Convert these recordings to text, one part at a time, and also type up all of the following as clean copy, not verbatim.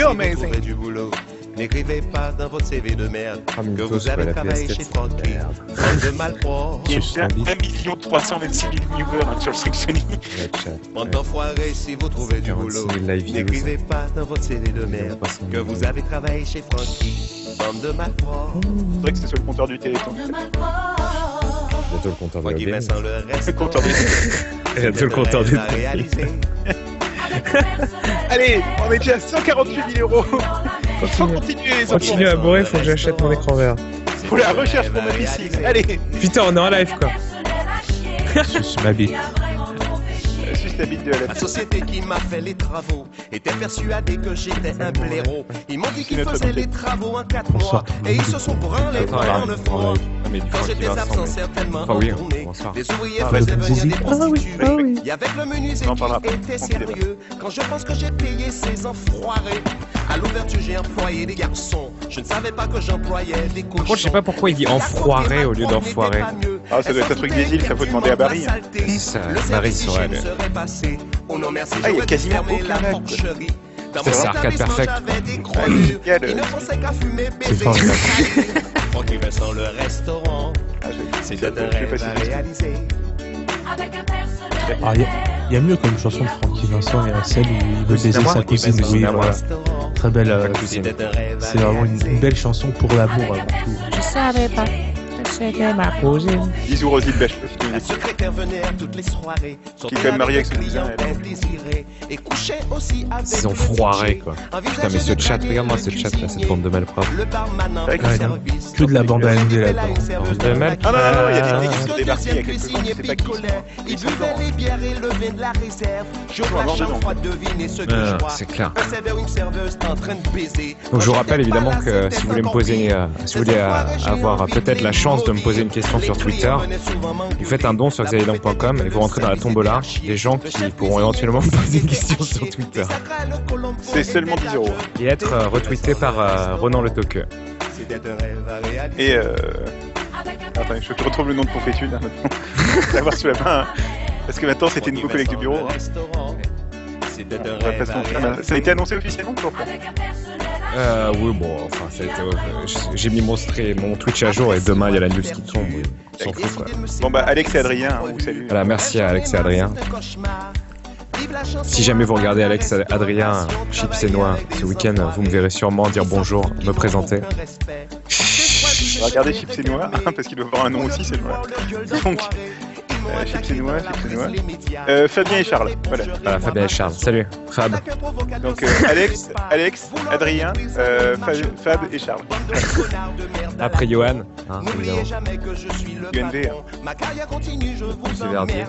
You're si vous amazing. trouvez du boulot. N'écrivez pas dans votre CV de merde Ah, mais que toi, vous c'est pas avez la travaillé PS4. chez Francky. Bande de malpropres, Il y Sur a son lit. 1 326 000 viewers sur le Sectiony. Le chat. bande d'enfoirés si vous trouvez du 46 boulot. 000 live views. N'écrivez pas dans votre CV de merde 300 que 000 vous avez travaillé chez Francky. Bande de malpropres. Faudrait que c'est sur le compteur du Téléthon. Bientôt le compteur de Francky la Vincent le reste. Le compteur du Bientôt le compteur du Allez, on est déjà à 148 000 euros. Faut continuer les enfants. Continue à bourrer, faut que j'achète mon écran vert. Pour la recherche pour ma ici. Allez, Putain, on est en live quoi. Suce ma bite. suce la bite de la La société qui m'a fait les travaux était persuadée que j'étais un blaireau. Ils m'ont dit qu'ils Notre faisaient budget. les travaux en 4 mois et ils se sont branlés Attends, pendant là, 9 en mois. live. Ah, mais du Quand coup, j'étais qui va absent, ensemble. certainement Ah oui, en tournée, bonsoir. les ouvriers Ah, faisaient vas-y. venir des Ah oui, prostituées. ah oui. Il y avait le menuisier On en parlera qui après. était On se débat. sérieux. Quand je pense que j'ai payé ces enfoirés, à l'ouverture j'ai employé des garçons. Je ne savais pas que j'employais des cochons. Par contre, je sais pas pourquoi il dit enfoiré au lieu d'enfoiré. Ah, ça doit être un truc des îles, ça faut demander à Barry. Ça, Barry saurait, lui. Ah, il y a quasiment aucun lag, quoi. Dans C'est mon ça, arcade établissement, perfect. j'avais des Incroyable. croyeurs. Il y a le- Ils ne pensaient qu'à fumer, C'est baiser, formidable. Francky Vincent, le restaurant. Ah, C'était un je vais rêve passer à dessus. réaliser. Ah, y a mieux comme chanson de Francky Vincent, il y a celle où il veut baiser Cousine à sa moi. cousine. Cousine Oui, à moi. voilà. Très belle. C'était un rêve à C'est vraiment une réaliser. belle chanson pour l'amour avant tout. Je savais pas que c'était ma cousine. Bisous Rosine Bachelot, si tu La veux. secrétaire venait à toutes les soirées. Qui est quand même mariée avec son client cousin, elle. désiré. Et couchait aussi avec Ils ont le froiré DJ. quoi. Envisageait Putain, mais ce de chat, gagner regarde-moi le ce chat là, cette cuisinier. bande de malpropres. Le barman en Ouais, service. Que de la bande à MD là là-dedans. De mal. Ah non, non, non, il y a Ah, des mecs qui sont Le débarqués il y a deuxième quelques jours, cuisinier je sais pas qui picolait. sont. Il Ils sont buvait blancs. les bières et le vin de la réserve. Je Toujours flash avoir en dedans. froid, devinez ce que Ah, je vois. c'est clair. Un serveur, une serveuse en train de baiser. Donc je vous rappelle évidemment que si vous voulez me poser, si vous voulez avoir peut-être la chance de me poser une question sur Twitter, vous faites un don sur xavierdong.com et vous rentrez dans la tombola des gens qui pourront éventuellement me poser une question sur Twitter C'est seulement 10 euros. et être retweeté par Ronan Le Toqueux. Et attends, je te retrouve le nom de ton fétude. Hein, maintenant. L'avoir sous la main. Hein. Parce que maintenant c'était une nouveau collègue du bureau. Hein. On va pas se mentir, mais ça a été annoncé officiellement ou pas? Oui, bon, enfin, ça a été, j'ai mis mon Twitch à jour et demain il y a la news qui tombe. On s'en fout quoi. Bon bah Alex et Adrien, hein, on vous salue. Voilà, merci à Alex et Adrien. Si jamais vous regardez Alex et Adrien, Chips et Noix, ce week-end, vous me verrez sûrement dire bonjour, me présenter. On va regarder Chips et Noix, hein, parce qu'il doit avoir un nom aussi, c'est Noix. Donc, Chips et Noix, Chips et Noix. Fabien et Charles, voilà. Voilà, Fabien et Charles. Salut, Fab. Donc Alex, Adrien, Fab et Charles. Après Johan, hein, évidemment. UNV. C'est Verdier.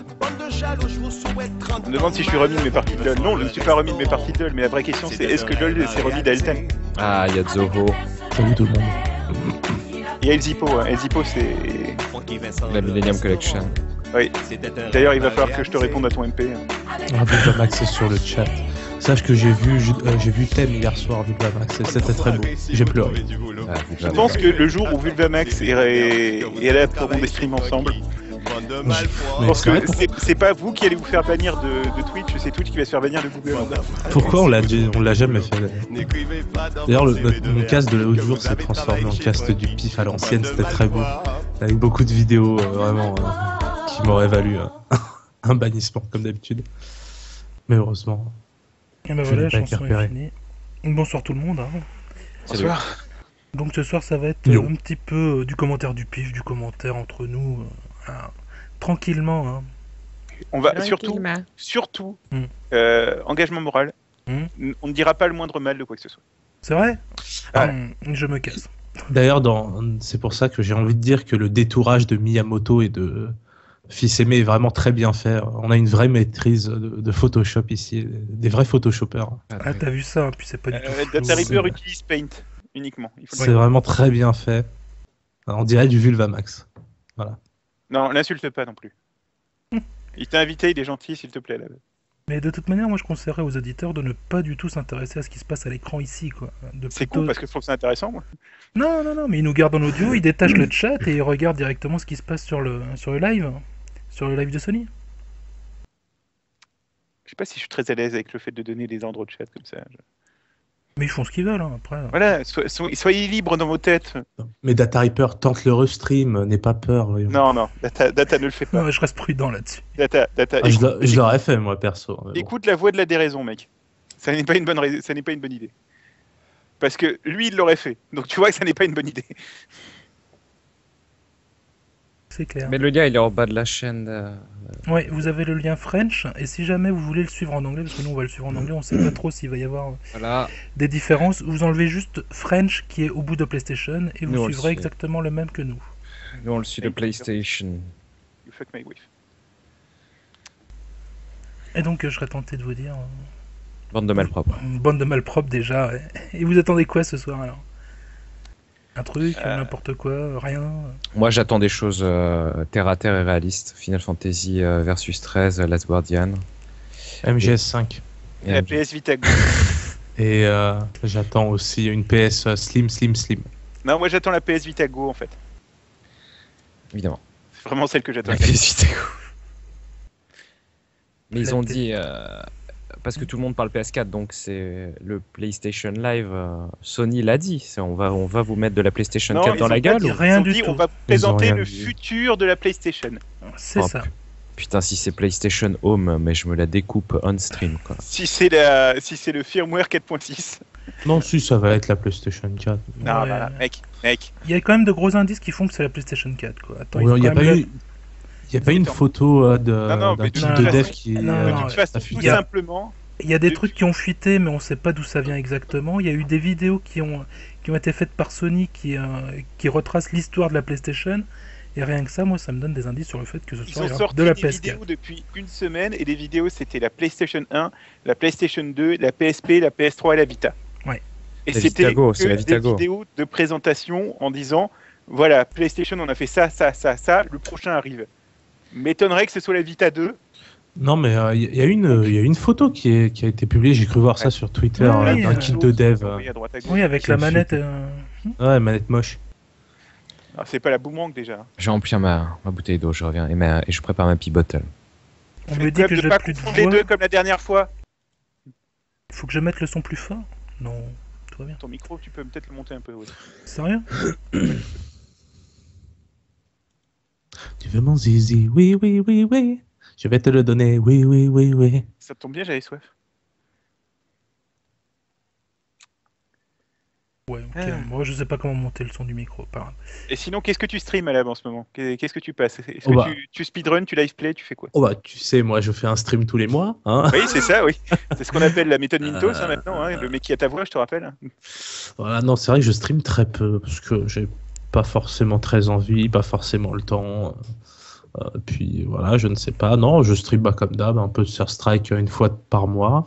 On me demande si je suis remis de mes parties de LoL. Non, je ne suis pas remis de mes parties de LoL, mais la vraie question c'est est-ce que LoL s'est remis d'Alten? Ah, il y a Zoho, Salut tout le monde. Il y a Elzipo, hein. Elzipo c'est... la Millennium Collection. Oui. D'ailleurs il va falloir que je te réponde à ton MP. Hein. Ah, Vulvamax est sur le chat. Sache que j'ai vu Thème hier soir, Vulvamax, c'était très beau. J'ai pleuré. Ah, Je pense que le jour où Vulvamax et Alep feront des streams ensemble, je pense que c'est pas vous qui allez vous faire bannir de Twitch, c'est Twitch qui va se faire bannir de Google. Pourquoi on l'a jamais fait? D'ailleurs, mon cast de l'autre jour s'est transformé en cast du pif à l'ancienne, c'était très beau. Avec beaucoup de vidéos vraiment qui m'auraient valu un bannissement comme d'habitude. Mais heureusement. Et ben Je voilà, n'ai la pas été chanson est repéré. finie. Bonsoir tout le monde. Hein. Bonsoir. Donc ce soir, ça va être Yo. un petit peu du commentaire du pif, du commentaire entre nous, tranquillement. Hein. On va surtout, Hmm. engagement moral, on ne dira pas le moindre mal de quoi que ce soit. C'est vrai? Ouais. Je me casse. D'ailleurs, c'est pour ça que j'ai envie de dire que le détourage de Miyamoto et de Fils Aimé est vraiment très bien fait. On a une vraie maîtrise de Photoshop ici, des vrais Photoshoppers. Ah, t'as vu ça, hein, puis c'est pas du tout flou. Data Reaper c'est- utilise Paint uniquement. Il faut le C'est vraiment très bien fait. On dirait du Vulvamax. Voilà. Non, l'insulte pas non plus. Il t'a invité, il est gentil, s'il te plaît. Là. Mais de toute manière, moi je conseillerais aux auditeurs de ne pas du tout s'intéresser à ce qui se passe à l'écran ici, quoi. C'est cool parce que je trouve ça intéressant. Moi. Non, mais ils nous gardent en audio, ils détachent le chat et ils regardent directement ce qui se passe sur le live de Sony. Je sais pas si je suis très à l'aise avec le fait de donner des ordres de chat comme ça. Mais ils font ce qu'ils veulent, hein, après. Voilà, soyez libres dans vos têtes. Mais Data Reaper tente le restream, n'aie pas peur. voyons. Non, Data ne le fait pas. Non, je reste prudent là-dessus. Data, Ah, je l'aurais fait, moi, perso. mais bon. écoute la voix de la déraison, mec. Ça n'est pas une bonne idée. Parce que lui, il l'aurait fait. Donc tu vois que ça n'est pas une bonne idée. C'est clair. Mais le lien, il est en bas de la chaîne. Ouais, vous avez le lien French, et si jamais vous voulez le suivre en anglais, parce que nous on va le suivre en anglais, on sait pas trop s'il va y avoir Voilà. des différences, vous enlevez juste French qui est au bout de PlayStation, et vous Nous, on le suivrez suit. exactement le même que nous. Nous, on le suit de PlayStation. You fuck my wife. Et donc je serais tenté de vous dire, Bande de malpropres. une bande de malpropres déjà, et vous attendez quoi ce soir alors? Un truc, n'importe quoi, rien? Moi, j'attends des choses terre à terre et réalistes. Final Fantasy Versus 13, Last Guardian. MGS5. Et la PS Vita Go. Et j'attends aussi une PS Slim. Non, moi j'attends la PS Vita Go en fait. Évidemment. C'est vraiment celle que j'attends. La PS Vita Go. Mais ils La ont tête. dit, parce que tout le monde parle PS4, donc c'est le PlayStation Live. Sony l'a dit, on va vous mettre de la PlayStation Non, 4 ils dans ont la pas gueule. dit ou- rien Ils ont du dit tout. on va présenter rien le dit. futur de la PlayStation. C'est Oh, ça. Putain, si c'est PlayStation Home, mais je me la découpe on stream, quoi. Si c'est le firmware 4.6. Non, si, ça va être la PlayStation 4. Non, Ouais. voilà, mec. Il y a quand même de gros indices qui font que c'est la PlayStation 4 quoi. Attends, Il n'y a faut pas quand même eu. Il n'y a pas une photo non, mais d'un de kit toute de façon- dev qui non, De non, toute façon, a tout fuité. simplement. Il y a des Depuis- trucs qui ont fuité, mais on sait pas d'où ça vient exactement. Il y a eu des vidéos qui ont été faites par Sony qui retracent l'histoire de la PlayStation. Et rien que ça, moi, ça me donne des indices sur le fait que ce Ils soit ont sorti de la des PS4. vidéos depuis une semaine et les vidéos c'était la PlayStation 1, la PlayStation 2, la PSP, la PS3 et la Vita. Ouais. Et La c'était Vita Go, que c'est la Vita des Go. vidéos de présentation en disant voilà, PlayStation on a fait ça, le prochain arrive. M'étonnerait que ce soit la Vita 2. Non, mais il y a une photo qui a été publiée, j'ai cru voir ça Ouais. sur Twitter, Oui, d'un kit de dev. Oui, à droite à gauche. Oui, avec Ça la fuite. manette. Ouais, manette moche. Alors, c'est pas la boomerang déjà. Je vais remplir ma bouteille d'eau, je reviens, et je prépare ma pea bottle. On Fais me dit comme que de j'ai pas plus de confondre les voix. deux comme la dernière fois. Faut que je mette le son plus fort? Non, tout va bien. Ton micro, tu peux peut-être le monter un peu. Ouais. Sérieux? Tu veux mon zizi? Oui, oui, oui, oui. Je vais te le donner. Oui, oui, oui, oui. Ça tombe bien, j'avais soif. Ouais, ok. Ah. Moi, je sais pas comment monter le son du micro. Pas grave. Et sinon, qu'est-ce que tu stream à la en ce moment? Qu'est-ce que tu passes? Est-ce Oh que bah. tu speedrun, tu live play, tu fais quoi? Oh bah, tu sais, moi, je fais un stream tous les mois. Hein. Oui, c'est ça, oui. C'est ce qu'on appelle la méthode Mintos hein, maintenant. Hein, le mec qui a ta voix, je te rappelle. Voilà, non, c'est vrai que je stream très peu parce que j'ai pas forcément très envie, pas forcément le temps. Puis voilà, je ne sais pas. Non, je stream comme d'hab, un peu de Sur Strike une fois par mois.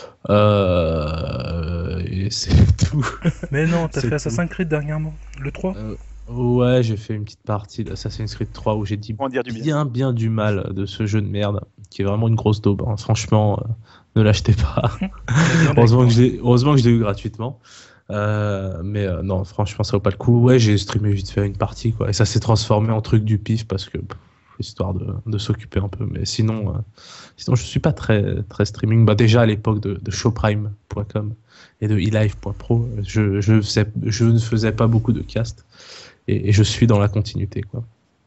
Et c'est tout. Mais non, t'as C'est fait Assassin's Creed dernièrement. Le 3? Ouais, j'ai fait une petite partie d'Assassin's Creed 3 où j'ai dit Pour en dire du bien. bien du mal de ce jeu de merde qui est vraiment une grosse daube. Hein. Franchement, ne l'achetez pas. Heureusement que je l'ai eu gratuitement. Mais non, franchement, ça vaut pas le coup. Ouais, j'ai streamé vite fait une partie, quoi. Et ça s'est transformé en truc du pif parce que, histoire de s'occuper un peu. Mais sinon, je suis pas très streaming. Bah, déjà à l'époque de showprime.com et de elive.pro, je ne faisais pas beaucoup de cast. Et je suis dans la continuité, quoi.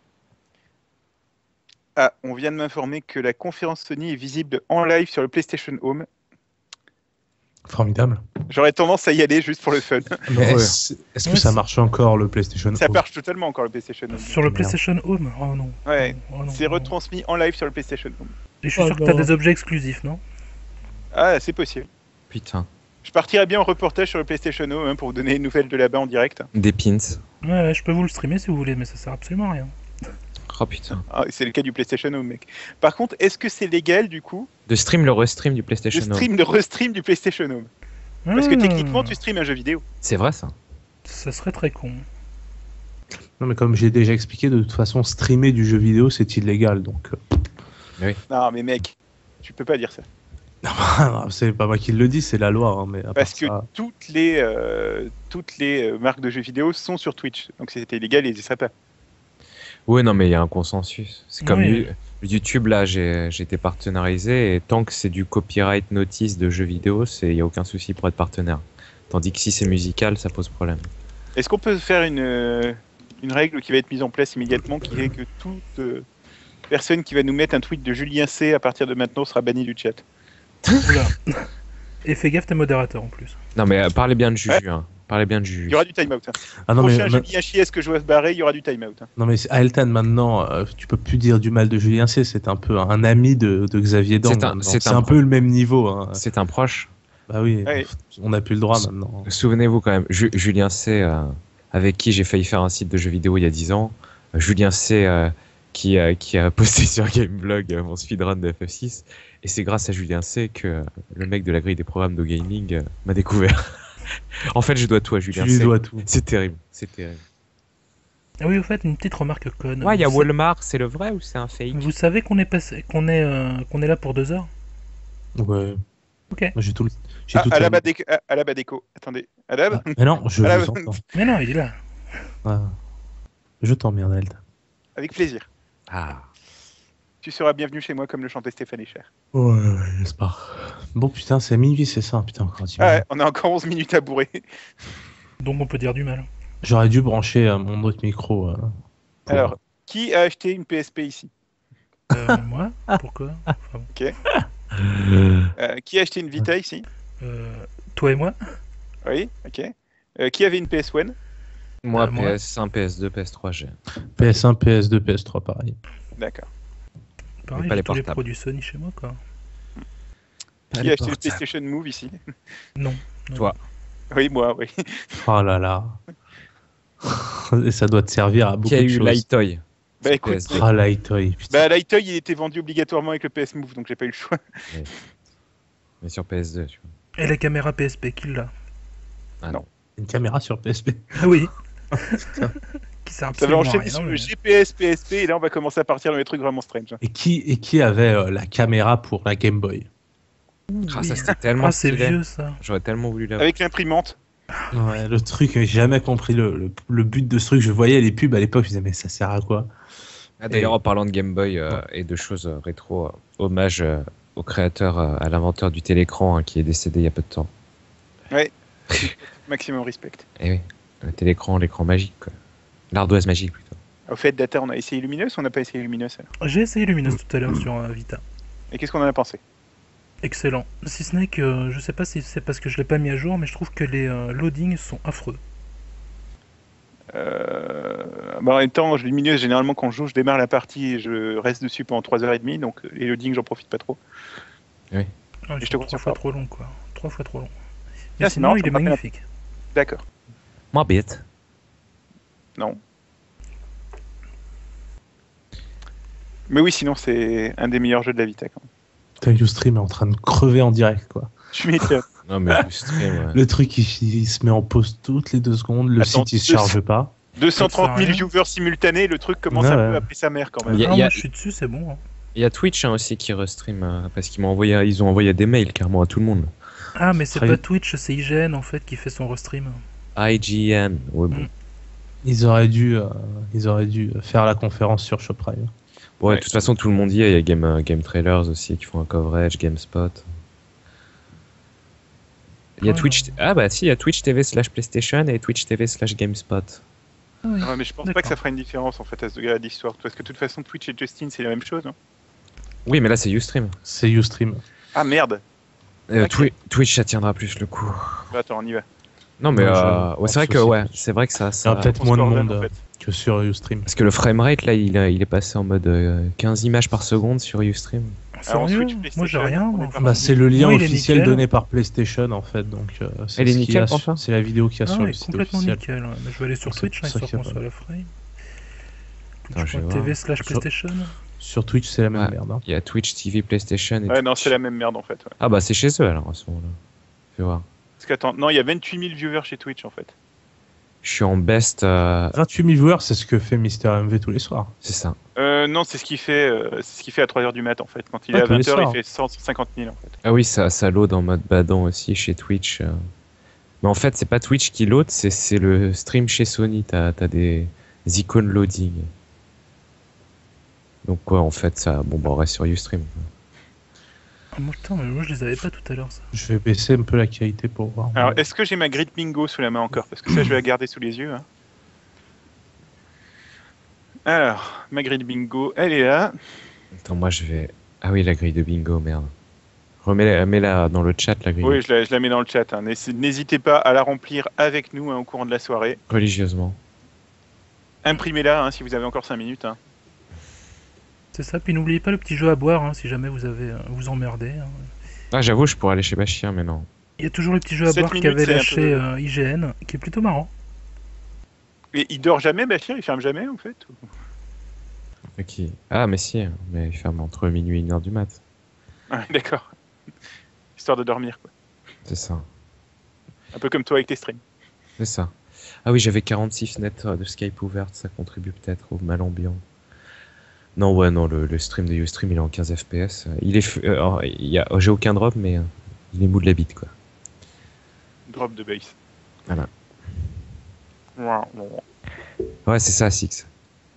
Ah, on vient de m'informer que la conférence Sony est visible en live sur le PlayStation Home. Formidable. J'aurais tendance à y aller juste pour le fun. Mais Ouais. est-ce que ça marche encore le PlayStation Ça Home? marche totalement encore le PlayStation Home. Sur le Merde. PlayStation Home? Oh non. Ouais, Oh non. c'est retransmis en live sur le PlayStation Home. Et je suis Oh sûr que non. t'as des objets exclusifs, non? Ah, c'est possible. Putain, Je partirais bien en reportage sur le PlayStation Home hein, pour vous donner une nouvelle de là-bas en direct. des pins. Ouais, je peux vous le streamer si vous voulez, mais ça sert absolument à rien. Oh putain. Ah, c'est le cas du PlayStation Home, mec. Par contre, est-ce que c'est légal du coup De stream le restream du de PlayStation Home. stream, de restream du PlayStation Home? Parce que Ah, techniquement, tu streames un jeu vidéo. C'est vrai ça. Ça serait très con. Non, mais comme j'ai déjà expliqué, de toute façon, streamer du jeu vidéo, c'est illégal. Donc, Non, mais mec, tu peux pas dire ça. c'est pas moi qui le dis, c'est la loi. Hein, mais à Parce que part ça- toutes les marques de jeux vidéo sont sur Twitch. Donc si c'était illégal, ils n'y seraient pas. Ouais, non, mais il y a un consensus. C'est comme Oui. YouTube, là, j'ai été partenarisé, et tant que c'est du copyright notice de jeux vidéo, il n'y a aucun souci pour être partenaire. Tandis que si c'est musical, ça pose problème. Est-ce qu'on peut faire une règle qui va être mise en place immédiatement, qui est que toute personne qui va nous mettre un tweet de Julien C à partir de maintenant sera bannie du chat? Oula. Et fais gaffe, t'es modérateur en plus. Non mais parlez bien de Juju, hein. Parlez bien de Juju. Il y aura du time-out. Hein. Ah non, Prochain mais Julien Chies que je dois se barrer, il y aura du time-out. Hein. non, mais Altan, maintenant, tu peux plus dire du mal de Julien C. C'est un peu un ami de Xavier Dang. C'est un peu le même niveau. Hein. C'est un proche. Bah oui, Ouais. on n'a plus le droit maintenant. Souvenez-vous quand même, Julien C, avec qui j'ai failli faire un site de jeux vidéo il y a 10 ans. Julien C, qui a posté sur Gameblog mon speedrun de FF6. Et c'est grâce à Julien C que le mec de la grille des programmes de gaming m'a découvert. En fait, je dois tout à Julien C. Tu lui dois tout. C'est terrible, c'est terrible. Ah oui, au fait, une petite remarque conne. Ouais, il y a Vous Walmart, c'est le vrai ou c'est un fake? Vous savez qu'on est là pour 2 heures? Ouais. Ok. Moi, j'ai tout. Alab Adeko. Attendez. Alab Ah, mais non, je Alab. vous entends. Mais non, il est là. Ah. Je t'emmerde, Altan. Avec plaisir. Ah. Tu seras bienvenu chez moi comme le chantait Stéphane Echer. Ouais, j'espère. Bon, putain, c'est minuit, c'est ça. Putain, encore 10 Ah ouais, minutes. on a encore 11 minutes à bourrer. Donc on peut dire du mal. J'aurais dû brancher mon autre micro. Pour- Alors, qui a acheté une PSP ici? Moi? Pourquoi? Enfin, Qui a acheté une Vita ici? toi et moi? Oui, ok. Qui avait une PS1? Moi, moi. PS1, PS2, PS3, j'ai. PS1, PS2, PS3, pareil. D'accord. Pareil, pas j'ai les tous les portables. produits Sony chez moi, quoi. Qui a acheté le PlayStation Move ici? Non. Toi. Oui, moi, oui. Oh là là. Et ça doit te servir à beaucoup Qui a de eu choses. Lightoy? Bah sur écoute, PS2. Ah, Lightoy, putain. bah Lightoy il était vendu obligatoirement avec le PS Move, donc j'ai pas eu le choix. Mais sur PS2, tu vois. Et la caméra PSP, qui l'a? Ah Non. Une caméra sur PSP. Ah oui. Putain. Qui sert Ça va absolument à enchaîner rien, sur le mais- GPS, PSP, et là on va commencer à partir dans les trucs vraiment strange. Et qui avait la caméra pour la Game Boy? Ah, Oui. ça c'était tellement Ah, c'est stylé. vieux, ça. J'aurais tellement voulu l'avoir. Avec l'imprimante. Ouais, le truc, j'ai jamais compris le but de ce truc. Je voyais les pubs à l'époque, je disais, mais ça sert à quoi? Ah, d'ailleurs, en parlant de Game Boy et de choses rétro, hommage au créateur, à l'inventeur du télécran qui est décédé il y a peu de temps. Maximum respect. Eh oui, le télécran, l'écran magique, quoi. L'ardoise magique plutôt. Au fait, Data, on a essayé Luminous ou on n'a pas essayé Luminous alors? J'ai essayé Luminous tout à l'heure sur Vita. Et qu'est-ce qu'on en a pensé? Excellent. Si ce n'est que je sais pas si c'est parce que je l'ai pas mis à jour, mais je trouve que les loadings sont affreux. Bah, en même temps, Luminous, généralement quand je joue, je démarre la partie et je reste dessus pendant 3h30, donc les loadings, j'en profite pas trop. Ah, je ils te sont confirme 3 fois pas. trop long, quoi. 3 fois trop long. Ah, Mais c'est sinon, marrant, il ça est me rappelle un- magnifique. D'accord. Moi, bête. Non. Mais oui, sinon c'est un des meilleurs jeux de la Vita quand même. Putain, Ustream est en train de crever en direct, quoi. Je m'étonne. Non, mais le stream, ouais. Le truc, il se met en pause toutes les 2 secondes. Le Attends, site, il se charge pas. 230 000 rien. viewers simultanés, le truc commence Ouais, un peu ouais. à appeler sa mère quand même. Il y a- Ah, moi, je suis dessus, c'est bon. Hein. Il y a Twitch aussi qui restream parce qu'ils ils ont envoyé des mails carrément à tout le monde. Ah, mais c'est Très- pas Twitch, c'est IGN en fait qui fait son restream. IGN. Ouais, bon. Mm. Ils auraient dû faire la conférence sur Shopify. Ouais, de toute façon, tout le monde y est. Il y a Game Trailers aussi qui font un coverage, GameSpot. Il y a Ah, Twitch. Ah bah si, il y a Twitch TV/PlayStation et Twitch TV/GameSpot. Ah oui. Ouais, mais je pense pas D'accord. que ça fera une différence en fait à ce degré d'histoire. Parce que de toute façon, Twitch et Justin, c'est la même chose. Hein. Oui, mais là c'est Ustream. C'est Ustream. Ah merde. Ok. Twitch, ça tiendra plus le coup. Bah, attends, on y va. Non, mais Ouais, je ouais, c'est vrai pense que aussi. ouais, c'est vrai que ça. Il y aura peut-être On se moins de coordonne, monde en fait. que sur Ustream. Parce que le framerate là, il est passé en mode 15 images par seconde sur Ustream. Alors, Sérieux Switch, Moi j'ai PlayStation, rien. on est moi. pas Bah, c'est le lien Non, il est officiel nickel. donné par PlayStation en fait, donc c'est Elle est ce qu'il y a nickel, sur- enfin. c'est la vidéo qu'il y a Ah, sur il le est site complètement officiel. nickel. Ouais. Mais je vais aller sur C'est Twitch, pour hein, ça sur qu'il y a console pas- à frame. Attends, je vais voir. TV/PlayStation. Sur Twitch, c'est la même Ouais. merde. Hein. Il y a Twitch TV, PlayStation et Ouais, non, Twitch. c'est la même merde en fait. Ouais. Ah bah c'est chez eux alors à ce moment-là. Fais voir. Parce qu'attends, non, il y a 28 000 viewers chez Twitch en fait. Je suis en best. 28 000 viewers, c'est ce que fait Mister MV tous les soirs. C'est ça. Non, c'est ce qu'il fait à 3h du mat en fait. Quand il est Ah, à tous les 20h, soirs. il fait 150 000 en fait. Ah oui, ça load en mode badant aussi chez Twitch. Mais en fait, c'est pas Twitch qui load, c'est le stream chez Sony. T'as des icônes loading. Donc quoi, en fait, ça, bon, bah, on reste sur Ustream. Moi je les avais pas tout à l'heure ça. Je vais baisser un peu la qualité pour voir. Alors, est-ce que j'ai ma grille de bingo sous la main encore? Parce que ça, je vais la garder sous les yeux. Hein. Alors, ma grille de bingo, elle est là. Attends, moi je vais. Ah oui, la grille de bingo, merde. Mets-la dans le chat, la grille. Oui, je la mets dans le chat. Hein. N'hésitez pas à la remplir avec nous au courant de la soirée. Religieusement. Imprimez-la si vous avez encore 5 minutes. Hein. C'est ça, puis n'oubliez pas le petit jeu à boire si jamais vous avez vous emmerdez. Ah, j'avoue, je pourrais aller chez Bachien, mais non. Il y a toujours le petit jeu à boire qu'avait lâché IGN, qui est plutôt marrant. Et il dort jamais, Bachir? Il ferme jamais, en fait? Ok. Ah, mais si, mais il ferme entre minuit et 1h du mat. Ah, d'accord. Histoire de dormir, quoi. C'est ça. Un peu comme toi avec tes streams. C'est ça. Ah oui, j'avais 46 fenêtres de Skype ouvertes, ça contribue peut-être au mal ambiant. Non, ouais, non, le stream de Ustream, il est en 15 FPS. J'ai aucun drop, mais il est mou de la bite, quoi. Drop de base. Voilà. Ouais, c'est ça, Six.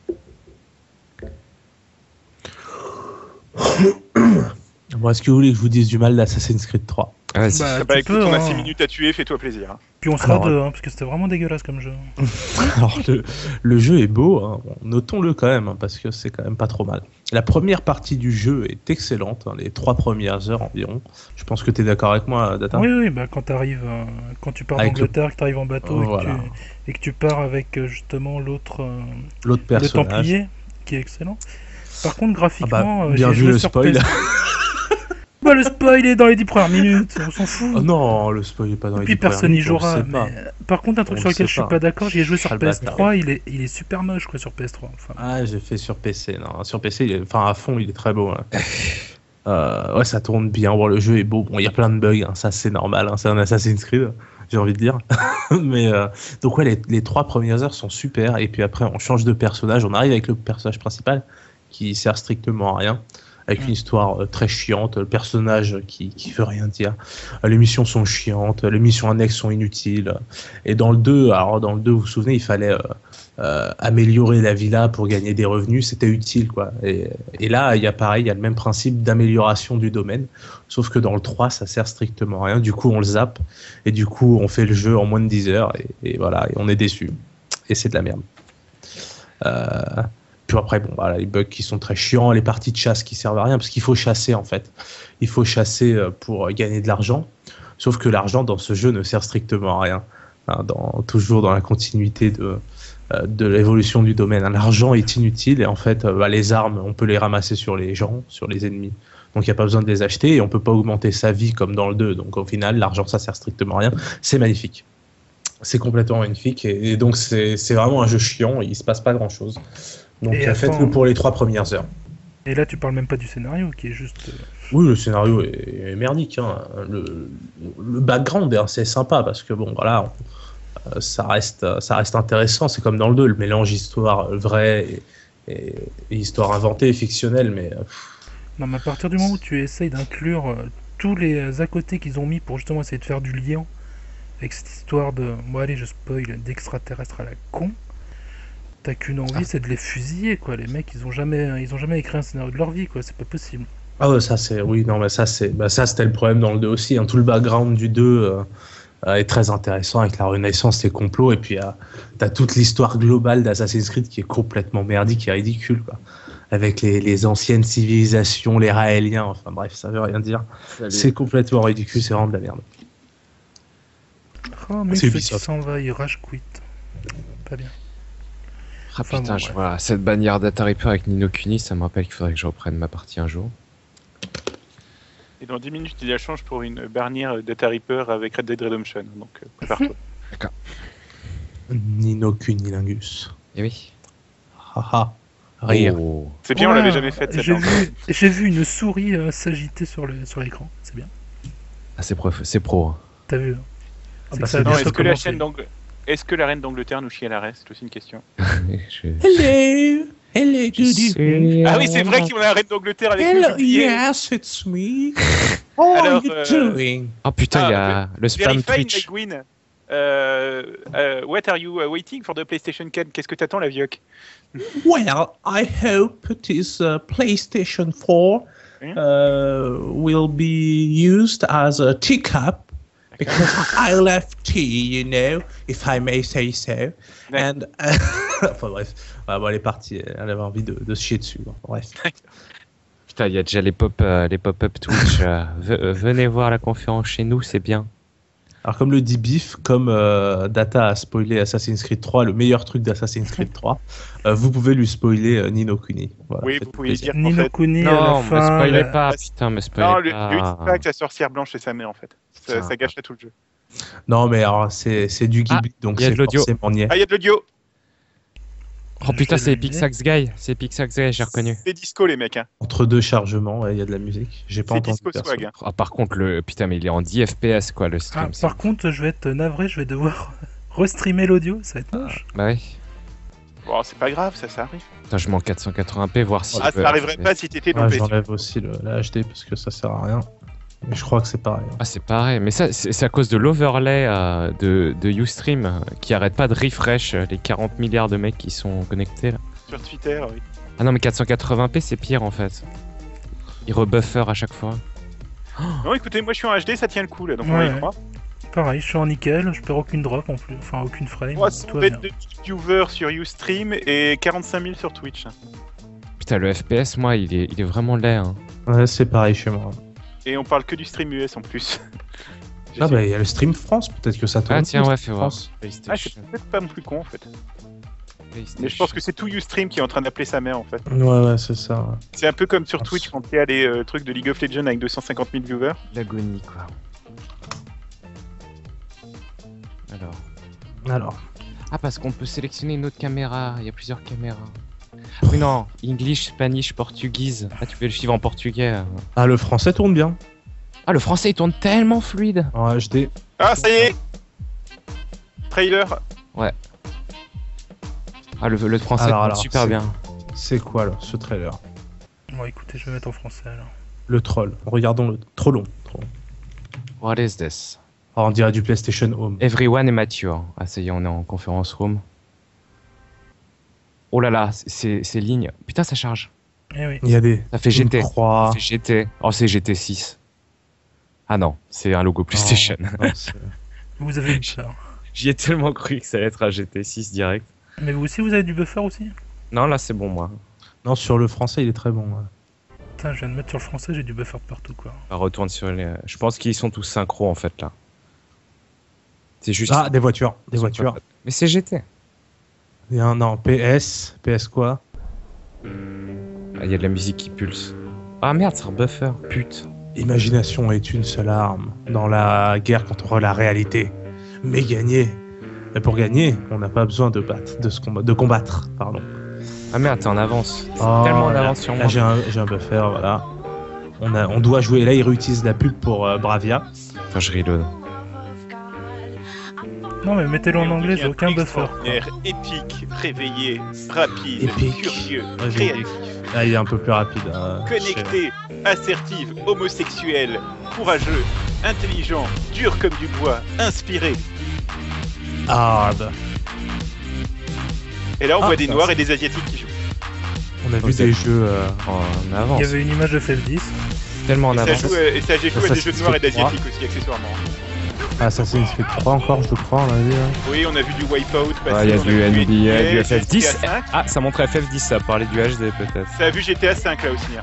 Bon, est-ce que vous voulez que je vous dise du mal d'Assassin's Creed 3? Ah, écoute, on a 6 minutes à tuer, fais-toi plaisir. Puis on sera deux, parce que c'était vraiment dégueulasse comme jeu. Alors, le jeu est beau, hein. Bon, notons-le quand même, parce que c'est quand même pas trop mal. La première partie du jeu est excellente, les 3 premières heures environ. Je pense que tu es d'accord avec moi, Data? Oui, quand tu pars d'Angleterre, que tu arrives en bateau et que tu pars avec justement l'autre personnage. Le Templier, qui est excellent. Par contre, graphiquement, bien vu le spoil. Le spoil est dans les 10 premières minutes, on s'en fout. Oh non, le spoil est pas dans les 10 premières minutes. Personne n'y jouera. Par contre, un truc sur lequel je suis pas d'accord, j'y ai joué sur PS3, il est super moche quoi sur PS3. Enfin. Ah, j'ai fait sur PC. Non, sur PC, à fond, il est très beau. Hein. Ouais, ça tourne bien. Bon, le jeu est beau. Bon, il y a plein de bugs, hein, ça c'est normal. Hein, c'est un Assassin's Creed, j'ai envie de dire. Mais donc ouais, les 3 premières heures sont super. Et puis après, on change de personnage. On arrive avec le personnage principal qui sert strictement à rien. Avec une histoire très chiante, le personnage qui veut rien dire. Les missions sont chiantes, les missions annexes sont inutiles. Et dans le 2, vous vous souvenez, il fallait améliorer la villa pour gagner des revenus, c'était utile, quoi. Et là, il y a le même principe d'amélioration du domaine, sauf que dans le 3, ça sert strictement à rien. Du coup, on le zappe, et du coup, on fait le jeu en moins de 10 heures, et voilà, et on est déçu. Et c'est de la merde. Puis après, les bugs qui sont très chiants, les parties de chasse qui servent à rien, parce qu'il faut chasser en fait. Il faut chasser pour gagner de l'argent, sauf que l'argent dans ce jeu ne sert strictement à rien. Hein, toujours dans la continuité de l'évolution du domaine. Hein, l'argent est inutile et en fait, les armes, on peut les ramasser sur les gens, sur les ennemis. Donc il n'y a pas besoin de les acheter et on peut pas augmenter sa vie comme dans le 2. Donc au final, l'argent, ça sert strictement à rien. C'est magnifique. C'est complètement magnifique et donc c'est vraiment un jeu chiant, il se passe pas grand-chose. Donc faites-le pour les 3 premières heures. Et là, tu parles même pas du scénario, qui est juste... Oui, le scénario est merdique. Hein. Le background est assez sympa, parce que ça reste intéressant. C'est comme dans le 2, le mélange histoire vraie et histoire inventée, fictionnelle, mais... Non, mais à partir du moment où tu essayes d'inclure tous les à côté qu'ils ont mis pour justement essayer de faire du lien avec cette histoire de... Bon, allez, je spoil, d'extraterrestres à la con... T'as qu'une envie, c'est de les fusiller, quoi. Les mecs, ils ont jamais écrit un scénario de leur vie, quoi. C'est pas possible. Ah ouais, ça c'était le problème dans le 2 aussi. Hein. Tout le background du 2 est très intéressant avec la Renaissance, les complots, et puis t'as toute l'histoire globale d'Assassin's Creed qui est complètement merdique et ridicule, quoi. Avec les anciennes civilisations, les Raéliens, enfin bref, ça veut rien dire. Allez. C'est complètement ridicule, c'est vraiment de la merde. Oh, mais ceux qui s'en va, ils rage quit. Pas bien. Ah putain, voilà, cette bannière Data Reaper avec Ni no Kuni, ça me rappelle qu'il faudrait que je reprenne ma partie un jour. Et dans 10 minutes, il y a change pour une bannière Data Reaper avec Red Dead Redemption, donc prépare-toi. D'accord. Ni no Kuni Lingus. Eh oui. Haha. Rire. Oh. C'est bien, on l'avait jamais fait cette J'ai vu une souris s'agiter sur l'écran, c'est bien. Ah, c'est pro. Hein. T'as vu Est-ce que la reine d'Angleterre nous chie à l'arrêt? C'est aussi une question. Hello, good evening. Ah oui, c'est vrai qu'on a la reine d'Angleterre avec nous. Hello, yes, it's me. How are you doing? Oh putain, il y a le spam Twitch. What are you waiting for the PlayStation 4? Qu'est-ce que t'attends, la vioque? Well, I hope it is PlayStation 4. will be used as a teacup because I love tea, you know, if I may say so. And enfin bref, bon, elle est partie, elle avait envie de se chier dessus. Bon, bref. Putain, il y a déjà les pop-up Twitch. Venez voir la conférence chez nous, c'est bien. Alors comme le dit Biff, comme Data a spoilé Assassin's Creed 3, le meilleur truc d'Assassin's Creed 3, vous pouvez lui spoiler Ni no Kuni. Voilà, oui, vous pouvez dire Ni qu'en no fait... Kuni à Non, la me fin. spoilez pas, putain, me spoilez Non, pas. lui, c'est pas que la sorcière blanche et sa mère, en fait. Ça gâcherait tout le jeu. Non mais alors c'est du Ghibli, donc y a c'est de l'audio. forcément niais. Ah, il y a de l'audio. Oh putain, Je c'est l'ai Pixax Guy, j'ai reconnu. C'est disco, les mecs. Hein. Entre deux chargements, il y a de la musique. J'ai pas C'est entendu disco perso. swag. Hein. Ah, par contre, putain, mais il est en 10 FPS quoi, le stream. Par contre, je vais être navré, je vais devoir restreamer l'audio, ça va être moche. Bah oui. Bon, c'est pas grave, ça arrive. Attends, je mets en 480p, voir si. Ah, ça arriverait pas si t'étais dans le PC. J'enlève aussi la HD parce que ça sert à rien. Mais je crois que c'est pareil. Ah, c'est pareil, mais ça, c'est à cause de l'overlay de Ustream qui arrête pas de refresh les 40 milliards de mecs qui sont connectés là. Sur Twitter, oui. Ah non, mais 480p c'est pire en fait. Il rebuffer à chaque fois. Non, écoutez, moi je suis en HD, ça tient le coup là, donc on Ouais. va y croire. Pareil, je suis en nickel, je perds aucune drop en plus, enfin aucune frame. Moi, tout ça va va bien. être de viewers sur Ustream et 45 000 sur Twitch. Putain, le FPS, moi, il est vraiment laid. Hein. Ouais, c'est pareil chez moi. Et on parle que du stream US en plus. Ah bah il y a le stream France, peut-être que ça tourne. Ah tiens, plus, ouais, fais voir. France. Ah, c'est PlayStation. peut-être pas non plus con en fait. PlayStation. Mais je pense que c'est tout Ustream qui est en train d'appeler sa mère en fait. Ouais, c'est ça. Ouais. C'est un peu comme sur Twitch quand il y a les trucs de League of Legends avec 250 000 viewers. L'agonie, quoi. Alors. Ah, parce qu'on peut sélectionner une autre caméra. Il y a plusieurs caméras. Oui, non. English, Spanish, Portuguese. Ah, tu peux le suivre en portugais. Ah, le français tourne bien. Ah, le français, il tourne tellement fluide. En HD. Ah, ça y est. Trailer. Ah, le français Alors, tourne super bien. C'est quoi là, ce trailer? Bon, écoutez, je vais mettre en français alors. Le troll. Regardons le. Trop long. What is this? Ah, on dirait du PlayStation Home. Everyone est mature. Ah, ça y est, on est en conférence room. Oh là là, c'est ligne. Putain, ça charge. Eh oui. Il y a des. Ça fait GT. Une croix. Ça fait GT. Oh, c'est GT6. Ah non, c'est un logo PlayStation. Non, c'est- Vous avez eu peur. J'y ai tellement cru que ça allait être un GT6 direct. Mais vous aussi, vous avez du buffer aussi? Non, là, c'est bon, moi. non, sur le français, il est très bon. Ouais. Putain, je viens de mettre sur le français, j'ai du buffer de partout quoi. On retourne sur les. Je pense qu'ils sont tous synchro en fait là. C'est juste. Ah, des voitures. Des Ils sont voitures. pas- Mais c'est GT. Il y a un non, PS. PS quoi? Ah, il y a de la musique qui pulse. Ah merde, ça rebuffer. Pute. Imagination est une seule arme dans la guerre contre la réalité. Mais gagner. Mais pour gagner, on n'a pas besoin de battre, de combattre, pardon. Ah merde, t'es en avance. T'es Oh, tellement en là, avance sur là, moi. j'ai un buffer, voilà. On doit jouer. Là, il réutilise la pub pour Bravia. Enfin, je reload. Non, mais mettez-le en anglais, j'ai aucun buffer. Extraordinaire, épique, réveillé, rapide, Épique. curieux, Ouais, créatif, Là, il est un peu plus rapide. connecté, assertif, homosexuel, courageux, intelligent, dur comme du bois, inspiré. Hard. Et là, on Ah, voit des putain, noirs c'est- et des asiatiques qui jouent. On a vu Ok. des jeux. En Il avance. y avait une image de FF10. Tellement en Et ça avance. joue, et ça joue à des jeux de noirs et Assassin's Creed d'asiatiques aussi, accessoirement. Assassin's Creed 3 encore, je crois, on a vu. Hein. Oui, on a vu du Wipeout passer. Ouais, il y a on du vu NBA, du GTA FF10. 5. Ah, ça montrait FF10, ça parlait du HD peut-être. Ça a vu GTA 5 là aussi. Hein.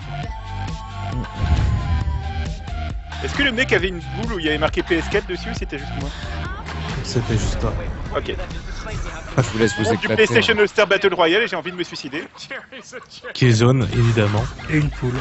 Est-ce que le mec avait une boule où il y avait marqué PS4 dessus ou c'était juste moi? C'était juste toi. Ok. Je vous laisse vous Bon, du éclater. PlayStation All-Star Battle Royale et j'ai envie de me suicider. Killzone, évidemment. Et une poule.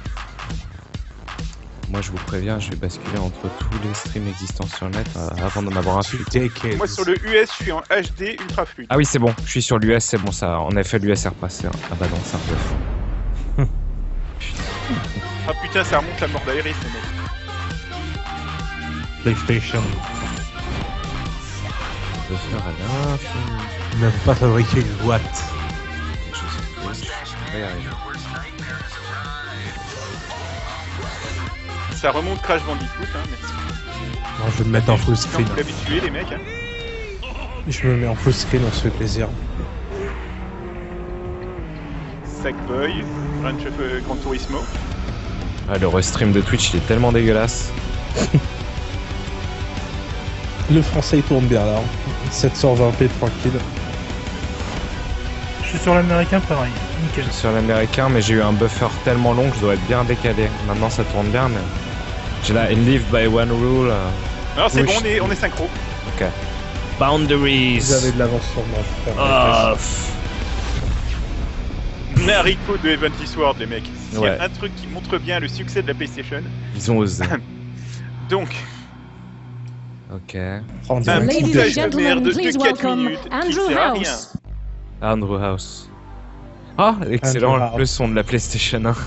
Moi, je vous préviens, je vais basculer entre tous les streams existants sur le net avant d'en avoir un Tu seul. take Moi sur le US, je suis en HD ultra fluide. Ah oui, c'est bon, je suis sur l'US, c'est bon, ça. En effet, l'US est repassé. Hein. Ah bah non, c'est un peu. Ah putain, ça remonte la mort d'Aéris, ce mec. PlayStation. Je vais faire à l'infini. Ils n'avent pas fabriqué une boîte. Je vais y arriver. Ça remonte Crash Bandicoot, hein, merci. Non, je vais me mettre en full Quand screen. vous l'avez tué, les mecs. Hein. Je me mets en full screen, on se fait plaisir. Sackboy, Gran Turismo. Ah, le restream de Twitch, il est tellement dégueulasse. Le français il tourne bien là. 720p tranquille. Je suis sur l'américain, pareil. Nickel. Je suis sur l'américain, mais j'ai eu un buffer tellement long que je dois être bien décalé. Maintenant, ça tourne bien, mais j'ai là live by one rule. Non, c'est bon, oui, on est synchro. Ok. Boundaries. Vous avez de l'avance sur moi. Je peux Ah, Nariko de Heavenly Sword, les mecs. S'il y Ouais. a un truc qui montre bien le succès de la PlayStation. ils ont osé. Donc, Ok. prendre un un petit petit montage de de merde de 4 minutes qui Andrew sert à rien. House. Andrew House. Ah, excellent, Andrew House. le son de la PlayStation 1.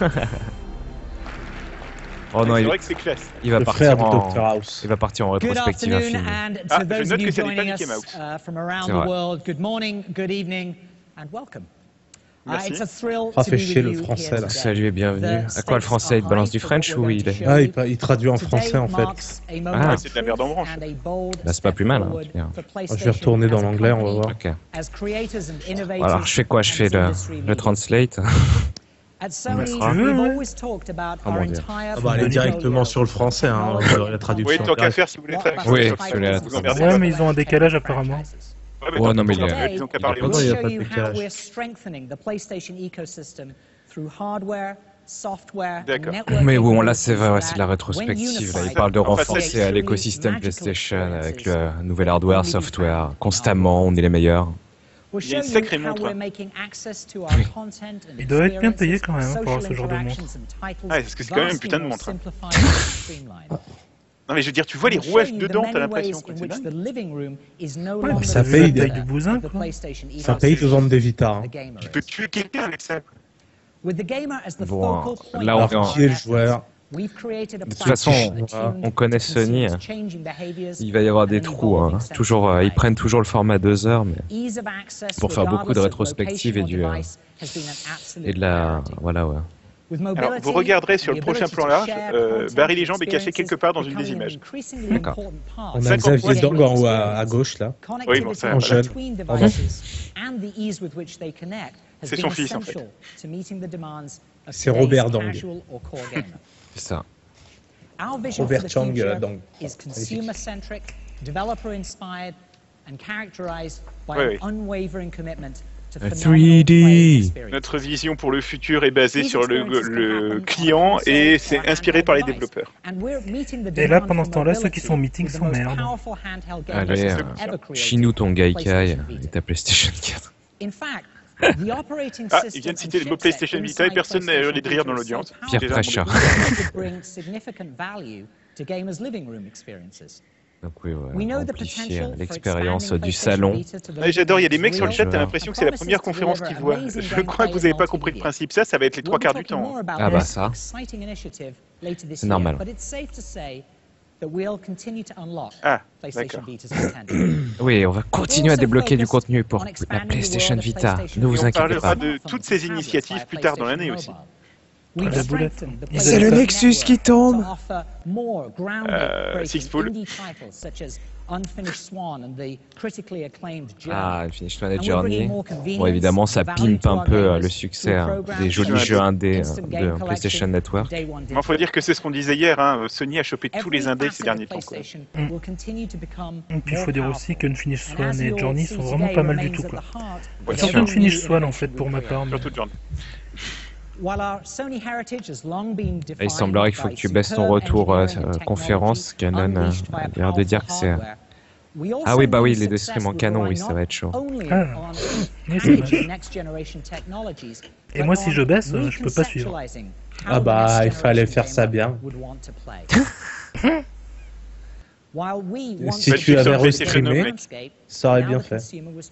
Oh non, C'est il, vrai que c'est classe. il va le partir frère de en... Dr House. Il va partir en Good rétrospective afternoon, infinie. and to Ah, je those note of que you c'est pas joining Mickey us Mouse. from around C'est the vrai. world, good morning, good evening, and welcome. Merci. It's a thrill Ah, to fait be chier with le you français, here là. today. Salut et bienvenue. The À quoi le stakes français? Il te are balance high du for what French we're ou going il to est... show Ah, you. il traduit en Today français en fait. marks a moment Ah. of C'est de la merde en truth branche. and a bold Bah, c'est pas step plus mal, hein, forward bien. for Je PlayStation vais retourner dans as a l'anglais, on va company, voir. Ok. as creators and innovators Alors, je fais quoi? Je and fais industry le leaders. translate. At Sony, Ah. we've always talked about Oh, our mon Dieu. entire Ah bah, allez directement sur le français, hein. La traduction. Oui, tant qu'à faire, si vous voulez faire. Oui, je celui-là, vous c'est emmerdez Ouais, pas. mais ils ont un décalage apparemment. Ouais, mais Ouais, tant non, mais pis, il y a- ils ont qu'à il y a parler pas aussi. de- il y a We'll pas show de you how décalage. we're strengthening the PlayStation ecosystem through hardware, software, D'accord. network Mais bon, là, c'est vrai, capabilities c'est de la that, rétrospective. Là, when il parle de Enfin, renforcer unified, l'écosystème magical PlayStation avec experiences le nouvel hardware, that only be software. found in Constamment, on est les meilleurs. We'll Il y a show une sacrée you how montre, we're hein. making access to our content and Il doit être bien experiences, payé quand même, hein, pour avoir social ce genre de montre. interactions and titles Ouais, parce que c'est quand même une putain de vastly more montre, hein. simplified and streamlined. Non, mais je veux dire, tu vois les We'll show rouages you the dedans, many t'as l'impression ways que in c'est which dingue. the living room is no Ouais, longer mais ça the paye center de- taille du bousin, of the quoi. PlayStation Ça paye de ecosystem. vendre des Vita. Hein. The gamer Tu peux is. tuer quelqu'un avec ça. With the gamer as the Bon, focal point là, on of est en- our Qui est le efforts, joueur? we've created a De toute façon, platform on connaît attuned to Sony. consumers' changing behaviors Il va y avoir des and trous. Hein. evolving Toujours, sense of ils play. prennent toujours le format 2 heures, mais... Ease of access pour faire beaucoup de regardless of rétrospectives et location du, or device has been an absolute Et de la... priority. Voilà, ouais. With Alors, mobility, vous regarderez sur the le prochain ability plan to large, share Barry content les jambes est caché quelque part dans une des becoming an images. increasingly D'accord. important part On a 50 Xavier points. Dog en haut à gauche là. Oui, bon, ça, Connectivity voilà. between devices and the ease with which they connect has C'est been son fils, en essential to meeting the demands of C'est today's Robert Dong. casual or core gamer. C'est ça. Our vision Robert for the Chang, future Dong. is consumer-centric, developer-inspired, and characterized by Oui, oui. an unwavering commitment to Un phenomenal 3D. play experience. Notre vision pour le futur est basée sur le client et c'est inspiré par les développeurs. Et là, pendant ce temps-là, ceux qui sont au meeting s'emmerdent. Allez, chie-nous ton Gaikai et ta PlayStation 4. Ah, il vient de citer le mot PlayStation Vita et personne n'a hurlé de rire dans l'audience. Pierre Déjà, Prêcheur. bon, Donc oui, We know ouais, the amplifier potential for l'expérience expanding du PlayStation salon. Vita to those Ouais, j'adore, il y a des mecs sur le chat, Joueurs. t'as l'impression que c'est la première conférence qu'ils voient. Je crois que vous n'avez pas compris le principe, ça va être les trois quarts du temps. Ah bah ça. C'est normal. Ah, d'accord. Oui, on va continuer à débloquer du contenu pour la PlayStation Vita. Ne Et vous on inquiétez parlera pas. de toutes ces initiatives plus tard dans l'année aussi. La boulette. C'est le Nexus qui tombe. Sixpool. Ah, Unfinished Swan et Journey. Bon, évidemment, ça pimpe un peu le succès des jolis jeux indés de PlayStation Network. Il faut dire que c'est ce qu'on disait hier, hein, Sony a chopé tous les indés ces derniers temps. Quoi. Et puis il faut dire aussi qu'Unfinished Swan et Journey sont vraiment pas mal du tout, quoi. Ouais, Surtout Unfinished Swan en fait pour ma part. Mais... Surtout Journey. Il semblerait qu'il faut que tu baisses ton retour conférence. Canon a l'air de dire que c'est... Ah oui, bah oui, les deux streams en canon, oui, ça va être chaud. Ah, oui, c'est vrai. Et moi, si je baisse, je peux pas suivre. Ah bah, il fallait faire ça bien. Si tu avais restreamé, ça aurait bien fait.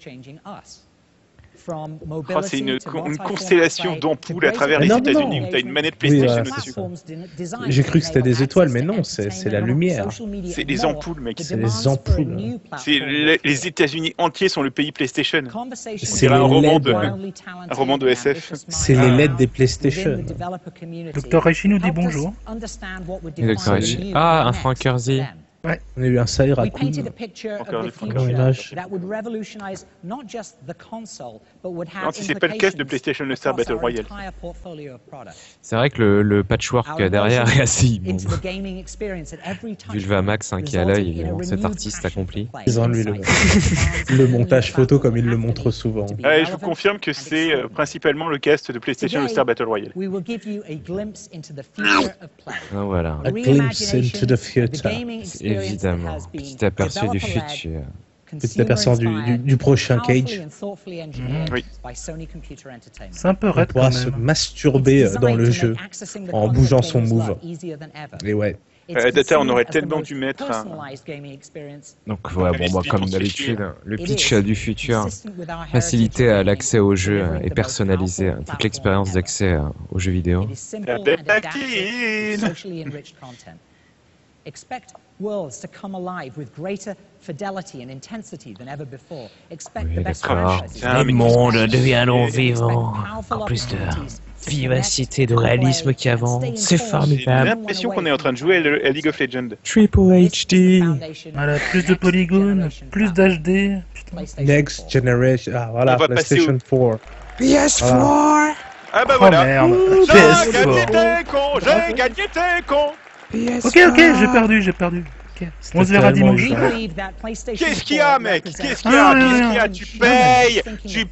Oh, c'est une constellation d'ampoules à travers les non, États-Unis non. où t'as une manette PlayStation Oui, au-dessus. J'ai cru que c'était des étoiles, mais non, c'est la lumière. C'est des ampoules, mec. C'est les ampoules. C'est les États-Unis entiers sont le pays PlayStation. C'est un les roman LED. un roman de SF. C'est les LED des PlayStation. Dr. Reishi nous dit bonjour. Et Dr. Reishi. Ah, un Frank Kersey. Ouais. On a eu un Saïd We Raccoon. painted a picture Encore of une the fois. Encore une future image. that would revolutionize not just the console, but would have Non, si c'est pas le caisse de PlayStation Le Star across Battle our Royale. entire portfolio of products. C'est vrai que le patchwork Our derrière est assez immonde. into the gaming experience at every Vu le Vamax qui est à l'œil, évidemment, cet artiste accompli. Ils ont enlevé le montage photo comme ils le montrent souvent. Ouais, je vous confirme que c'est principalement le cast de PlayStation Le Star Battle Royale. We will give you a glimpse into the future of play. Ah, voilà. A glimpse into the future. Évidemment, petit aperçu du futur. Petit aperçu du prochain Cage. Oui. C'est un peu On raide pourra quand se même. masturber dans le jeu en bougeant son move. Et ouais. Data, on aurait tellement dû mettre un... Donc ouais, bon, moi comme d'habitude, le pitch du futur, faciliter l'accès au jeu et personnaliser toute l'expérience d'accès aux jeux vidéo. Expect worlds to come alive with greater fidelity and intensity than ever before. Expect Oui, the best d'accord. franchises. Ah, mais Les mondes qu'est-ce que deviendront c'est vivants, Powerful encore plus de opportunities to vivacité, de connect, réalisme play, qu'avant. and stay C'est informed. J'ai formidable. l'impression qu'on est en train de jouer à League of Legends. Triple HD. Voilà, plus de polygones, plus d'HD. Next Generation. Ah voilà, On va passer PlayStation 4. PS4. Ah bah Oh voilà. merde. J'ai gagné PS4. tes cons, j'ai gagné tes cons. Ok, j'ai perdu. Ok. On se verra tellement dimanche. évident. Qu'est-ce qu'il y a, mec? Qu'est-ce qu'il y a? Qu'est-ce qu'il y a? Tu payes! Tu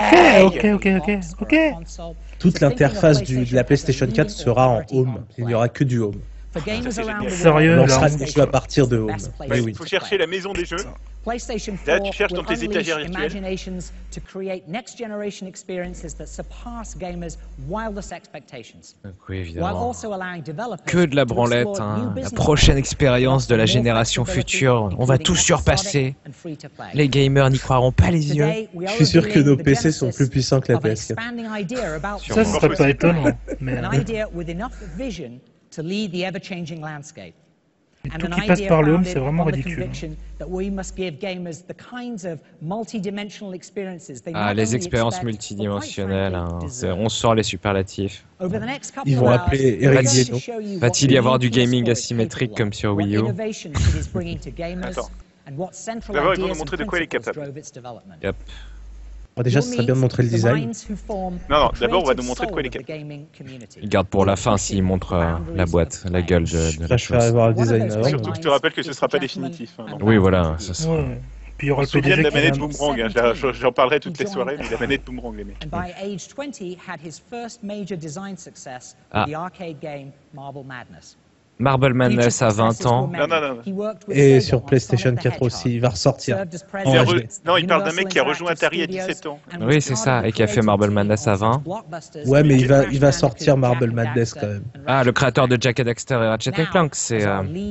payes! Ok. Toute l'interface de la PlayStation 4 sera en Home. Il n'y aura que du Home. Sérieux, On là, lancera on- les jeux à partir de Home. Oui, oui. Il faut chercher la maison des jeux. PlayStation 4 Là, tu cherches dans will tes étagères unleash virtuelles. imaginations to create next generation experiences that surpass gamers' wildest expectations. Donc oui, While évidemment. also allowing developers Que de la to branlette, explore hein. new La business prochaine models expérience de la with more génération flexibility, future, on va including tout episodic surpasser. and free-to-play. Les gamers n'y croiront pas les yeux. Today, we are Je suis sûr que revealing nos the PC sont genesis plus puissants que la of an PS4. expanding idea about Ça, ce serait pas étonnant. Mais an idea with enough vision to lead the ever-changing landscape. et And tout an qui passe idea par le home, founded c'est vraiment on the ridicule. conviction that we must give gamers the kinds of multi-dimensional experiences they Ah, not les only expériences expect, but multidimensionnelles, quite hein. frankly C'est- deserve. On sort les superlatifs. Over the next couple Ils of vont hours, appeler we're Eric going Dieno. to show you Va-t-il what y avoir du the gaming PS4 is asymétrique capable comme of, sur what Wii U? innovations it is bringing to gamers, Attends. and what central D'abord, ils vont nous ideas montrer and de quoi il est principles capable. drove its development. Yep. Bon, déjà, ce serait bien de montrer le design. Non, d'abord, on va nous montrer de quoi il est capable. Il garde pour la fin s'il montre la boîte, la gueule de Je la préfère chose. avoir le design avant. Surtout que je te rappelle que ce sera pas définitif. Hein, donc. Oui, voilà. Ça sera- Ouais. Puis il y aura le Souviens de PDG la qui manette vient. boomerang, hein, j'en parlerai toutes les soirées, mais la manette boomerang, les mecs. And by age 20, had his first major design success Ah. with the arcade game Marble Madness. Marble Madness à 20 ans. Non. Et sur PlayStation 4 aussi, il va ressortir. Il a En re- HD. Non, il parle d'un mec qui a rejoint Atari à 17 ans. Oui, c'est ça, et qui a fait Marble Madness à 20. Ouais, mais il va sortir Marble Madness quand même. Ah, le créateur de Jack and Daxter et Ratchet & Clank, c'est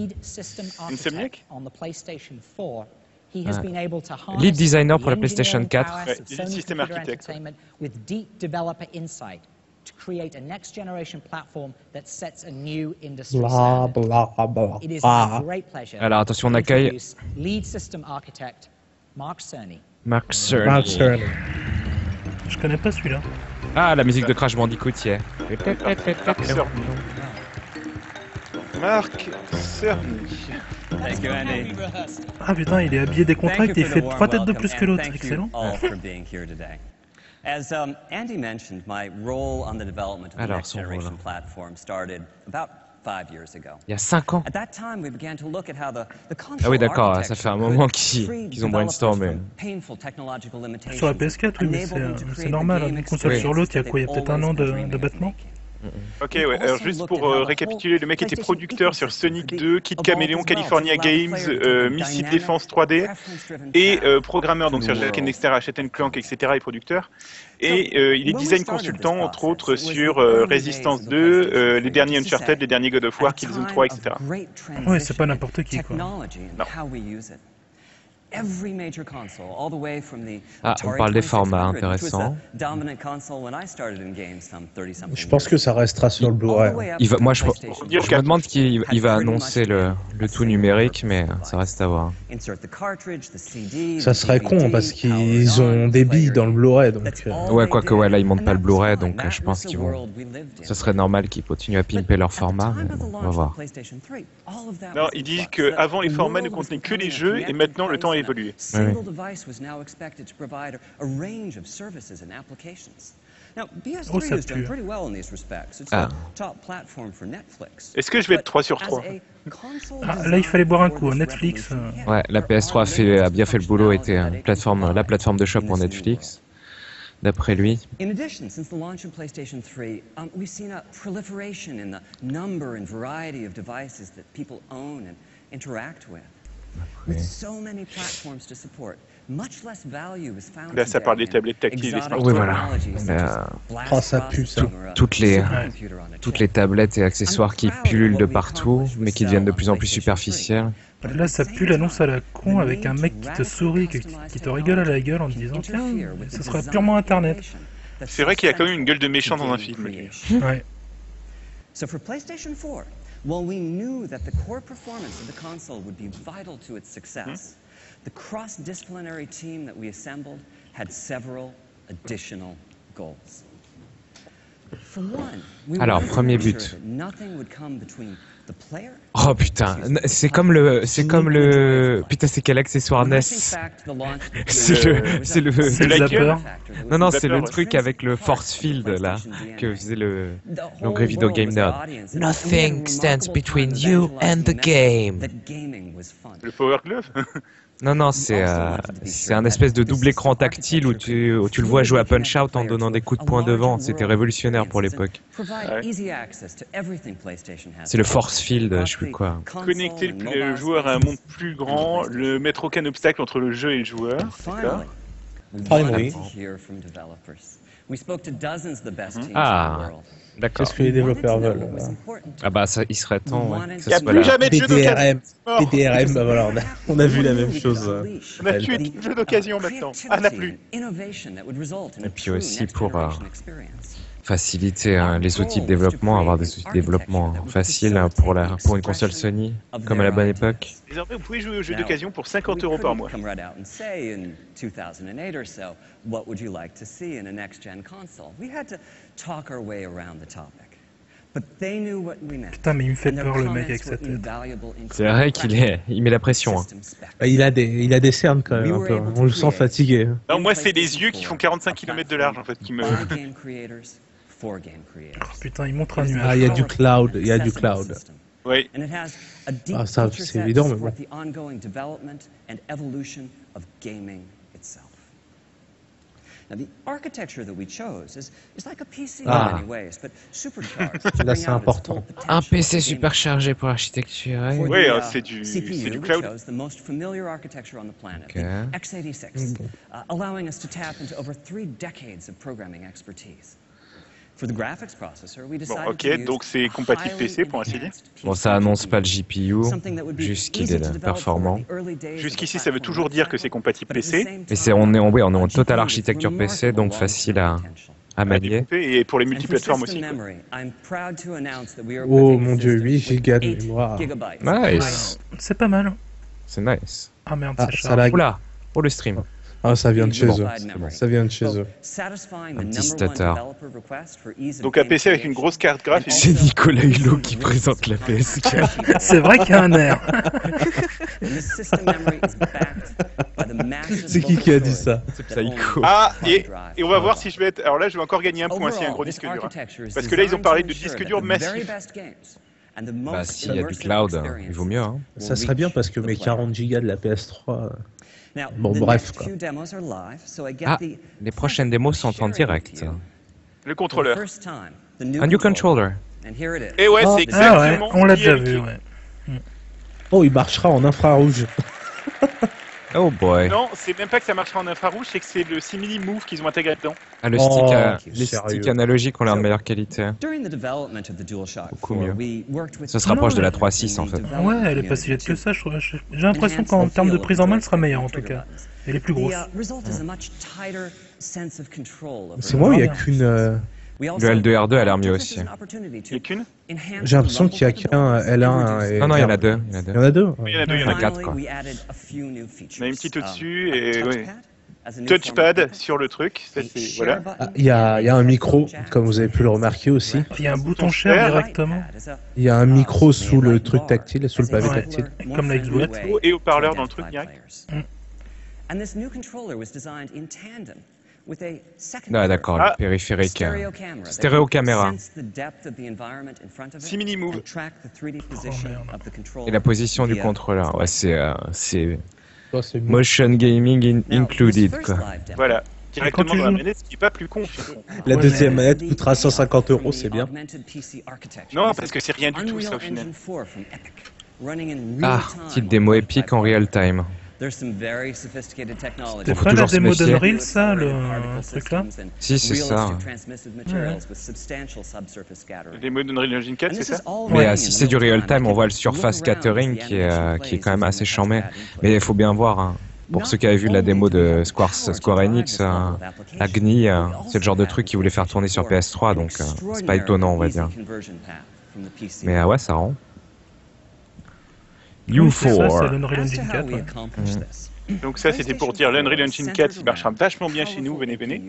Insomniac. Lead designer pour la PlayStation 4. Ouais, il est système architecte. With deep developer insight to create a next generation platform that sets a new industry Bla standard. bla bla It is bla. my great pleasure Alors, attention, on to accueille- introduce lead system architect Mark Cerny. Mark Mark Cerny. Cerny. Je connais pas celui-là. Ah, la musique de Crash Bandicoot, y est. Mark Cerny. Ah putain, il est habillé des contracts et il fait 3 têtes de plus que l'autre. Excellent. As Andy mentioned, my role on the development of the Alors, next son generation rôle. platform started about 5 years ago. Il y a 5 ans. At that time, we began to look at how the Ah oui, d'accord, console ça fait un architecture moment could qu'ils free ont developers brainstormé. from painful technological limitations Sur la PS4, oui, mais and enable them to c'est create normal. the game D'une console Oui. sur l'autre, il y a experiences quoi? Il y a that peut-être they've un an always been de dreaming of battement. making. Ok, ouais, alors juste pour récapituler, le mec était producteur sur Sonic 2, Kid Chameleon, California Games, Missile Défense 3D, et programmeur donc sur Jack and Daxter, Ratchet & Clank, etc. et producteur. Et il est design consultant, entre autres, sur Resistance 2, les derniers Uncharted, les derniers God of War, Killzone 3, etc. Ouais, c'est pas n'importe qui, quoi. Non. every major console, all the way from the Ah, on Atari parle des 2600, formats which was the intéressants. dominant console when I started in games some 30-something Je pense years que ça restera sur le Blu-ray. Moi, je Dire me demande qu'il va annoncer le tout numérique, mais ça reste à voir. Ça serait con parce qu'ils ont des billes dans le Blu-ray, donc. Ouais, quoique ouais, là ils montent pas le Blu-ray, donc je pense qu'ils vont. Ça serait normal qu'ils continuent à pimper leur format, mais bon, on va voir. Non, il dit qu'avant les formats ne contenaient que les jeux et maintenant le temps a évolué. Oui. Oh, ça pue. Ah. Est-ce que je vais être 3 sur 3? Ah, là, il fallait boire un coup. Netflix. Ouais, la PS3 a bien fait le boulot, était la plateforme de choix pour Netflix, d'après lui. In addition, since the launch of PlayStation 3, we've seen a proliferation in the number and variety of devices that people own and interact with. With so many platforms to support, much less value is found Là, ça parle des tablettes tactiles et smartphones. Oui, voilà. Oh, ça pue, ça. Toutes les tablettes et accessoires qui pullulent de partout, mais qui deviennent de plus en plus superficiels. Là, ça pue l'annonce à la con avec un mec qui te sourit, qui te rigole à la gueule en te disant tiens, ce sera purement Internet. C'est vrai qu'il y a quand même une gueule de méchant dans un film. Ouais. So for PlayStation 4, while we knew that the core performance of the console would be vital to its success, the cross-disciplinary team that we assembled had several additional goals. For one, we Alors, wanted to premier make sure but. that nothing would come between the player. Oh putain, c'est comme le, putain c'est quel accessoire NES? C'est le zapper. Non, c'est le truc avec le force field là, que faisait le l'onglet Video Game Nerd. Nothing stands between you and the game. Le Power Glove? Non, c'est un espèce de double écran tactile où tu le vois jouer à Punch-Out en donnant des coups de poing devant. C'était révolutionnaire pour l'époque. C'est le force field, je sais plus quoi. Connecter le joueur à un monde plus grand, le mettre aucun obstacle entre le jeu et le joueur. D'accord. Finally. Ah, d'accord. Qu'est-ce que les développeurs veulent? Ah bah ça, il serait temps. Ouais, que Il n'y a ça soit plus là. jamais de jeu d'occasion. PDRM, PDRM, bah voilà, on a vu la même chose. On a tué tout le jeu d'occasion maintenant. Ah, n'a plus. Et puis aussi pour faciliter les outils de développement, avoir des outils de développement faciles pour une console Sony, comme à la bonne époque. Désormais, vous pouvez jouer aux jeux d'occasion pour 50 € par mois. Putain, mais il me fait peur le mec avec sa tête. C'est vrai il met la pression. Hein. Bah, il a des cernes quand même un peu. On le sent fatigué. Non, moi, c'est les yeux qui font 45 km de large en fait qui me. Oh, putain, il montre un nuage. Ah, il y a du cloud, il y a du cloud. Oui. Ah, ça, c'est évident, mais bon. Là, c'est important. Un PC superchargé pour l'architecture. Oui, c'est du cloud. Okay. x86, allowing us to tap into over 3 decades of programming expertise. Bon, ok, donc c'est compatible PC pour ainsi dire. Bon, ça annonce pas le GPU, juste qu'il est performant. Jusqu'ici, ça veut toujours dire que c'est compatible PC. Et on est en totale architecture PC, donc facile à manier. Et pour les multiplateformes aussi. Oh mon dieu, 8 Go de mémoire. Nice. C'est pas mal. C'est nice. Ah merde, Ah, ça ça charge. lag. Oula, pour le stream. Ah, ça vient de chez eux. bon. Ça vient de chez eux. Un petit stutter. Donc un PC avec une grosse carte graphique. C'est Nicolas Hulot qui présente la PS4. C'est vrai qu'il y a un air. C'est qui a dit ça? C'est Psycho. Ah, et on va voir si je vais être. Alors là, je vais encore gagner un point s'il y a un gros disque dur. Hein. Parce que là, ils ont parlé de disque dur massif. Bah, s'il y a du cloud, il vaut mieux. Hein. Ça serait bien parce que mes 40 Go de la PS3. Bon, bref, quoi. Ah, les prochaines démos sont en direct. Le contrôleur. Un new controller. Et ouais, c'est Ah ouais, exactement. on l'a ce qui déjà est vu, écrit. ouais. Oh, il marchera en infrarouge. Oh boy. Non, c'est même pas que ça marchera en infrarouge, c'est que c'est le simili move qu'ils ont intégré dedans. Ah, le Oh, stick, les sérieux. sticks analogiques ont l'air de meilleure qualité. During the development of the DualShock Beaucoup 4, mieux. we worked with Ça se rapproche de la Non, 3.6 en fait. Ouais, elle est pas si laide que ça, je trouve. J'ai l'impression qu'en termes de prise en main, elle sera meilleure en tout cas. Elle est plus grosse. C'est moi où il y a qu'une. Le L2R2 a l'air mieux aussi. Il y a qu'une J'ai l'impression qu'il y a qu'un L1 et. Non, non, il y en a deux. Il y en a Il y deux. en a deux. Oui, il y en a deux, il y en a quatre, quoi. On a une petite au-dessus et oui. Touchpad sur le truc, ça c'est voilà. Ah, il y a un micro, comme vous avez pu le remarquer aussi. Il y a un bouton share directement. Il y a un micro sous le truc tactile, sous le pavé tactile. Comme la Xbox. Et haut-parleur dans le truc direct. Ah d'accord, Ah. le périphérique. Stéréo caméra. Simili move. Et la position du contrôleur. Ouais, c'est Oh, c'est bon. motion gaming included quoi. Voilà. Directement Quand tu dans la joues- manette, ce qui est pas plus con finalement. La Ouais, deuxième mais- manette coûtera 150 €, c'est bien. Non, parce que c'est rien du tout ça au final. Ah, petite démo épique en real time. C'est Faut pas la toujours se démo méfier. d'Unreal, ça, le truc là? Si, c'est ça. Les modes d'Unreal Engine 4, c'est ça? Mais si c'est du real time, on voit le surface scattering qui est quand même assez charmé. Mais il faut bien voir, hein, pour ceux qui avaient vu la démo de Square Enix, Agni, c'est le genre de truc qu'ils voulaient faire tourner sur PS3, donc c'est pas étonnant, on va dire. Mais ouais, ça rend. Oui, c'est ça, c'est U4. l'Unreal Engine 4. ouais. Donc ça c'était pour dire l'Unreal Engine 4 il marchera vachement bien chez nous, venez venez.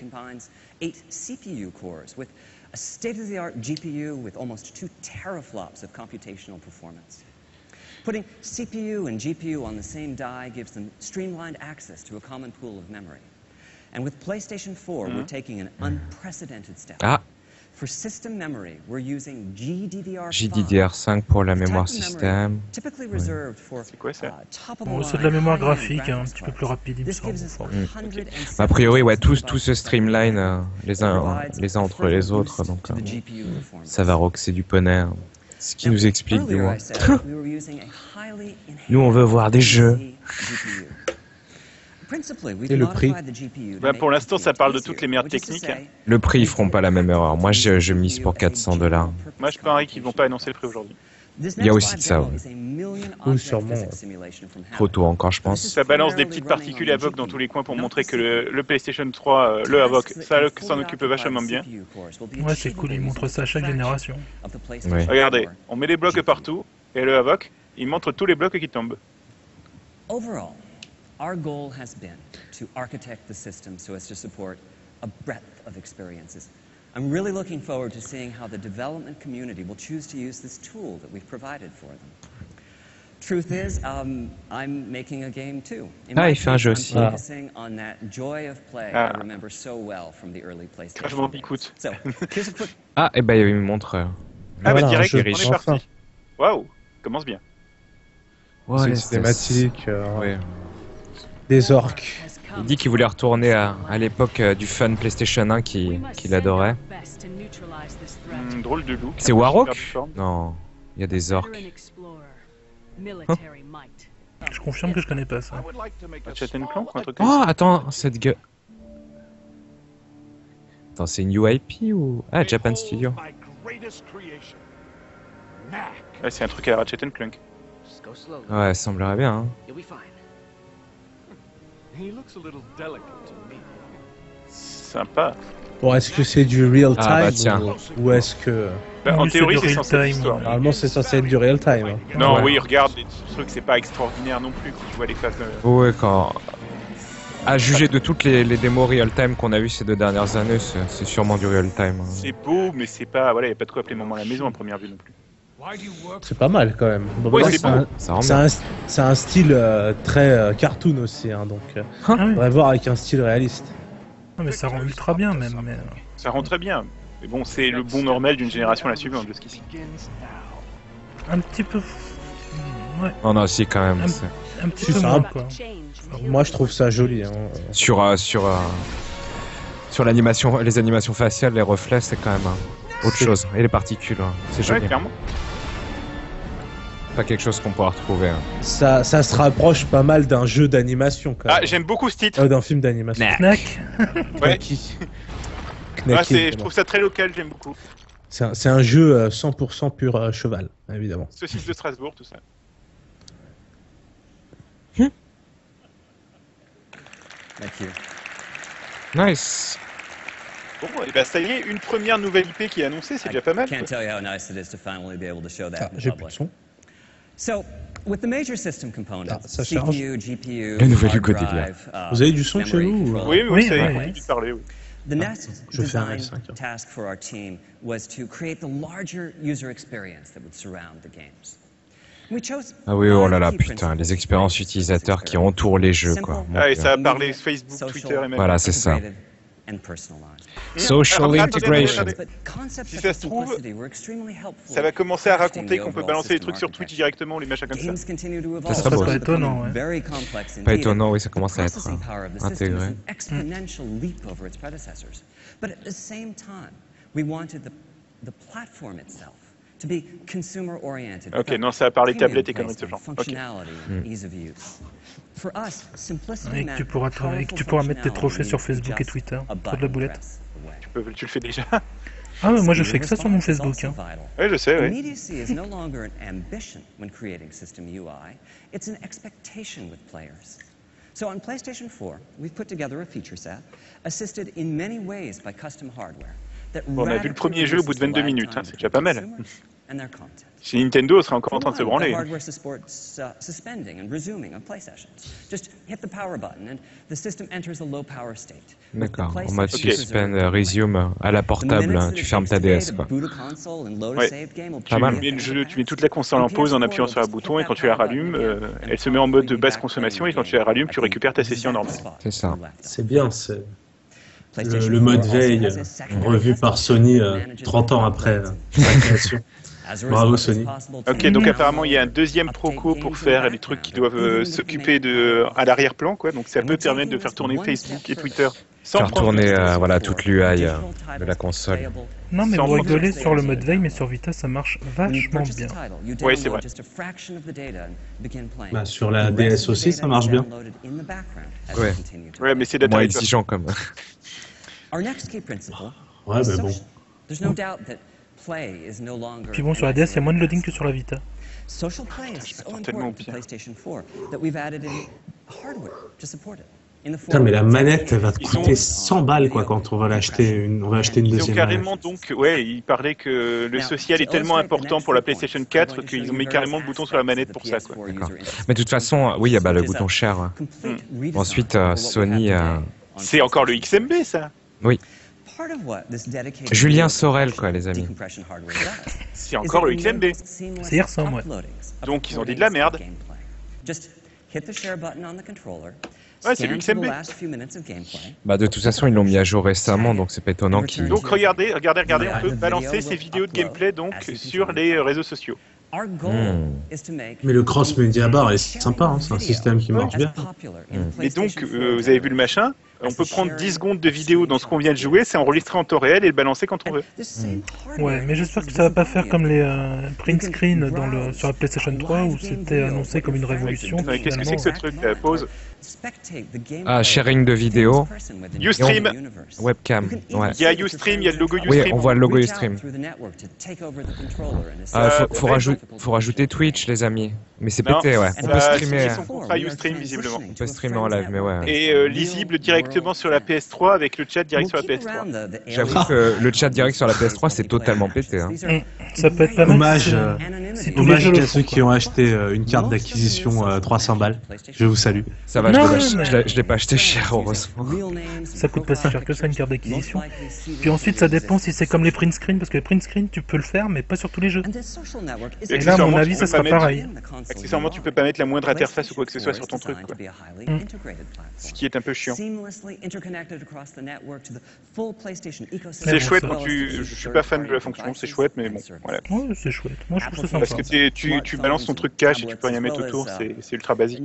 A state-of-the-art GPU with almost 2 teraflops of computational performance. Putting CPU and GPU on the same die gives them streamlined access to a common pool of memory. And with PlayStation 4, we're taking an unprecedented step. Ah, For system memory, we're using GDDR5. JDDR5 pour la mémoire système. Typically reserved for C'est quoi ça? Bon, c'est de la mémoire graphique, hein, un petit peu plus rapide, il me This semble. gives us Enfin, 175 A priori, ouais, tout se streamline les uns entre les autres, donc to the GPU performance. ça va roxer du poney. Hein. Ce qui nous explique du Earlier, moins. I said we were using a highly Nous, on veut voir des jeux. GPU. Principally, we've Et le prix? modified the GPU to Bah, pour make l'instant, the ça parle de easier, toutes les merdes which is to techniques. say, Le prix, ils feront pas la même erreur. Moi, je mise pour 400 $. Moi je parie qu'ils vont pas annoncer le prix aujourd'hui. this Il y a next aussi de ça, 5 ouais. is a million Oui, object sûrement. physics simulation from Trop tôt encore, je pense. Ça balance des petites particules AVOC dans tous les coins pour montrer que le PlayStation 3, le AVOC, ça s'en occupe vachement bien. Ouais, c'est cool, ils montrent ça à chaque génération. Oui. Regardez, on met des blocs partout et le AVOC, il montre tous les blocs qui tombent. Overall, our goal has been to architect the system so as to support a breadth of experiences. I'm really looking forward to seeing how the development community will choose to use this tool that we've provided for them. Truth is, I'm making a game too. In Ah, my il fait un case, jeu I'm aussi. focusing on that joy of play Ah. I remember so well from the early PlayStation Crash games. Bandicoot. So, here's a quick Ah, et ben il me montre. Ah Voilà, bah un direct, jeu, on est enfin. parti. Waouh, commence bien. C'est une cinématique, Ouais. des orques. Il dit qu'il voulait retourner à l'époque du fun PlayStation 1 qu'il adorait. Drôle de look. C'est un peu Warhawk? super difforme. Non, il y a des orques. Je confirme que je connais pas ça. Ratchet & Clank ou un truc comme Oh, ça. attends, cette gueule. Attends, c'est une UIP ou. Ah, Japan Studio. Ouais, c'est un truc à Ratchet & Clank. Ouais, ça semblerait bien. Hein. Sympa. Bon, est-ce que c'est du real time Ah, bah, tiens. ou est-ce que. Bah, en Oui, c'est théorie, du c'est real censé être time, l'histoire. ouais. Normalement, c'est censé être du real time. hein. Non, Ouais. oui, regarde, ce truc, c'est pas extraordinaire non plus quand tu vois les phases. Ouais, quand. À juger de toutes les démos real time qu'on a vues ces 2 dernières années, c'est sûrement du real time. Hein. C'est beau, mais c'est pas. Voilà, y a pas de quoi appeler maman à la maison en première vue non plus. C'est pas mal quand même. Bon, Ouais, là, c'est c'est un, Ça rend c'est bien. un- c'est un style très cartoon aussi, hein, donc Ah oui. on va voir avec un style réaliste. Non, mais ça rend ultra bien même. Mais... Ça rend très bien. Mais bon, c'est le bon normal d'une génération à la suivante jusqu'ici. Un petit peu. Ouais, Non, non, si, quand même. Un- c'est- un petit Si, peu ça moins va. quoi. Moi, je trouve ça joli. Hein. Sur l'animation, les animations faciales, les reflets, c'est quand même autre chose. Et les particules, hein, c'est Ouais, joli. clairement. pas quelque chose qu'on pourra retrouver. Hein. Ça se rapproche pas mal d'un jeu d'animation quand même. Ah, j'aime beaucoup ce titre. D'un film d'animation. Knack. Ouais. Knack, je trouve ça très local, j'aime beaucoup. C'est un jeu 100% pur cheval, évidemment. Saucisse de Strasbourg, tout ça. Thank you. Nice. Bon, et bah ça y est, une première nouvelle IP qui est annoncée, c'est déjà pas mal. Can't tell you how nice it is to finally be able to show that in J'ai plus de public. son. So, with the major system components, ça charge. CPU, GPU, Le nouvel hard Hugo drive, Vous avez du son chez memory, vous controller. Oui, ça y est, ouais. j'ai dû parler, oui. The next je fais un design L5. task for our team was to create the larger user experience that would surround the games. We chose Ah oui, oh là là, five key putain, les principles expériences for utilisateurs qui entourent les jeux, quoi. Simple, Mon Ah, et Dieu. ça a parlé immediate, Facebook, social, Twitter et même. Voilà, c'est ça. integrated, and personalized. Social Attendez, integration. attendez. But concepts Si such ça as se trouve, simplicity were extremely helpful Ça va commencer à crafting raconter the qu'on peut overall balancer les system trucs sur Twitch architecture. directement, les machins comme ça. Games continue to Ça evolve. serait beau, ça. It's Étonnant, becoming ouais. very complex Pas indeed, étonnant, oui, ça and commence the à être processing power of the system is intégré. an exponential leap over its predecessors. But at the same time, we wanted the platform itself to be consumer oriented. Ok, non, ça a parlé tablettes et conneries de ce genre. Ok. Functionality and ease of use. For us, simplicity Et que meant tu pourras mettre tes trophées sur Facebook et Twitter. Pas de la boulette. Tu le fais déjà. Ah ouais, moi je fais que ça sur mon Facebook. Hein. Oui, je sais, oui. Immediacy is no longer an ambition when creating system UI, it's an expectation with players. So on PlayStation 4, we've put together a feature set assisted in many ways by custom hardware. Bon, on a vu le premier jeu au bout de 22 minutes, hein, c'est déjà pas mal. And their content. Chez Nintendo, on serait encore en train de se For one, branler. the hardware supports suspending and resuming of play sessions. Just hit the power button and the system enters a low power state. D'accord, The en mode PlayStation suspend, preserves resume à la portable, hein, tu fermes ta DS, quoi. Ouais. Pas mal. Tu mets toute la console en pause en appuyant sur un bouton et quand tu la rallumes, elle se met en mode de basse consommation et quand tu la rallumes, tu récupères ta session normale. C'est ça. C'est bien, c'est le mode veille revu par Sony 30 ans après sa création. Bravo, Sony. Ok, donc apparemment il y a un deuxième proco pour faire les trucs qui doivent s'occuper à l'arrière-plan, quoi. Donc ça peut permettre de faire tourner Facebook et Twitter sans Faire prendre. tourner voilà, toute l'UI de la console. Non mais Sans vous prendre- rigolez sur le mode veille, mais sur Vita ça marche vachement bien. Ouais, c'est vrai. Bah, sur la DS aussi, ça marche bien. Ouais. Ouais, mais c'est Moins data. exigeant, comme. Ouais, mais bon. Puis bon, sur la DS il y a moins de loading que sur la Vita. Social play is so tellement important to bien. PlayStation 4 that we've added in hardware to support it. In the Putain, mais la form of manette, elle va te Ils coûter ont- 100 balles, quoi, quand on va l'acheter une, on va acheter une Ils ont deuxième manette. carrément donc, ouais, ils parlaient que le social est tellement important pour la PlayStation 4 qu'ils ont mis carrément le bouton sur la manette pour ça, quoi. D'accord. Mais de toute façon, oui, il y a le bouton share. Hein. Ensuite, Sony. C'est encore le XMB, ça. Oui. Julien Sorel, quoi, les amis. C'est encore le XMB. Ça y ressemble, ouais. Donc ils ont dit de la merde. Ouais, c'est le XMB. Bah, de toute façon, ils l'ont mis à jour récemment, donc c'est pas étonnant qu'ils. Donc regardez, on peut balancer ces vidéos de gameplay donc sur les réseaux sociaux. Mais le cross media bar est sympa, hein, c'est un système qui marche bien. Mais donc, vous avez vu le machin, on peut prendre 10 secondes de vidéo dans ce qu'on vient de jouer, c'est enregistré en temps réel et le balancer quand on veut. Ouais, mais j'espère que ça va pas faire comme les print screen sur la PlayStation 3 où c'était annoncé comme une révolution. Qu'est-ce que c'est que ce truc, la pause? Ah, sharing de vidéo. Ustream. Webcam, ouais. Il y a Ustream, il y a le logo Oui, Ustream. on voit le logo Ustream. Ah, faut rajouter Twitch, les amis. Mais c'est Non, pété, ouais. On peut ça a streamer. signé son contrat Ustream, visiblement. On peut streamer en live, mais ouais. Et lisible directement sur la PS3 avec le chat direct sur la PS3. J'avoue que le chat direct sur la PS3, c'est totalement pété. Hein. Ça peut être pas mal. Hommage, si tous les jeux le à font, ceux quoi. qui ont acheté une carte d'acquisition 300 balles. Je vous salue. Ça va, Non, je l'ai pas acheté cher, heureusement. Ça coûte pas si cher que ça une carte d'acquisition. Puis ensuite ça dépend si c'est comme les print screen parce que les print screen tu peux le faire mais pas sur tous les jeux. Et là à mon avis ça sera pareil. Accessoirement, tu peux pas mettre la moindre interface ou quoi que ce soit sur ton truc, quoi. Ce qui est un peu chiant. C'est chouette quand je suis pas fan de la fonction, c'est chouette, mais bon, voilà. Ouais, c'est chouette. Moi je trouve ça Parce sympa. que tu balances ton truc cache et tu peux rien mettre autour, c'est ultra basique.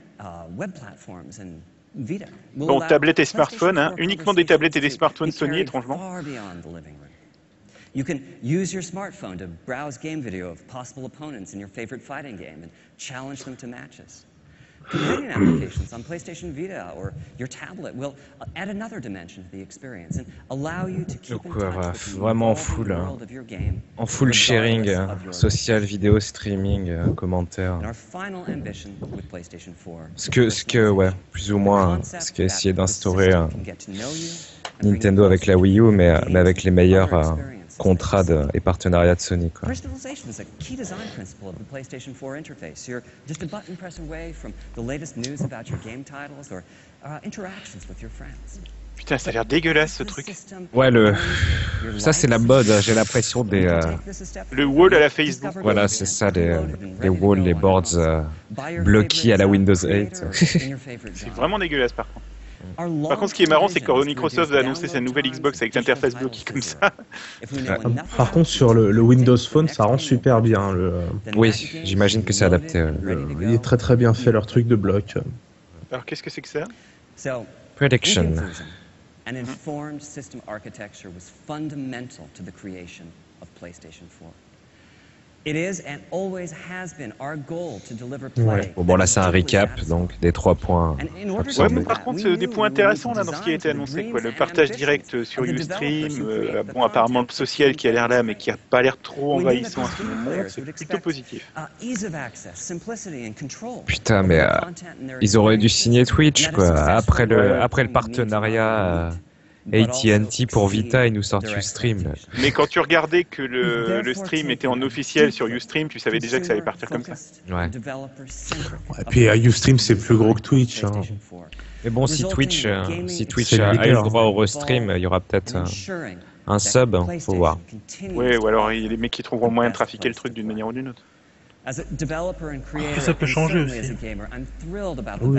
Bon, tablettes et smartphones, hein, uniquement des tablettes et des smartphones Sony, étrangement. You can use your smartphone to browse game video of possible opponents in your favorite fighting game and challenge them to matches. Companion applications on PlayStation Vita or your tablet will add another dimension to the experience and allow you to keep in touch with the evolving world of your game. En full sharing, social, vidéo, streaming, commentaires. And our final ambition with PlayStation 4. Ouais, plus ou moins, ce qu'a essayé d'instaurer Nintendo avec la Wii U, mais avec les meilleurs contrats et partenariats de Sony, quoi. Personalization is a key design principle of the PlayStation 4 interface. You're just a button press away from the latest news about your game titles or interactions with your friends. Putain, ça a l'air dégueulasse ce truc. Ouais, ça c'est la mode, j'ai l'impression le wall à la Facebook. Voilà, c'est ça, les walls, les boards bloqués à la Windows 8. C'est vraiment dégueulasse par contre. Par contre, ce qui est marrant, c'est que quand Microsoft va annoncer sa nouvelle Xbox avec l'interface bloquée comme ça. Par contre, sur le Windows Phone, ça rend super bien. Oui, j'imagine que c'est adapté. Il est très très bien fait, leur truc de bloc. Alors, qu'est-ce que c'est que ça? Prediction. An informed system architecture was fundamental to the creation of PlayStation 4. It is and always has been our goal to deliver play. Bon, là c'est un recap, donc des 3 points. Ouais, mais par contre, des points intéressants là dans ce qui a été annoncé, quoi. Le partage direct sur Ustream, bon, apparemment le social qui a l'air là, mais qui a pas l'air trop envahissant à ce moment, c'est plutôt positif. Putain, mais ils auraient dû signer Twitch, quoi. Après le partenariat. AT&T pour Vita, ils nous sortent Ustream. Mais quand tu regardais que le stream était en officiel sur Ustream, tu savais déjà que ça allait partir comme ça. Ouais. Et puis Ustream c'est plus gros que Twitch. Hein. Mais bon, si Twitch a le droit au restream, il y aura peut-être un sub, faut voir. Ouais, ou alors il y a des mecs qui trouveront moyen de trafiquer le truc d'une manière ou d'une autre. Ça peut changer aussi. Oui.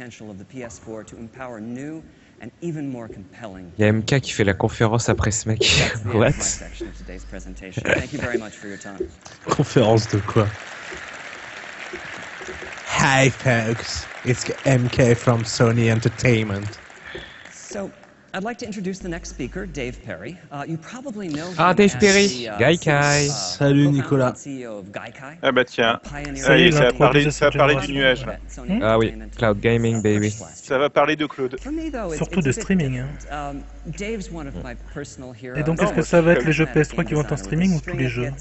Il y a MK qui fait la conférence après ce mec. What? Conférence de quoi? Hi folks, it's MK from Sony Entertainment. So, I'd like to introduce the next speaker, Dave Perry. You probably know him Dave Perry, Gaikai. Salut Nicolas. Ah bah tiens, ça y est, ça va parler du nuage là. Ah oui, cloud gaming baby. Ça va parler de Claude. Surtout de streaming. Et donc est-ce que ça va être les jeux PS3 qui vont être en streaming ou tous les jeux?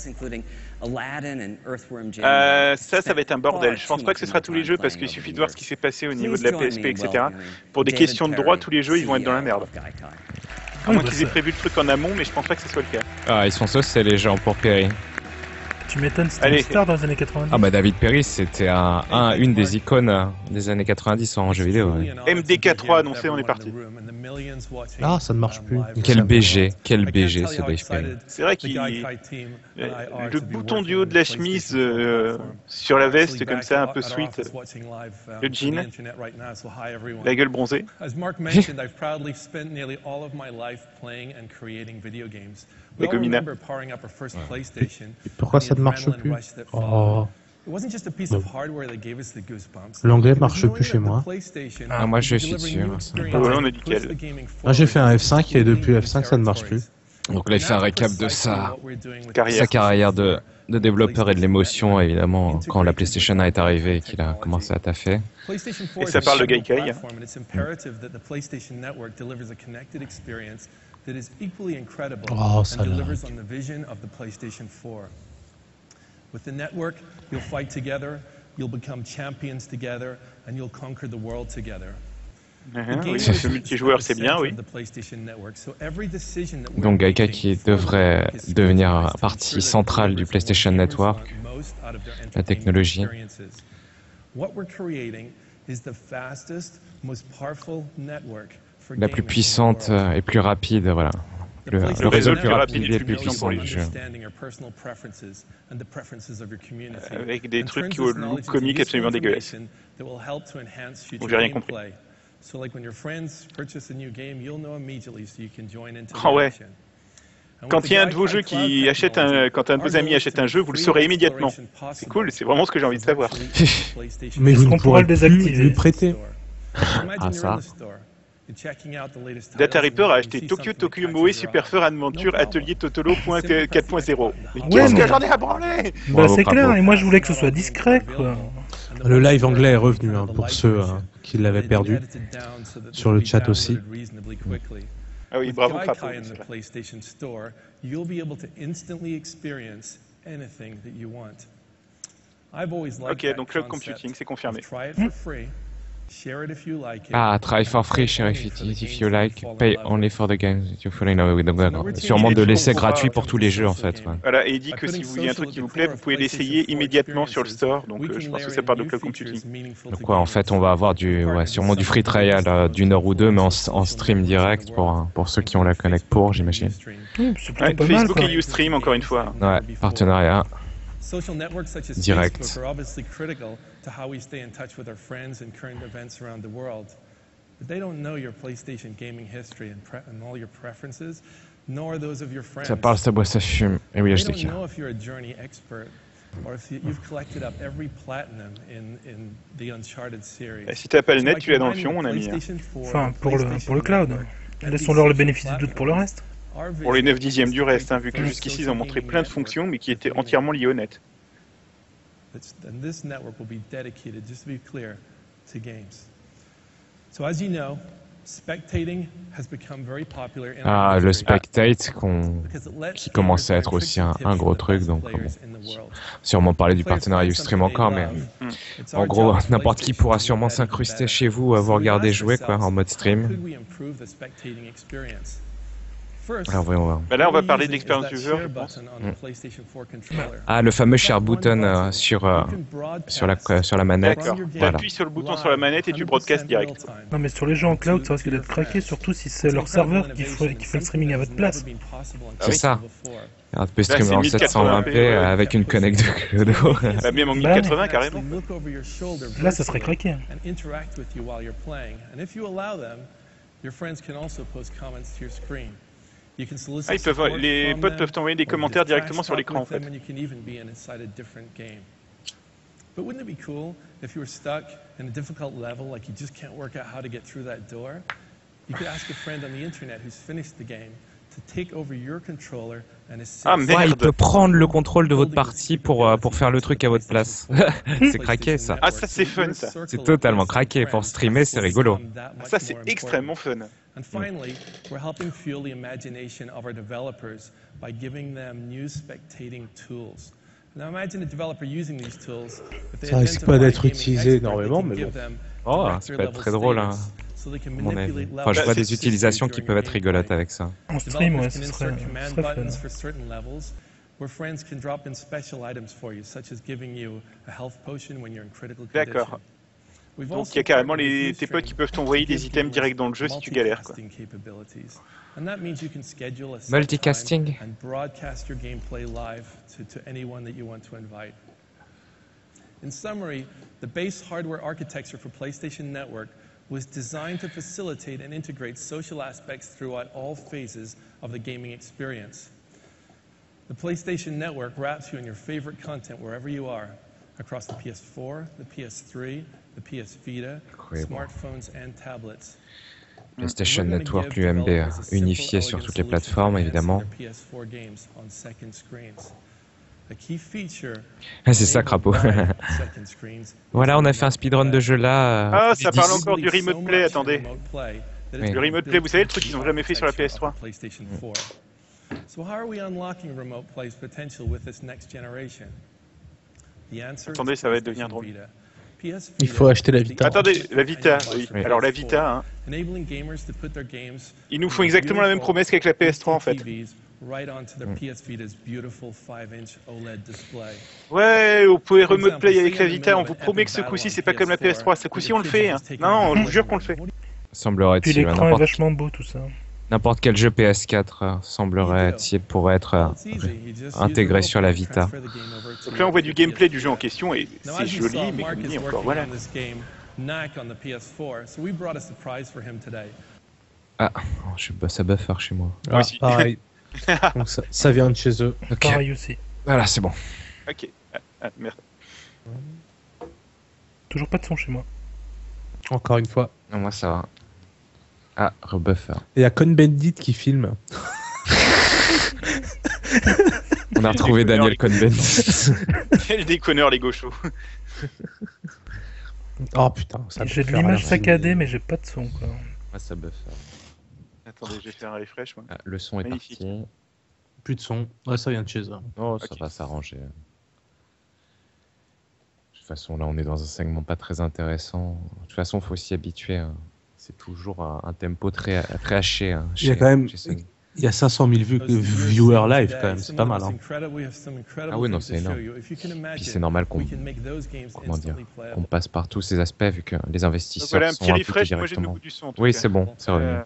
Ça va être un bordel. Je pense pas que ce sera tous les jeux parce qu'il suffit de voir ce qui s'est passé au niveau de la PSP, etc. Pour des questions de droit, tous les jeux ils vont être dans la merde. À moins qu'ils aient prévu le truc en amont, mais je pense pas que ce soit le cas. Ah, ils sont saucés les gens pour Perry. Tu m'étonnes, c'était une star dans les années 90. Ah bah David Perry, c'était une des icônes des années 90 en jeu vidéo. Ouais. MDK3 annoncé, on est parti. Ah, ça ne marche plus. Quel BG ce Dave Perry. C'est vrai qu'il le bouton du haut de la chemise sur la veste comme ça, un peu sweet, le jean, la gueule bronzée. Les Gomina. Et pourquoi ça ne marche plus? Oh. L'anglais marche plus chez moi. Ah, moi je suis dessus. Ouais, on est nickel. Moi j'ai fait un F5 et depuis F5 ça ne marche plus. Donc là il fait un récap de sa carrière de développeur et de l'émotion évidemment quand la PlayStation est arrivée et qu'il a commencé à taffer. Et ça parle de Gaikai. Oh, ça là. With the network, you'll fight together, you'll become champions together, and you'll conquer the world together. Oui, ce multijoueur, c'est bien, oui. Donc Gaikai qui devrait devenir partie centrale du PlayStation Network, la technologie. La plus puissante et plus rapide, voilà. Le réseau le plus rapide et le plus puissant du jeu. Avec des trucs qui ont le look comique absolument dégueulasse. Bon, j'ai rien compris. Ah ouais. Quand il y a un de vos jeux qui achète quand un de vos amis achète un jeu, vous le saurez immédiatement. C'est cool, c'est vraiment ce que j'ai envie de savoir. Mais vous ne pourrez le désactiver. Lui prêter. Ah ça. Data Reaper a acheté Tokyo Moe Super Fur Adventure Atelier Totolo.4.0. Mais Ouais, qu'est-ce mais- que j'en ai à branler? Bah c'est clair, et moi je voulais que ce soit discret quoi. Le live anglais est revenu hein, pour ceux qui l'avaient perdu. Sur le chat aussi. Ah oui, bravo With Crapaud. Gaikai in the PlayStation Store, you'll be able to instantly experience anything that you want. I've always liked Ok, that donc cloud concept computing, c'est confirmé. of try it for free, share it if you like it. Ah, try for free, share if you like, pay only for the games you fall in love with. Donc, d'accord. Sûrement de laisser gratuit pour tous les jeux en fait. Ouais. Voilà, et il dit que si vous voyez un truc qui vous plaît, vous pouvez l'essayer immédiatement sur le store. Donc je pense que ça part de cloud computing. Donc quoi, en fait, on va avoir sûrement du free trial d'une heure ou deux, mais en stream direct pour ceux qui ont la connect pour, j'imagine. C'est plutôt Ouais, pas mal Facebook quoi. et Ustream encore une fois. Ouais, partenariat. Social networks such as Direct. Facebook are obviously critical to how we stay in touch with our friends and current events around the world. But they don't know your PlayStation gaming history and all your preferences, nor those of your friends. Ça parle, ça boit, ça fume. Et oui, They je don't dis. know if you're a Journey expert or if you've collected up every platinum in the Uncharted series. Et si t'as pas le So net, by tu l'as dans le combining fion, mon ami. PlayStation 4 Enfin, and pour le PlayStation cloud. Network and Laissons-leur le these bénéfice du doute pour le platforms, reste. our Pour les vision 9 dixièmes is du to reste, hein, create vu the que first jusqu'ici ils social ont montré gaming plein de network fonctions, mais qui étaient gaming entièrement liées au net. And this network will be dedicated, just to be clear, to games. So as you know, spectating has become very popular in Ah, our le industry spectate because it lets qui commence à gamers être find aussi tricks and un tips gros from the truc, best donc players bon. in the world. Sûrement parler du Players partenariat find Ustream something encore, they mais love. It's en our gros, job as n'importe qui PlayStation pourra to sûrement make that even s'incruster better. chez vous à vous So we regarder asked jouer quoi, en ourselves, mode how stream. could we improve the spectating experience? First, Alors voyons voir. Bah là, on va what we're parler de using is l'expérience that du joueur, share je pense. button on the PlayStation 4 controller. Ah, le fameux share With that button one button, sur you can broadcast sur la manette. D'accord. from your game Voilà. T'appuies sur le bouton sur la manette et tu broadcast direct. Non mais sur les jeux en cloud, ça risque d'être craqué, surtout si c'est leur serveur qui fait le streaming à votre place. C'est ça. Alors, tu peux Là, streamer c'est en 1080p, 720p ouais. avec une connect de Clodo. Bah, même en Bah, 1080 carrément. Là, ça serait craqué. And interact with you while you're playing. And if you allow them, your friends can also post comments to your screen. You can solicit Ah, support les from potes them, peuvent t'envoyer des or commentaires just trash directement sur talk l'écran en with them, fait. and you can even be inside a different game. But wouldn't it be cool if you were stuck in a difficult level, like you just can't work out how to get through that door? You could ask a friend on the internet who's finished the game to take over your controller and assist. Ah, Ouais, il merde. peut prendre le contrôle de votre partie pour faire le truc à votre place. C'est craqué ça. Ah, ça, c'est fun, ça. C'est totalement craqué. Pour streamer, c'est rigolo. Ça, c'est extrêmement fun. And finally, we're helping fuel the imagination of our developers by giving them new spectating tools. Now imagine a developer using these tools. If they Ça risque identify pas a d'être gaming utilisé expert, énormément, they can mais give bon. them Oh, director ça peut être level très drôle, hein, status, so they can à mon avis. manipulate Enfin, je levels vois c'est- des utilisations qui peuvent être rigolotes avec ça. En stream, ouais, Developers ce can serait insert command fun. buttons for certain levels, where friends can drop in special items for you, such as giving you a health potion when you're in critical condition. D'accord. We've Donc also il y a carrément partnered with tes potes qui Ustream peuvent t'envoyer to des give items gamers directs dans le jeu si tu galères quoi. multicasting capabilities. And that means you can schedule a set Multicasting. time and broadcast your gameplay live to anyone that you want to invite. In summary, the base hardware architecture for PlayStation Network was designed to facilitate and integrate social aspects throughout all phases of the gaming experience. The PlayStation Network wraps you in your favorite content wherever you are, across the PS4, the PS3, the PS Vita, Incroyable. smartphones and tablets. PlayStation We're gonna Network, give l'UMB, developers a simple, unifié sur elegant toutes les solution plateformes to évidemment. enhance their PS4 games on second screens. A key feature Ah, c'est ça, Crapaud. enabled by second screens Voilà, on a is fait un speedrun de jeu là. Ah, ça parle d'ici- encore du remote play, attendez. Oui. Le remote play, vous savez, le truc qu'ils ont jamais fait sur la PS3. PlayStation 4. So how are we unlocking remote play's potential with this next generation? The answer is Attendez, ça va devenir PlayStation drôle. Vita. PS Il Vita faut acheter la is the Vita. Attendez, la Vita, oui. Oui. Alors la Vita, hein, enabling gamers to put their games ils nous font exactement la même promesse qu'avec la PS3 en fait. TVs right onto their PS Vita's beautiful 5-inch OLED display. Ouais, vous pouvez remote play avec la Vita, on vous promet que ce coup-ci c'est pas comme la PS3, ce coup-ci on le fait. Hein. Non, je vous jure qu'on le fait. Puis Semblerait-il, l'écran est vachement beau, tout ça. n'importe quel jeu PS4 semblerait-il pourrait être It's easy. You just intégré use the sur la remote to Vita. transfer the game over to Donc là on voit du your gameplay PS4. du jeu en question et Now, c'est as you saw, joli, mais Mark comme is dit encore, working voilà. on this game, Knack on the PS4, so we brought a surprise for him today. Ah, ça buffer chez moi. Moi aussi. Pareil. Donc ça vient de chez eux. Ok, Pareil aussi. voilà, c'est bon. Ok, merde. Toujours pas de son chez moi. Encore une fois. Non, moi ça va. Ah, Rebuffer. Il y a Cohn-Bendit qui filme. On a retrouvé Daniel Cohn-Bendit. Quel déconneur, les gauchos. Oh putain, ça J'ai de l'image saccadée, mais j'ai pas de son, quoi. Ah, ça buffer. Attendez, je vais faire un refresh, moi. Ah, le son est Magnifique. parti. Plus de son. Ouais, ça vient de chez eux. Oh, ça va s'arranger. De toute façon, là, on est dans un segment pas très intéressant. De toute façon, faut s'y habituer. Hein. C'est toujours un tempo très haché. Hein, Il y a quand même... Il y a 500 000 viewers live quand même, c'est pas mal. Hein. Ah oui, non, c'est énorme. Puis c'est normal qu'on passe par tous ces aspects vu que les investisseurs voilà, sont un petit impliqués refresh, moi j'ai le directement. goût du son. Oui, c'est bon, c'est revenu.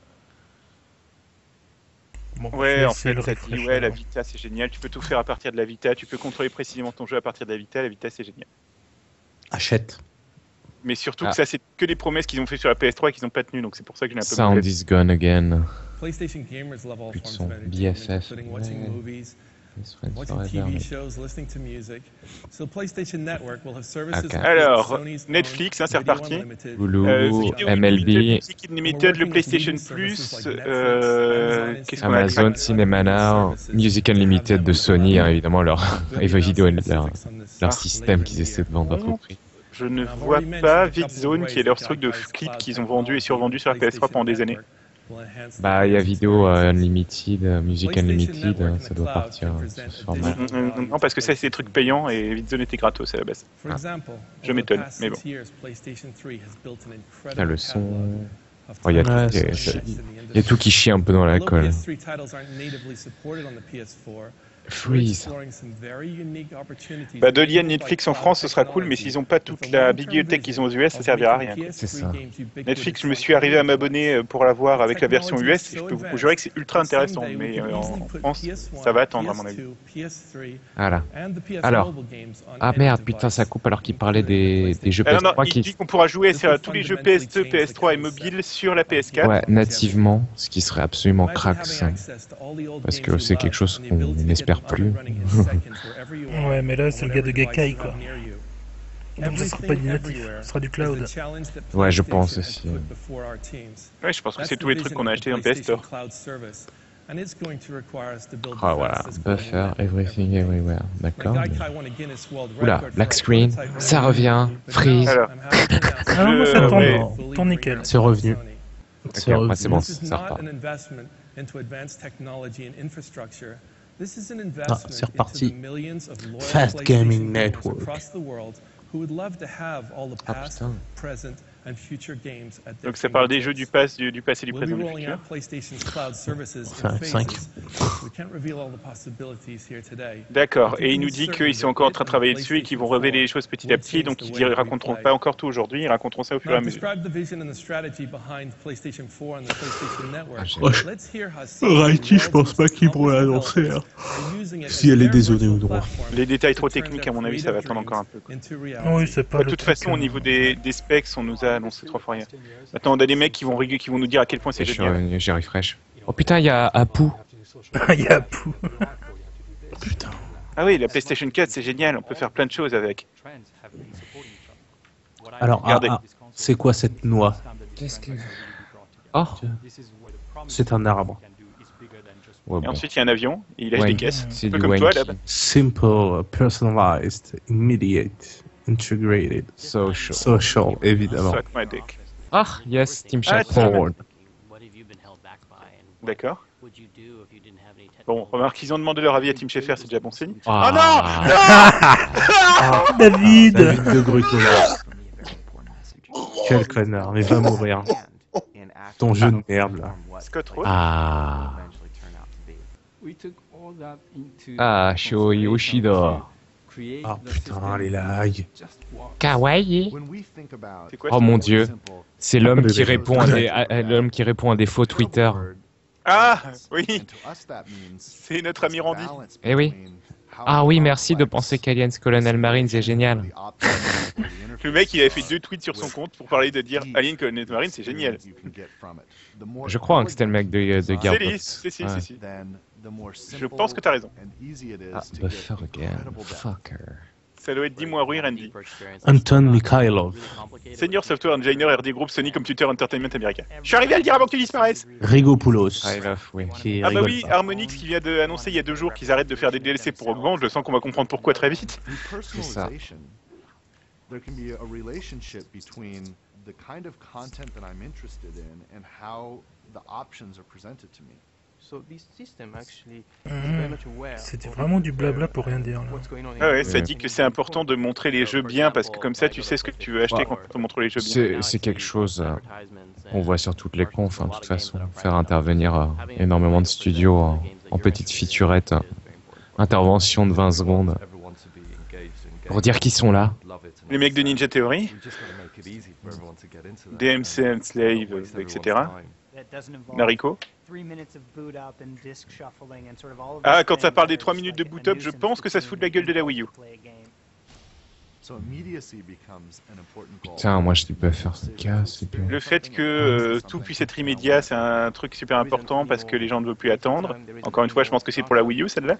Bon, Ouais, en fait, le ça dit, refresh, ouais, la alors. Vita c'est génial, tu peux tout faire à partir de la Vita, tu peux contrôler précisément ton jeu à partir de la Vita c'est génial. Achète. Mais surtout que ça c'est que des promesses qu'ils ont fait sur la PS3 et qu'ils n'ont pas tenu, donc c'est pour ça que j'ai un peu Sound is gone again. PlayStation gamers love all Plus de forms son. of entertainment, BFF. including watching Ouais. movies, Best Friends watching Forever, TV mais- shows, listening to music. So PlayStation Network will have services Ok. including Alors, Sony's own Netflix, hein, c'est Video reparti. Unlimited, Hulu, Video MLB, Unlimited, Music Unlimited, le PlayStation Plus, qu'est-ce qu'on a Amazon Cinema Now, Music Unlimited de Sony, hein, évidemment leur Video, leur système qu'ils essaient de vendre à tout prix. Je ne vois pas VidZone qui est leur truc de clips qu'ils ont vendu et survendu sur la PS3 pendant des années. Bah, il y a Video Unlimited, Music Unlimited, ça doit partir sur ce format. Non, parce que ça c'est des trucs payants et VidZone était gratos à la base. For example, Je over the m'étonne, past mais bon. 6 years, PlayStation 3 has built an Ah, incredible le son. catalog of Oh, il y a Ouais, tout, c'est- il y a tout qui chie un peu dans la Although colle. PS3 titles aren't natively supported on the PS4, we're Freeze. exploring some very unique opportunities Bah, de lier enabled by Netflix en cloud France, ce sera cool, mais technology. s'ils n'ont pas toute With a la long-term bibliothèque qu'ils ont aux vision US, ça of servira à making rien. C'est PS3 ça. games ubiquitous Netflix, je me suis arrivé à m'abonner pour l'avoir avec la version Technology US, is et je so peux vous advanced jurer que c'est ultra that intéressant, someday we mais could easily en put France, PS1, ça va attendre à mon avis. PS2, PS3, Voilà. and the PS Alors. mobile games on Ah any merde, putain, ça device, coupe alors qu'il parlait including des jeux Ah non, non, PS3 il qui... dit qu'on pourra jouer à tous les jeux PS2, PS3 et mobile sur la PS4. Ouais, nativement, ce qui serait absolument crax. Parce que c'est quelque chose qu'on n'espère plus. Ouais, mais là, c'est le gars de Gakkai, quoi. Donc ça sera pas du natif, ce sera du cloud. Ouais, je pense aussi. Ouais, je pense que c'est tous les trucs qu'on a achetés en PS Store. Ah voilà, Buffer, Everything Everywhere, d'accord. Oula, black screen, ça revient, freeze. Alors. Ah non, moi ça ouais. tourne nickel. C'est revenu. Ok, après c'est bon, ça repart. Ah, c'est reparti. Fast Gaming Network. Ah putain. Donc ça parle des jeux du passé, du passé, du présent, du futur. Enfin, 5. D'accord, et il nous dit qu'ils sont encore en train de travailler dessus et qu'ils vont révéler les choses petit à petit, donc ils ne raconteront pas encore tout aujourd'hui, ils raconteront ça au fur et à mesure. Righty, je pense pas qu'ils vont l'annoncer. Hein. Si elle est dézonée ou non. Les détails trop techniques, à mon avis, ça va attendre encore un peu. Oui, c'est pas De le toute truc, façon, au niveau des specs, on nous a annoncé 3 fois rien. Maintenant, on a des mecs qui vont nous dire à quel point c'est Je suis génial. revenu, j'ai refresh. Oh putain, il y a Apu. Il y a Pou. Putain. Ah oui, la PlayStation 4, c'est génial, on peut faire plein de choses avec. Alors, Regardez. c'est quoi cette noix? Qu'est-ce que... Oh. C'est un arbre. Ouais, Et bon. ensuite, il y a un avion, et il lâche Ouais, des caisses. c'est Un peu du comme toi, wanky. là-bas. Simple, personalized, immediate, integrated, social, évidemment. Suck my dick. Ah, yes, Team Ah, Chat. Forward. D'accord. Bon, remarque, ils ont demandé leur avis à Tim Schafer, c'est déjà bon signe. Ah. David. David de Grutola. Quel connard, mais va mourir. Ton jeu de merde, là. Scott Rowe. Ah. Ah, Sho Yoshida. Ah putain, les lags. Kawaii. C'est quoi, Oh ça mon dieu. C'est l'homme qui bébé. répond l'homme qui répond à des faux Twitter. Ah, oui. C'est notre ami Randy. Eh oui. Ah oui, merci de penser qu'Aliens Colonel Marines est génial. Le mec, il avait fait 2 tweets sur son compte pour parler de dire Alien Colonel Marine, c'est génial. Je crois hein, que c'était le mec de C'est Gearbox. lui, si. Je Je pense que t'as raison. Ah, Buffer again, fucker. Ça doit être dis-moi oui, Randy. Anton Mikhailov. Senior Software Engineer RD Group Sony Computer Entertainment America. Je suis arrivé à le dire avant que tu disparaisses. Rigopoulos. Oui. Qui Ah bah rigole oui, pas. Harmonix qui vient d'annoncer il y a 2 jours qu'ils arrêtent de faire des DLC pour Rogue One. Je sens qu'on va comprendre pourquoi très vite. C'est ça. There can be a relationship between the kind of content that I'm interested in and how the options are presented to me. C'était vraiment du blabla pour rien dire. Là. Ah ouais, ça dit que c'est important de montrer les jeux bien parce que comme ça tu sais ce que tu veux acheter quand on te montre les jeux bien. C'est quelque chose, on voit sur toutes les confs, de toute façon, faire intervenir énormément de studios en petites featurettes, intervention de 20 secondes, pour dire qu'ils sont là. Les mecs de Ninja Theory, DMC and Slave, etc. Nariko. Ah, quand ça parle des 3 minutes de boot-up, je pense que ça se fout de la gueule de la Wii U. Putain, moi je peux faire ce casse. Le fait que tout puisse être immédiat, c'est un truc super important parce que les gens ne veulent plus attendre. Encore une fois, je pense que c'est pour la Wii U celle-là.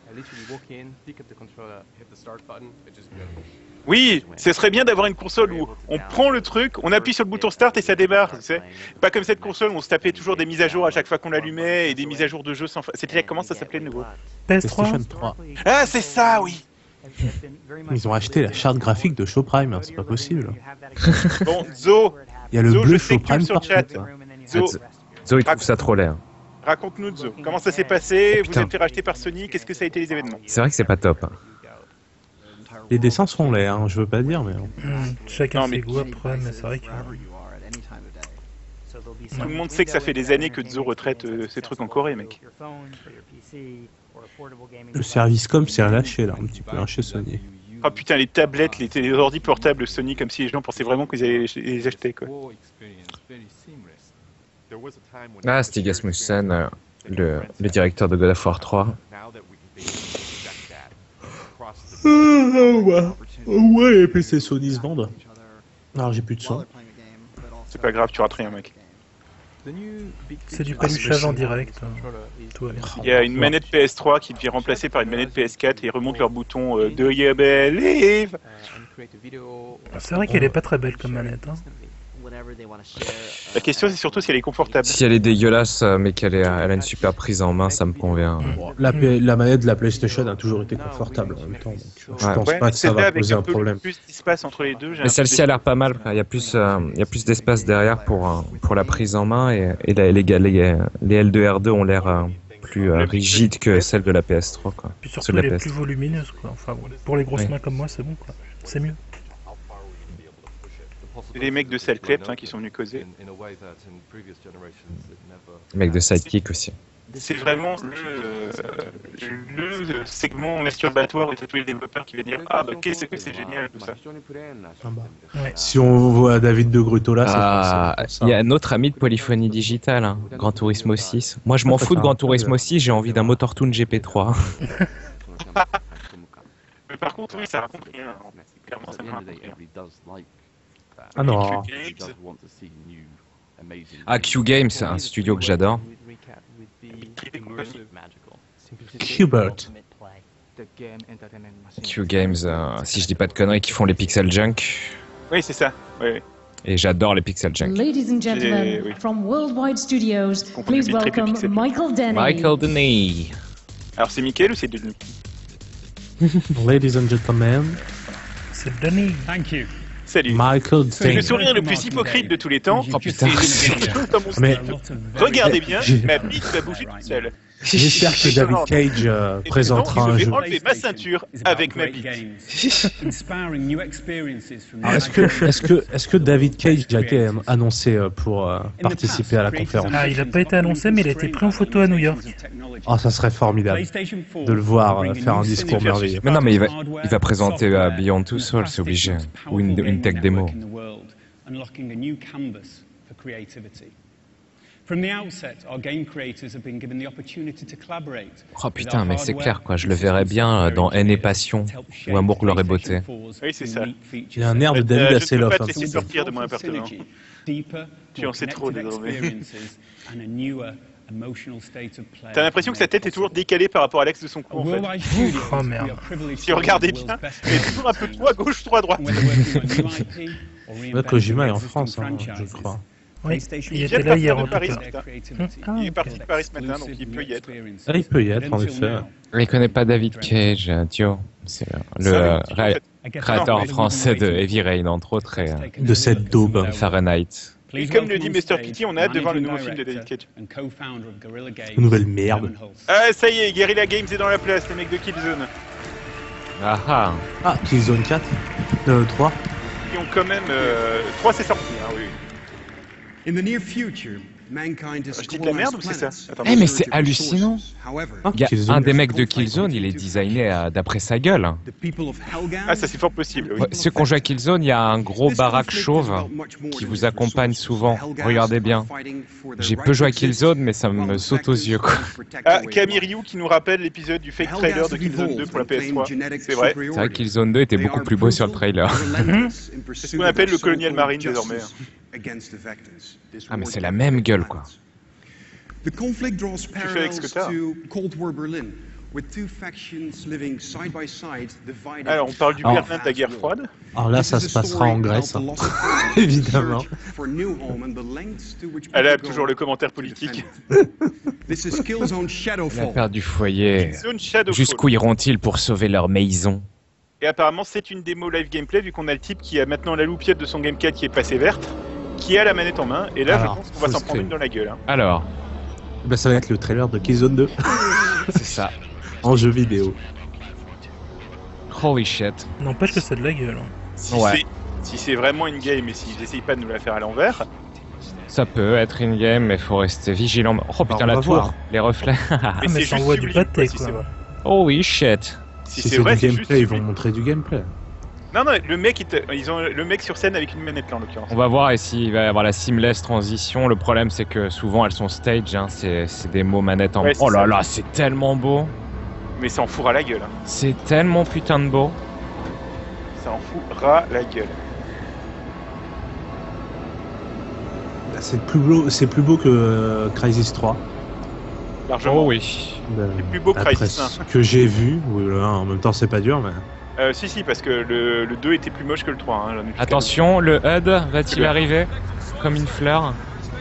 Oui, ce serait bien d'avoir une console où on prend le truc, on appuie sur le bouton start et ça démarre. Tu sais. Pas comme cette console où on se tapait toujours des mises à jour à chaque fois qu'on l'allumait et des mises à jour de jeux sans fin. C'était comment ça s'appelait de nouveau? PS3. 3. Ah, c'est ça, oui. Ils ont acheté la charte graphique de Show Prime, c'est pas possible. Bon, Zo. Il y a le Zo, bleu je sais Show que tu es Prime sur le chat. partout. Zo, il trouve ça trop laid. raconte-nous Zo. Comment ça s'est passé? Vous putain. êtes fait racheter par Sony? Qu'est-ce que ça a été les événements? C'est vrai que c'est pas top. Les dessins sont laids, je veux pas dire, mais... Chacun ses goûts après, mais c'est vrai que... Tout le monde sait que ça fait des années que Zo retraite ces trucs en Corée, mec. Le service com s'est relâché, là, un petit peu, chez Sony. Oh putain, les tablettes, les ordi portables Sony, comme si les gens pensaient vraiment qu'ils allaient les acheter, quoi. Ah, Stig Asmussen, le directeur de God of War 3. Ouais, les PC Sony se vendent. Alors j'ai plus de son. C'est pas grave, tu rates rien, mec. C'est du paluchage en direct. Tout va bien. Il y a une manette PS3 qui devient remplacée par une manette PS4 et ils remontent leur bouton Do you believe? C'est vrai qu'elle est pas très belle comme manette. Hein. La question c'est surtout si elle est confortable. Si elle est dégueulasse, mais elle a une super prise en main, ça me convient. La manette de la PlayStation a toujours été confortable en même temps. Donc je pense pas que ça va poser un problème. Plus d'espace entre les deux. Mais celle-ci a l'air pas mal. Il y a plus d'espace derrière pour la prise en main et les L2R2 ont l'air plus rigides que celles de la PS3. Quoi. Puis surtout elle est plus volumineuse. Quoi. Enfin, pour les grosses mains comme moi, c'est bon. Quoi. C'est mieux. Les mecs de Cellclept qui sont venus causer. Les mecs de Sidekick aussi. C'est vraiment le segment masturbatoire où tous les développeurs qui viennent dire ah bah qu'est-ce que c'est génial tout ça. Ouais. Si on voit David de Grutola, il y a notre ami de Polyphonie Digitale, Gran Turismo 6. Moi je m'en fous de Gran Turismo 6, j'ai envie d'un Motortoon GP3. Mais par contre oui ça raconte rien. Clairement ça ne raconte rien. Ah non. Ah, Q-Games, c'est un studio que j'adore. Qbert. Q-Games, si je dis pas de conneries, qui font les Pixel Junk. Oui, c'est ça. Oui. Et j'adore les Pixel Junk. Ladies and gentlemen, from Worldwide Studios, please welcome Michael Denny. Michael Denny. Alors c'est Michael ou c'est Denis? Ladies and gentlemen. C'est Denny. Thank you. Salut. Michael C'est le sourire le plus hypocrite de tous les temps. Oh putain. Mais regardez bien, ma bite va bouger toute seule. J'espère que David Cage présentera un jeu. Je jeu. vais enlever ma ceinture avec ma bite. Est-ce que David Cage a été annoncé pour participer à la conférence? Ah, il n'a pas été annoncé, mais il a été pris en photo à New York. Oh, ça serait formidable de le voir faire un discours merveilleux. Mais non, mais il va présenter Beyond Two Souls, c'est obligé. Ou une tech démo. Oh putain, mais c'est clair quoi, je le verrais bien dans Haine et Passion ou Amour, Gloire et Beauté. Oui, c'est ça. Il a un air de David Hasselhoff. Je ne peux pas te laisser sortir de mon appartement. Tu en sais trop désormais. T'as l'impression que sa tête est toujours décalée par rapport à l'axe de son cou en fait. Oh merde. Si vous regardez bien, il est toujours un peu trop à gauche, trop à droite. Kojima est en France, hein, je crois. Oui, il était là hier en tout cas. Il est parti de Paris ce matin, donc il peut y être. Ah, il peut y être, en effet. Il connaît pas David Cage, Thio. C'est le créateur français de Heavy Rain, entre autres, et de cette daube. Fahrenheit. Et comme le dit Mr. Kitty, on a hâte de voir le nouveau film de David Cage. Une nouvelle merde. Ah, ça y est, Guerrilla Games est dans la place, les mecs de Killzone. Ah, Killzone 4 3. Ils ont quand même... 3 c'est sorti, hein, oui. In the near future, Je dis de la merde ou c'est ça? Eh mais c'est hallucinant. Il y a un des mecs de Killzone, il est designé d'après sa gueule. Ah ça c'est fort possible, oui. Ceux qui ont joué à Killzone, il y a un gros baraque chauve qui vous accompagne souvent. Regardez bien. J'ai peu joué à Killzone, mais ça me saute aux yeux, quoi. Ah, Camille qui nous rappelle l'épisode du fake trailer de Killzone 2 pour la PS3. C'est vrai. C'est vrai que Killzone 2 était beaucoup plus beau sur le trailer. C'est ce qu'on appelle le Colonial Marine désormais. Ah mais c'est la même gueule, quoi. The conflict draws parallels to Cold War Berlin, with two factions living side by side, divided. Alors, on parle du Berlin de la guerre froide. Alors là, ça se passera en Grèce, hein. Évidemment. Elle a toujours le commentaire politique. La perte du foyer. Jusqu'où iront-ils pour sauver leur maison? Et apparemment, c'est une démo live gameplay, vu qu'on a le type qui a maintenant la loupiette de son gamepad qui est passée verte, qui a la manette en main, et là, je pense qu'on va s'en prendre une dans la gueule. Hein. Alors bah, ça va être le trailer de Killzone 2. C'est ça. En jeu vidéo. Holy shit. N'empêche que c'est de la gueule. Hein. Si c'est vraiment une game et s'ils essayent pas de nous la faire à l'envers... Ça peut être une game, mais faut rester vigilant. Oh putain, la tour, les reflets. Mais ça envoie du pâté, quoi. Holy shit. Si c'est vrai, du gameplay, ils vont montrer du gameplay. Non, le mec, ils ont le mec sur scène avec une manette là en l'occurrence. On va voir s'il va y avoir la seamless transition. Le problème, c'est que souvent elles sont stage, hein. C'est des mots manettes en. Oh là là, c'est tellement beau. Mais ça en fourra la gueule. Hein. C'est tellement putain de beau. Ça en fourra la gueule. C'est plus beau que Crysis 3. Largement. Oh oui. C'est plus beau que Crysis 1. Ce que j'ai vu, en même temps c'est pas dur, mais. Si, parce que le 2 était plus moche que le 3. Hein, attention, le HUD va-t-il arriver comme une fleur?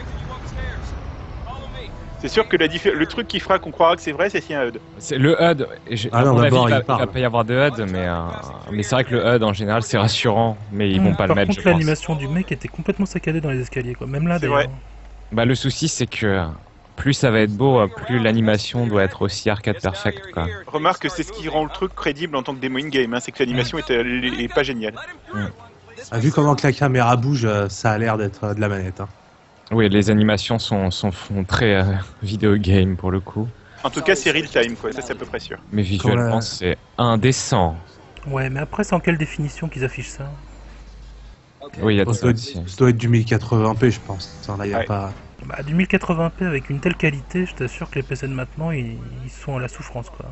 C'est sûr que le truc qui fera qu'on croira que c'est vrai, c'est s'il y a un HUD. C'est le HUD. À mon avis, il va pas y avoir de HUD, mais c'est vrai que le HUD en général c'est rassurant, mais ils vont pas le mettre. Par contre, l'animation du mec était complètement saccadée dans les escaliers, quoi. Même là, d'ailleurs. Bah, le souci, c'est que plus ça va être beau, plus l'animation doit être aussi arcade perfect, quoi. Remarque que c'est ce qui rend le truc crédible en tant que démo in-game, hein, c'est que l'animation est pas géniale. Vu comment que la caméra bouge, ça a l'air d'être de la manette. Hein. Oui, les animations sont très vidéo game pour le coup. En tout cas, c'est real time, quoi, ça c'est à peu près sûr. Mais visuellement, c'est indécent. Ouais, mais après, c'est en quelle définition qu'ils affichent ça? Oui, il y a ça doit être du 1080p, je pense. Là, y a pas... Bah, du 1080p avec une telle qualité, je t'assure que les PC de maintenant, ils sont à la souffrance, quoi.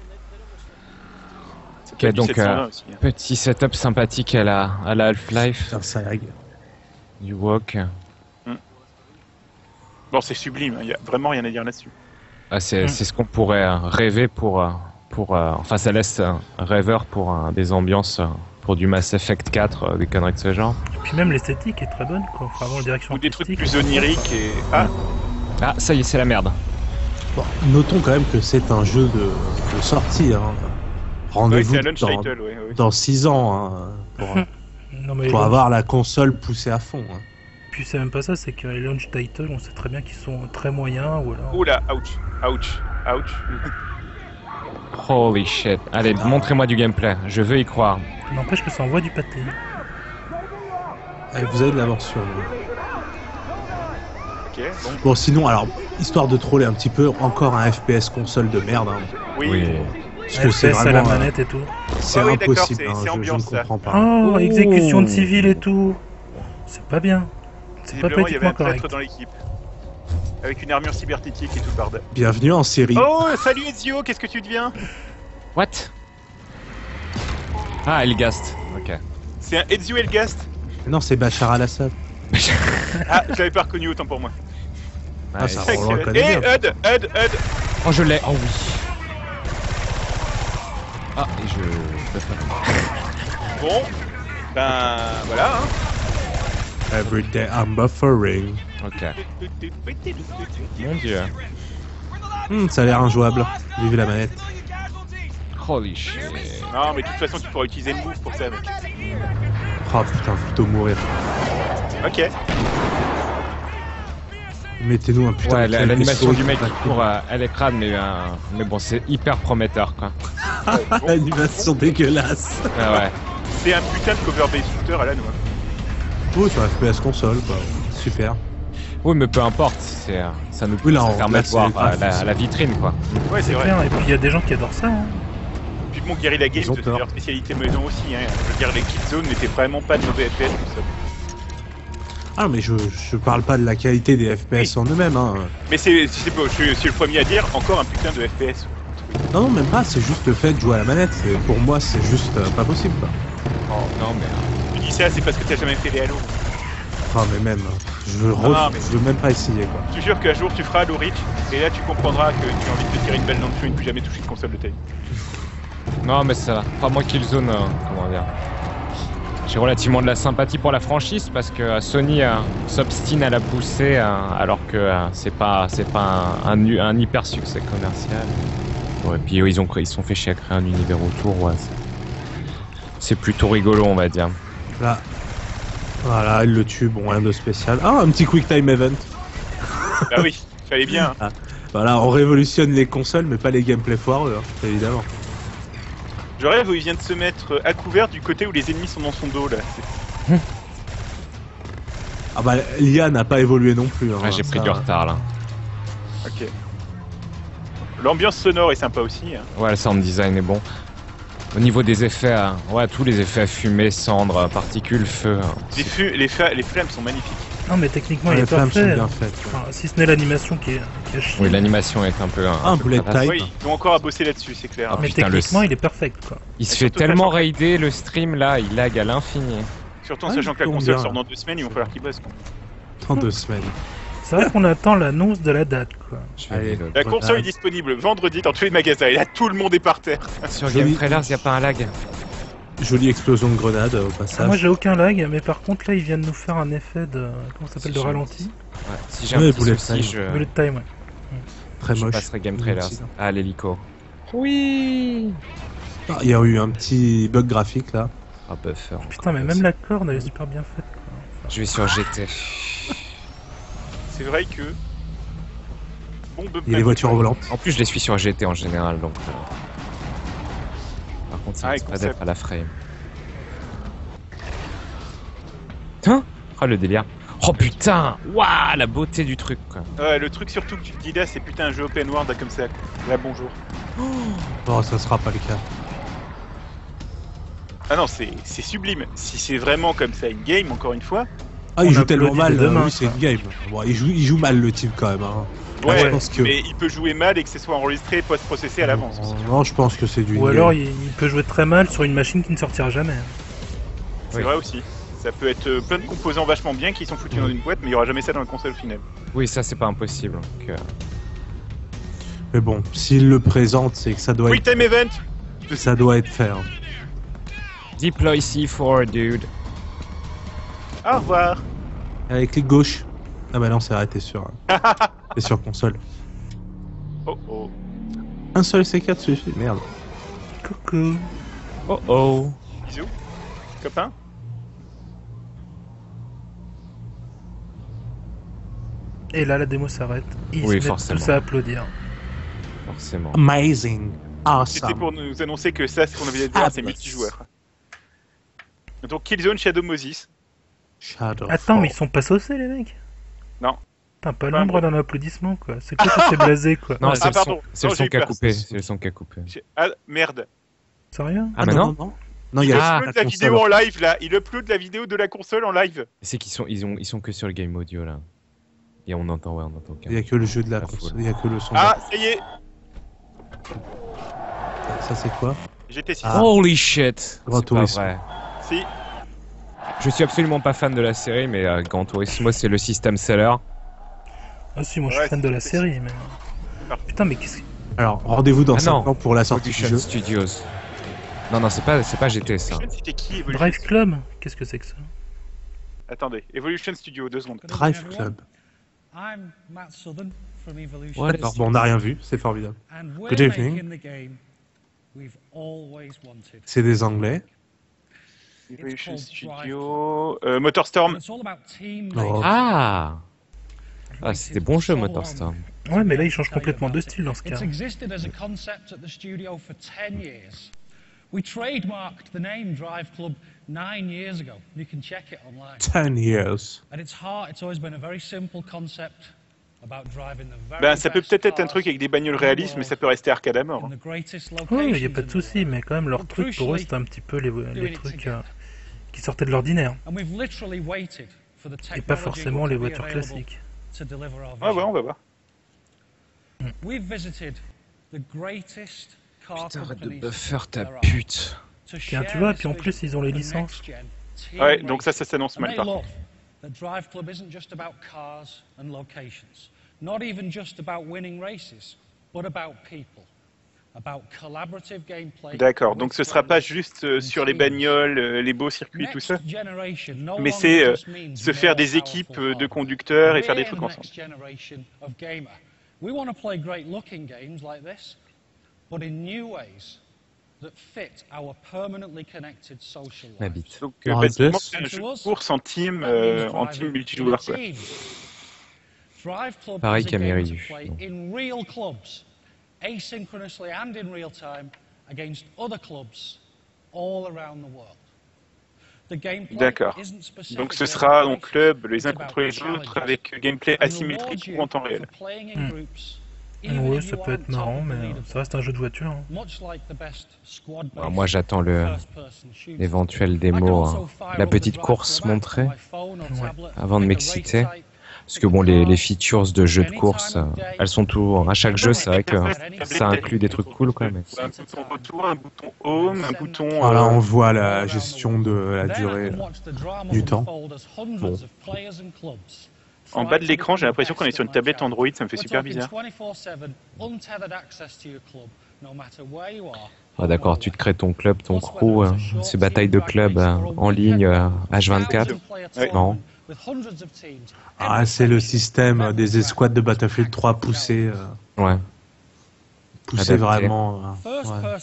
Ok, donc petit setup sympathique à la Half-Life. Du walk. Bon, c'est sublime, il y a vraiment rien à dire là-dessus. Ah, c'est ce qu'on pourrait rêver pour enfin, ça laisse rêveur pour des ambiances pour du Mass Effect 4, des conneries de ce genre. Et puis même l'esthétique est très bonne, quoi. Enfin, vraiment, la direction ou des trucs plus oniriques et... Ah, ça y est, c'est la merde. Bon, notons quand même que c'est un jeu de sortie. Hein. Rendez-vous dans 6 ans hein, pour avoir la console poussée à fond. Hein. Puis c'est même pas ça, c'est que les launch titles, on sait très bien qu'ils sont très moyens. Ou alors... Oula, ouch. Holy shit. Allez, montrez-moi du gameplay, je veux y croire. N'empêche que ça envoie du pâté. Allez, vous avez de l'avance sur nous. Ok, bon, sinon, alors, histoire de troller un petit peu, encore un FPS console de merde. Hein. Oui. Parce que c'est vraiment à la manette et tout. C'est impossible, je ne comprends pas. Oh, exécution de civils et tout. C'est pas bien. C'est pas il y avait un correct. traître dans l'équipe. Avec une armure cybernétique et tout le bordel. Bienvenue en série. Oh, salut Ezio, qu'est-ce que tu deviens? What? Ah, Elgast, ok. C'est un Ezio Elgast? Non, c'est Bachar al-Assad. Ah, j'avais pas reconnu, autant pour moi. Ah, ça, on le reconnaît Et bien. Hud. Oh, je l'ai. Oh oui. Ah, et je peux pas. Bon, ben voilà. Hein. Every day I'm buffering. Ok. Mon dieu. Ça a l'air injouable. Vive la manette. Holy shit. Non, mais de toute façon, tu pourras utiliser le move pour ça, mec. Oh putain, plutôt mourir. Ok. Mettez-nous un putain Ouais, de l'animation saut du mec qui qui court, elle est crade, mais bon, c'est hyper prometteur, quoi. L'animation dégueulasse. Ah ouais. C'est un putain de cover-based shooter à la noix. Oh, sur FPS console, quoi. Super. Oui, mais peu importe, ça nous là, ça on permet de place voir les graphismes. la vitrine, quoi. Ouais, c'est vrai. Clair, et puis il y a des gens qui adorent ça. Hein. Puis bon, Guerrilla Games, c'est leur spécialité maison aussi. Hein. Je veux dire, les Killzone n'étaient vraiment pas de mauvais FPS tout ça. Ah, mais je parle pas de la qualité des FPS en eux-mêmes, hein. Mais c'est beau, je suis le premier à dire, encore un putain de FPS. Non, non, même pas, c'est juste le fait de jouer à la manette. Pour moi, c'est juste pas possible, quoi. Oh, non, mais... Tu dis ça, c'est parce que t'as jamais fait les Halo. Ah, mais même, je veux même pas essayer, quoi. Je te jure qu'un jour tu feras Halo Reach, et là tu comprendras que tu as envie de te tirer une balle dans le cul et ne plus jamais toucher une console de ta vie. Non, mais ça va. Pas moi Killzone, comment dire... J'ai relativement de la sympathie pour la franchise parce que Sony s'obstine à la pousser alors que c'est pas un hyper succès commercial. Ouais, puis ils se sont fait chier à créer un univers autour, ouais. C'est plutôt rigolo, on va dire. Là. Voilà, il le tue, bon, rien de spécial. Ah, un petit quick time event. Bah oui, fallait bien. Ah, voilà, on révolutionne les consoles, mais pas les gameplay foireux, hein, évidemment. Je rêve où il vient de se mettre à couvert du côté où les ennemis sont dans son dos là. Ah bah l'IA n'a pas évolué non plus. Hein, ouais, j'ai pris du retard là. Ok. L'ambiance sonore est sympa aussi. Hein. Ouais, le sound design est bon. Au niveau des effets, ouais, tous les effets à fumée, cendres, particules, feu. Les flammes sont magnifiques. Non, mais techniquement, il est parfait. Bien fait, enfin, si ce n'est l'animation qui est chiant. Oui, l'animation est un peu. Un bullet time. Oui, ils ont encore à bosser là-dessus, c'est clair. Oh, mais putain, techniquement, il est parfait, quoi. Il se fait tellement raider le stream là, il lag à l'infini. Surtout en sachant que la console sort dans 2 semaines, il va falloir qu'il bosse. Dans 2 semaines. C'est vrai qu'on attend l'annonce de la date, quoi. Allez, la console est disponible vendredi dans tous les magasins et là tout le monde est par terre. Sur Game Trailers, il n'y a pas un lag. Jolie explosion de grenade au passage. Ah, moi j'ai aucun lag, mais par contre là ils viennent nous faire un effet de. Comment ça s'appelle, de ralenti. Ouais, si j'ai un petit souci, je. Bullet time, ouais. Très je moche. passerai Game Trailers. Ah, l'hélico. Oui. Ah, il y a eu un petit bug graphique là. Ah, buffer. Putain, mais même la corde elle est super bien faite, quoi. Enfin, je vais sur GT. C'est vrai que. Bon, il y a les voitures volantes. En plus, je les suis sur GT en général, donc. Par contre, ça risque pas d'être à la frame. Hein? Oh, le délire. Oh putain! Waouh, la beauté du truc, quoi. Ouais, le truc surtout que tu te dis là, c'est putain un jeu open world comme ça. Là, bonjour. Non, ça sera pas le cas. Ah non, c'est sublime. Si c'est vraiment comme ça une game, encore une fois. Ah, il joue tellement mal, oui, c'est une game. Bon, il joue mal le type quand même. Hein. Ouais, je pense que... mais il peut jouer mal et que ce soit enregistré et post-processé à l'avance. Non, je pense que c'est du. Ou alors il peut jouer très mal sur une machine qui ne sortira jamais. C'est vrai aussi. Ça peut être plein de composants vachement bien qui sont foutus dans une boîte, mais il n'y aura jamais ça dans la console finale. Oui, ça c'est pas impossible. Donc, mais bon, s'il le présente, c'est que ça doit Quick time event. Ça doit être fait. Hein. Deploy C4, dude. Au revoir. Avec clic gauche. Ah bah non, c'est arrêté sur. C'est sur console. Oh oh. Un seul C4 suffit, merde. Coucou. Oh oh. Bisous. Copain. Et là, la démo s'arrête. Ils oui, se forcément. mettent tous à applaudir. Forcément. Amazing. Awesome. C'était pour nous annoncer que ça, ce qu'on avait dit, c'est multijoueur. Donc Killzone Shadow Moses. Attends, mais ils sont pas saucés, les mecs? Non. Putain, pas l'ombre d'un applaudissement, quoi. C'est quoi ça, c'est blasé, quoi? Non, c'est le son qui a coupé. C'est le son qui a coupé. Ah, merde. Sérieux? Ah, mais non. Non, il y a upload la vidéo en live, là. Il upload la vidéo de la console en live. C'est qu'ils sont que sur le game audio, là. Et on entend, ouais, on entend. Il y a que le jeu de la console, il y a que le son. Ah, ça y est. Ça, c'est quoi? GT6. Ah. Holy shit. Gran Turismo. Vrai. Si. Je suis absolument pas fan de la série, mais Gran Turismo, c'est le system seller. Ah si, moi je suis fan de la série, mais... Putain, mais qu'est-ce que... Alors, rendez-vous dans 5 ans pour la sortie du Evolution jeu. Studios. Non, c'est pas GT ça. C'était qui Evolution Drive Club? Qu'est-ce que c'est que ça? Attendez, Evolution Studio, 2 secondes. Drive Club. I'm Matt Southern from Evolution. Ouais, d'accord, bon, on n'a rien vu, c'est formidable. And we're Good evening. making the game we've always wanted. C'est des Anglais. Evolution Studio... Motorstorm. It's all about team Oh. Ah c'était bon jeu Motorstorm. Ouais, mais là il change complètement de style dans ce cas. It's existed as a concept at the studio for 10 years. We trademarked the name Drive Club 9 years ago. You can check it online. 10 years. At its heart, it's always been a very simple concept about driving the very Ben, ça peut best peut-être être un cars truc avec des bagnoles réalistes, mais ça peut rester arcade à mort. in the greatest Ouais, il y a locations pas de in the souci, world. mais quand même leur truc pour eux c'était un petit peu les trucs qui sortaient de l'ordinaire. And we've literally waited for the Et pas technology forcément les to be voitures available classiques. to deliver our Ah ouais, vision. on va voir. We've visited the greatest car Putain, arrête de companies buffer ta there are pute. to Tiens, tu share vois, this puis en plus vision ils ont les for licences. next-gen team Ouais, donc ça racing. s'annonce And mal they par love contre. that Drive Club isn't just about cars and locations, not even just about winning races, but about people, about collaborative gameplay. D'accord, donc with ce sera pas friends juste and sur les teams. bagnoles, les beaux circuits, tout ça, Next generation no mais longer c'est just means se faire more des équipes powerful de hardware. conducteurs et faire des We're trucs the ensemble. next generation of gamer. We want to play great-looking games like this, but in new ways that fit our permanently connected social Ma lives. bite. Donc Alors, basiquement, Plus. c'est un jeu de course en team multijoueur quoi. Drive Club Pareil is a qu'à game Méridu. to play in real clubs, asynchronously and in real time, against other clubs all around the world. The gameplay D'accord. isn't specific Donc ce to sera en race, club les uns it's about contre les autres challenges. avec gameplay And asymétrique rewards ou en temps you réel. for playing in groups, Ouais, even if ça you peut être aren't top marrant, of the mais leaderboard. ça reste un jeu de voiture. Hein. Much like the best squad-based Alors, moi j'attends le first-person shooter. l'éventuel I can démo, also hein. fire la up the petite Drive course Club app montrée on my phone or tablet, avant de pick a race m'exciter. type, Parce que bon, les features de jeux de course, elles sont tout. À chaque jeu, c'est vrai que ça inclut des trucs cool quand même. Un bouton retour, un bouton home, un bouton. Voilà, on voit la gestion de la durée du temps. Bon. En bas de l'écran, j'ai l'impression qu'on est sur une tablette Android, ça me fait super bizarre. Ah, d'accord, tu te crées ton club, ton crew, c'est bataille de club en ligne H24. Ouais. Non. Ah, c'est le système des escouades de Battlefield 3 poussé. Ouais. Poussé Adapté. vraiment. Ouais.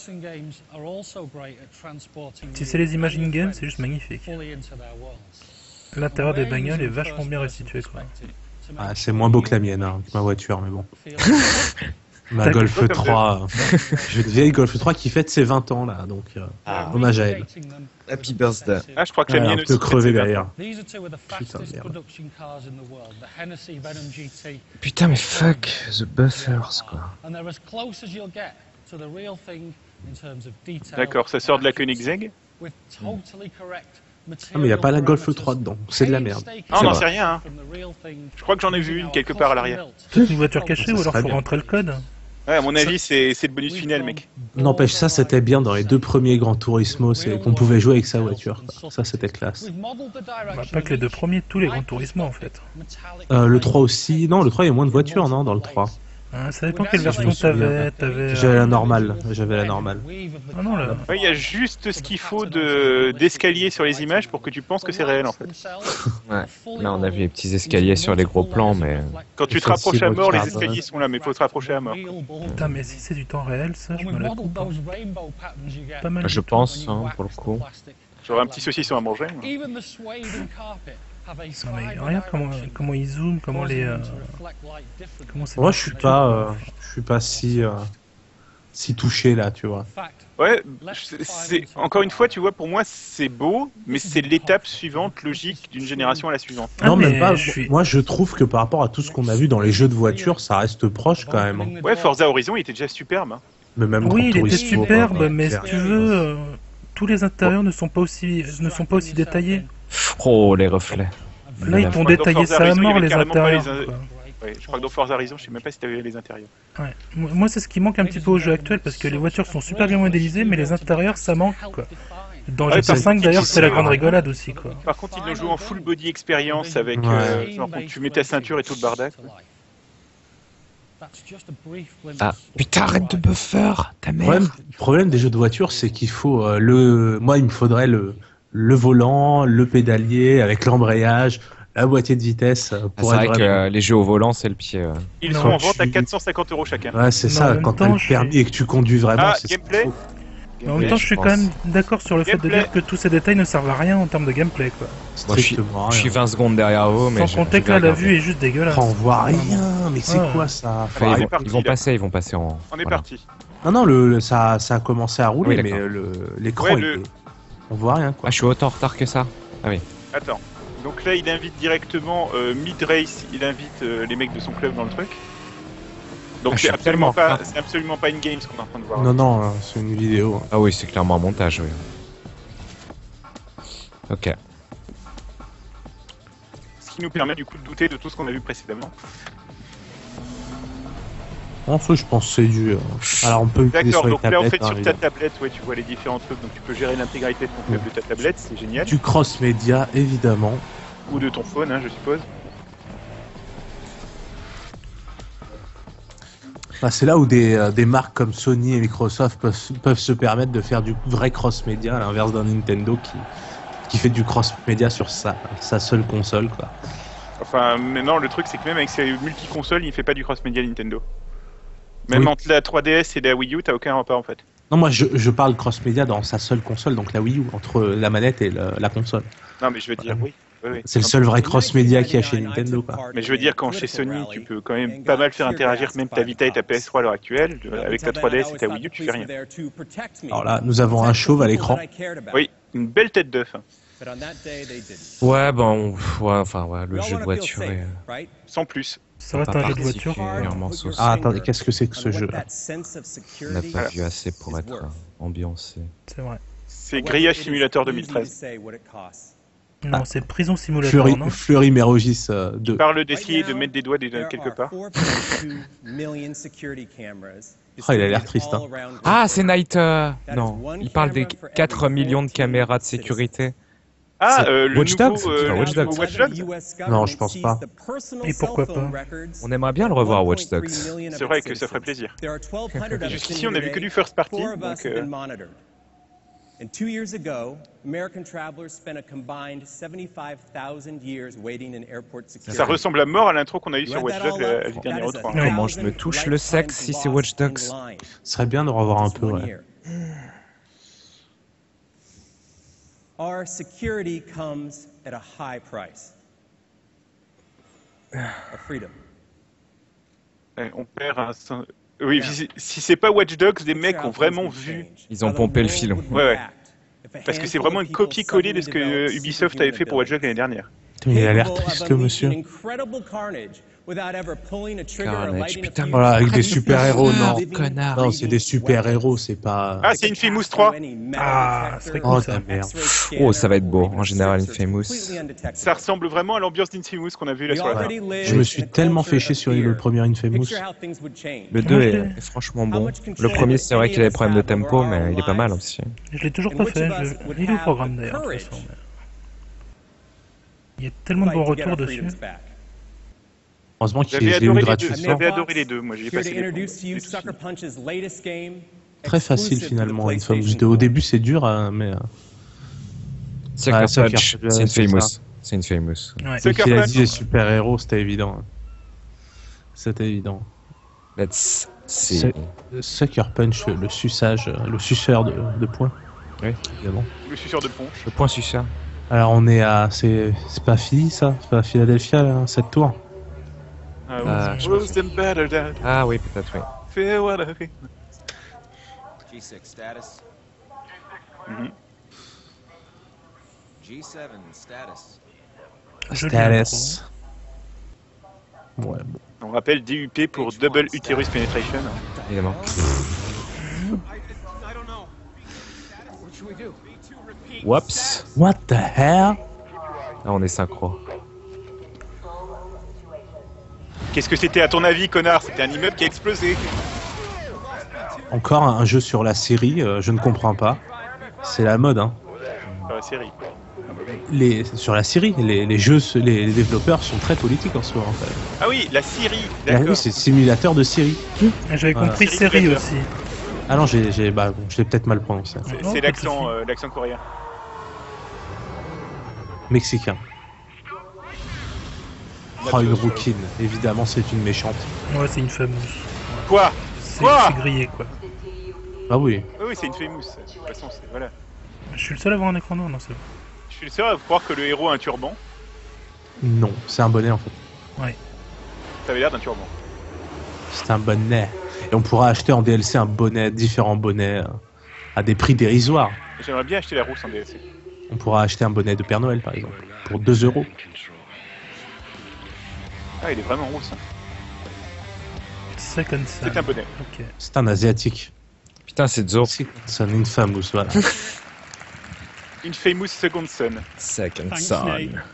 Si c'est les images in-game, c'est juste magnifique. L'intérieur des bagnoles est vachement bien restitué quoi. Ah, c'est moins beau que la mienne, hein, que ma voiture, mais bon. Ma Golf 3. J'ai une vieille Golf 3 qui fête ses 20 ans là, donc hommage à elle. Happy birthday. Ah, je crois que la Ouais, mienne un aussi. peu crevé c'est derrière. Putain, Putain, mais fuck, the buffers quoi. D'accord, ça sort de la Koenigsegg. Ah, mais il n'y a pas la Golf 3 dedans, c'est de la merde. Ah, on n'en sait rien. Hein. Je crois que j'en ai vu une quelque part à l'arrière. C'est une voiture cachée Ça ou alors serait faut bien. rentrer le code? Ouais, à mon avis, c'est le bonus final, mec. N'empêche, ça c'était bien dans les deux premiers Gran Turismo, c'est qu'on pouvait jouer avec sa voiture. Quoi. Ça c'était classe. Bah, pas que les deux premiers, tous les Gran Turismo en fait. Le 3 aussi. Non, le 3 il y a moins de voitures, non, dans le 3. Hein, ça dépend quelle version t'avais. J'avais la normale. J'avais la normale. Ah non, là. Ouais, il y a juste ce qu'il faut d'escalier sur les images pour que tu penses que c'est réel, en fait. Ouais. Là, on a vu les petits escaliers sur les gros plans, mais. Quand tu te rapproches à mort, les escaliers sont là, mais il faut se rapprocher à mort. Putain, mais si c'est du temps réel, ça, je me la coupe. Hein. Pas mal. Je pense, hein, pour le coup. J'aurais un petit saucisson à manger. Non, mais regarde comment ils zooment, comment les. Comment c'est Moi je suis pas si touché là, tu vois. Ouais, encore une fois, tu vois, pour moi, c'est beau, mais c'est l'étape suivante, logique, d'une génération à la suivante. Non, même pas. Moi, je trouve que par rapport à tout ce qu'on a vu dans les jeux de voiture, ça reste proche quand même. Hein. Ouais, Forza Horizon, il était déjà superbe. Hein. Mais même oui, il Gran était Turismo, superbe, mais si clair. tu veux, tous les intérieurs ne sont pas aussi détaillés. Oh, les reflets. Là, ils t'ont détaillé ça à mort, les intérieurs. Ouais, je crois que dans Forza Horizon, je sais même pas si t'avais les intérieurs. Ouais. Moi, c'est ce qui manque un petit peu au jeu actuel, parce que les voitures sont super bien modélisées, mais les intérieurs, ça manque, quoi. Dans GTA 5, d'ailleurs, c'est la grande rigolade aussi, quoi. Par contre, ils le jouent en full body experience avec genre quand tu mets ta ceinture et tout le bardac. Ah, putain, arrête de buffer, ta mère. Le problème des jeux de voiture, c'est qu'il faut moi, il me faudrait le volant, le pédalier avec l'embrayage, la boîtier de vitesse. C'est vrai que les jeux au volant, c'est le pied. Ils sont en vente à 450 € chacun. Ouais, c'est ça. Quand t'as le permis et que tu conduis vraiment. Ah, gameplay. Mais en même temps, je suis quand même d'accord sur le fait de dire que tous ces détails ne servent à rien en termes de gameplay, quoi. Moi, je suis 20 secondes derrière vous, mais sans compter que là, la vue est juste dégueulasse. On voit rien, mais c'est quoi ça? Enfin, ils vont passer en. On est parti. Non, ça a commencé à rouler, mais l'écran, on voit rien, quoi. Ah, je suis autant en retard que ça. Ah oui. Attends. Donc là, il invite directement mid-race, il invite les mecs de son club dans le truc. Donc c'est absolument pas in-game ce qu'on est en train de voir. Non, c'est une vidéo. Ah oui, c'est clairement un montage, oui. Ok. Ce qui nous permet du coup de douter de tout ce qu'on a vu précédemment. En fait, je pense que c'est du... Alors on peut utiliser D'accord, sur les donc là en tablettes, fait sur ta tablette, ouais, tu vois les différents trucs, donc tu peux gérer l'intégralité de ton club de ta tablette, c'est génial. Du cross-média, évidemment. Ou de ton phone, hein, je suppose. C'est là où des marques comme Sony et Microsoft peuvent se permettre de faire du vrai cross-média, à l'inverse d'un Nintendo qui fait du cross-média sur sa seule console, quoi. Enfin, maintenant le truc c'est que même avec ses multi-consoles, il fait pas du cross-média Nintendo. Même entre la 3DS et la Wii U, t'as aucun rapport en fait. Non, moi je parle cross-média dans sa seule console, donc la Wii U, entre la manette et la console. Non, mais je veux dire, oui. C'est le seul vrai cross-média qu'il y a chez Nintendo, quoi. Mais je veux dire, quand chez Sony, tu peux quand même pas mal faire interagir même ta Vita et ta PS3 à l'heure actuelle. Avec ta 3DS et ta Wii U, tu fais rien. Alors là, nous avons un chauve à l'écran. Oui, une belle tête d'œuf. Ouais, le jeu de voiture est... Sans plus. Ça reste un jeu de voiture. Ah, attendez, qu'est-ce que c'est que ce jeu-là? On n'a pas vu assez pour être ambiancé. C'est vrai. C'est Grillage Simulator 2013. Non, c'est Prison Simulator, non Fleury Mérogis 2. Parle d'essayer de mettre des doigts quelque part. Oh, il a l'air triste, hein. Ah, c'est Night... Non, il parle des 4 millions de caméras de sécurité. Ah, le Watch Dogs, nouveau Watch Dogs. Non, je pense pas. Et pourquoi pas? On aimerait bien le revoir, Watch Dogs. C'est vrai que ça ferait plaisir. Jusqu'ici, on a vu que du first party, donc... And 2 years ago, American travelers spent a combined 75,000 years waiting in airport security. Ça ressemble à mort à l'intro qu'on a eu sur Watch Dogs la dernière autre. Comment je me touche le sexe si c'est Watch Dogs? Ce serait bien de revoir un peu, ouais. Our security comes at a high price. Of freedom. On perd un... Oui, si c'est pas Watch Dogs, les mecs ont vraiment vu... Ils ont pompé le filon. Ouais. Parce que c'est vraiment une copie-collée de ce que Ubisoft avait fait pour Watch Dogs l'année dernière. Il a l'air triste, monsieur. Carnage, putain. Voilà, avec des super-héros, non. Connard. Non, c'est des super-héros, c'est pas... Ah, c'est Infamous 3. Ah, c'est Oh, cool ta ça. merde. Oh, ça va être beau. En général, Infamous. Ça ressemble vraiment à l'ambiance d'Infamous qu'on a vu là sur la fin. Je me suis tellement fait chier sur le premier Infamous. Le 2 est franchement bon. Le premier, c'est vrai qu'il avait des problèmes de tempo, mais il est pas mal aussi. Je l'ai toujours pas fait. Il est au programme d'ailleurs. De toute façon, mais... Il y a tellement de bons retours dessus. Heureusement qu'il est eu gratuitement. J'avais adoré les deux, moi j'y ai passé les Très facile finalement, Infamous 2. Au début c'est dur, mais... Sucker Punch, c'est Infamous. C'est Infamous. C'est qu'il a dit les super-héros, c'était évident. C'était évident. Let's see. Sucker Punch, le suçage, le suceur de points. Oui, évidemment. Le suceur de punch. Le point suceur. Alors on est à... C'est pas Philly ça? C'est pas Philadelphia là, cette tour? Ah oui, peut-être, oui. G6 status. G7 status. Status. Ouais, bon. On rappelle DUP pour Double Uterus Penetration. Évidemment. Whoops. What the hell? Ah, on est synchro. Qu'est-ce que c'était à ton avis, connard? C'était un immeuble qui a explosé. Encore un jeu sur la série, je ne comprends pas. C'est la mode, hein. Sur la série. Sur la série, les jeux, les développeurs sont très politiques en ce moment. En fait. Ah oui, la Syrie, d'accord. Ah oui, c'est simulateur de Syrie. J'avais compris série aussi. Ah non, je l'ai peut-être mal prononcé. C'est l'accent coréen. Mexicain. Oh, une rouquine. Évidemment, c'est une méchante. Ouais, c'est une fameuse. Quoi? C'est grillé, quoi. Ah oui. Oui, c'est une famous. De toute façon, voilà. Je suis le seul à avoir un écran noir, non, c'est bon. Je suis le seul à croire que le héros a un turban. Non, c'est un bonnet en fait. Ouais. Ça avait l'air d'un turban. C'est un bonnet. Et on pourra acheter en DLC différents bonnets à des prix dérisoires. J'aimerais bien acheter la rousse en DLC. On pourra acheter un bonnet de Père Noël par exemple, pour 2 €. Ah, il est vraiment rousse. C'est un bonnet. Okay. C'est un asiatique. Putain, c'est Zo. C'est un infamous, voilà. Infamous Second Son. Second Son.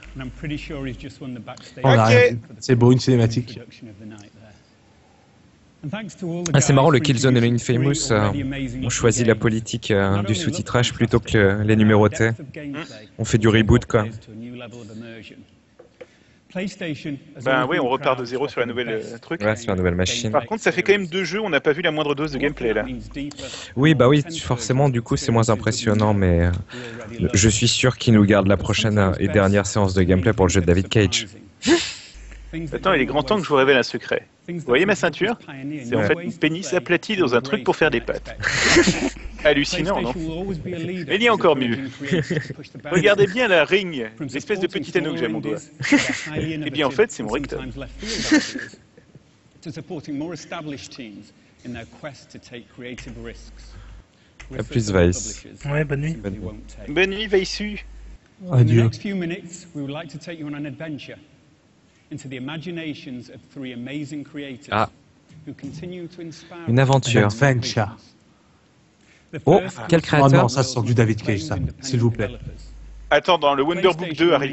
C'est beau, une cinématique. Ah, c'est marrant, le Killzone et le Infamous ont choisi la politique du sous-titrage plutôt que les numérotés. On fait du reboot, quoi. Ben oui, on repart de zéro sur la nouvelle truc. Ouais, sur la nouvelle machine. Par contre, ça fait quand même 2 jeux, on n'a pas vu la moindre dose de gameplay là. Oui, bah oui, forcément, du coup, c'est moins impressionnant, mais je suis sûr qu'ils nous gardent la prochaine et dernière séance de gameplay pour le jeu de David Cage. Attends, il est grand temps que je vous révèle un secret. Vous voyez ma ceinture? C'est en fait une pénis aplati dans un truc pour faire des pâtes. Hallucinant, non? Mais il y a encore mieux. Regardez bien la ring, l'espèce de petit anneau que j'ai à mon doigt. Eh bien, en fait, c'est mon rectum. À plus, Vice. Ouais, bonne nuit. Bonne nuit, Vice. Adieu. Ah. Une aventure. Oh, quel créateur? Oh non, ça sort du David Cage, ça, s'il vous plaît. Attends, dans le Wonderbook 2 arrive.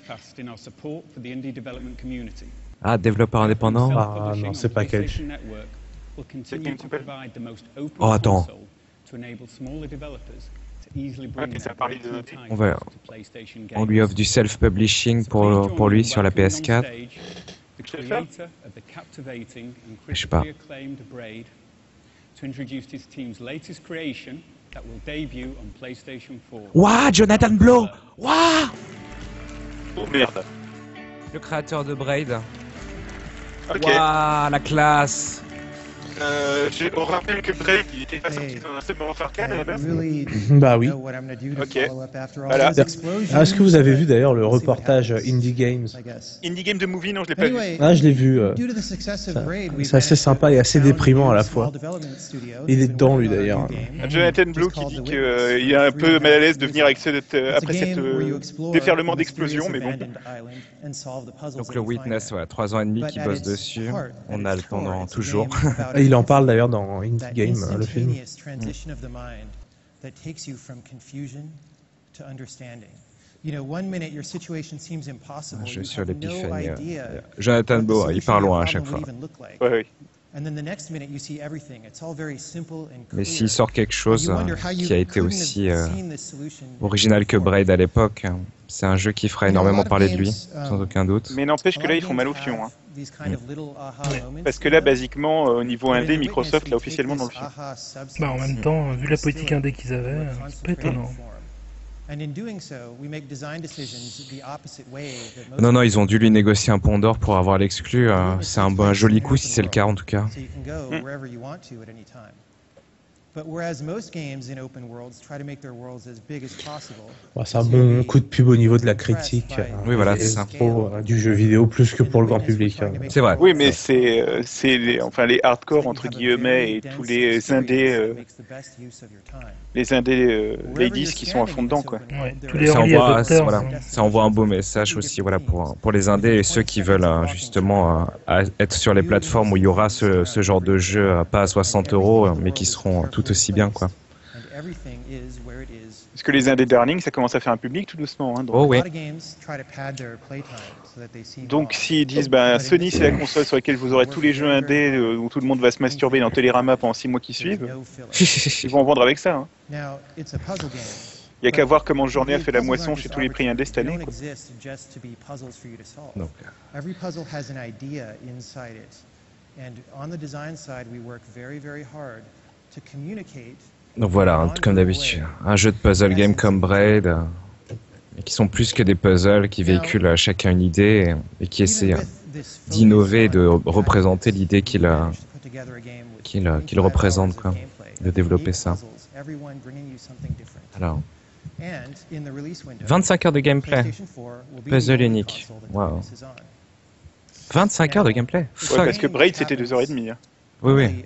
Ah, développeur indépendant? Ah non, c'est pas Cage. Oh, attends. On lui offre du self-publishing pour lui sur la PS4. Je sais pas. Ouah, Jonathan Blow! Ouah! Oh merde. Le créateur de Braid. Ok. Ouah, la classe! On rappelle que Braid, il était pas sorti dans un Summer of Arcane à la base. Bah oui. Ok. Voilà. Est-ce que vous avez vu d'ailleurs le reportage Indie Games? Indie Game de Movie, non, je l'ai pas vu. Ah, je l'ai vu. C'est assez sympa et assez déprimant à la fois. Il est dedans, lui d'ailleurs. Jonathan Blow qui dit qu'il est un peu mal à l'aise de venir avec après cette déferlement d'explosion, mais bon. Donc le Witness, ouais, 3 ans et demi qu'il bosse dessus. On a le pendant toujours. Il en parle d'ailleurs dans Indie Game, le film. Je suis sur l'épiphanie. Jonathan Blow, il part loin à chaque fois. Ouais, oui. Mais s'il sort quelque chose qui a été aussi original que Braid à l'époque, c'est un jeu qui fera énormément parler de lui, sans aucun doute. Mais n'empêche que là, ils font mal au fion. Hein. Parce que là, basiquement, au niveau indé, Microsoft l'a officiellement dans le film. Bah, en même temps, vu la politique indé qu'ils avaient, c'est pas étonnant. Non, ils ont dû lui négocier un pont d'or pour avoir l'exclu. C'est un joli coup si c'est le cas en tout cas. C'est un bon coup de pub au niveau de la critique. Oui, voilà, c'est ça. Du jeu vidéo plus que pour le grand public. C'est vrai. Oui, mais c'est les hardcore entre guillemets et tous les indés, ladies qui sont à fond dedans, quoi. Ouais, tous les early adopters, voilà, ça envoie un beau message aussi, voilà, pour les indés et ceux qui veulent justement être sur les plateformes où il y aura ce genre de jeu pas à 60 €, mais qui seront tout aussi bien, quoi. Parce que les indés darling, ça commence à faire un public tout doucement. Hein, donc. Oh oui. Donc s'ils disent Sony c'est la console sur laquelle vous aurez tous les jeux indés où tout le monde va se masturber dans Télérama pendant 6 mois qui suivent, ils vont en vendre avec ça. Hein. Il y a qu'à voir comment Journée a fait la moisson chez tous les prix indés cette année. Quoi. Donc, Every puzzle has an idea inside it. And on the design side, we work very, very hard to communicate. donc voilà, hein, comme d'habitude, un jeu de puzzle game comme Braid, et qui sont plus que des puzzles, qui véhiculent chacun une idée et qui essaient d'innover, de représenter l'idée qu'il représente, quoi, de développer ça. Alors, 25 heures de gameplay, puzzle unique, waouh. 25 heures de gameplay. Ouais, parce que Braid c'était 2h30. Hein. Oui, oui.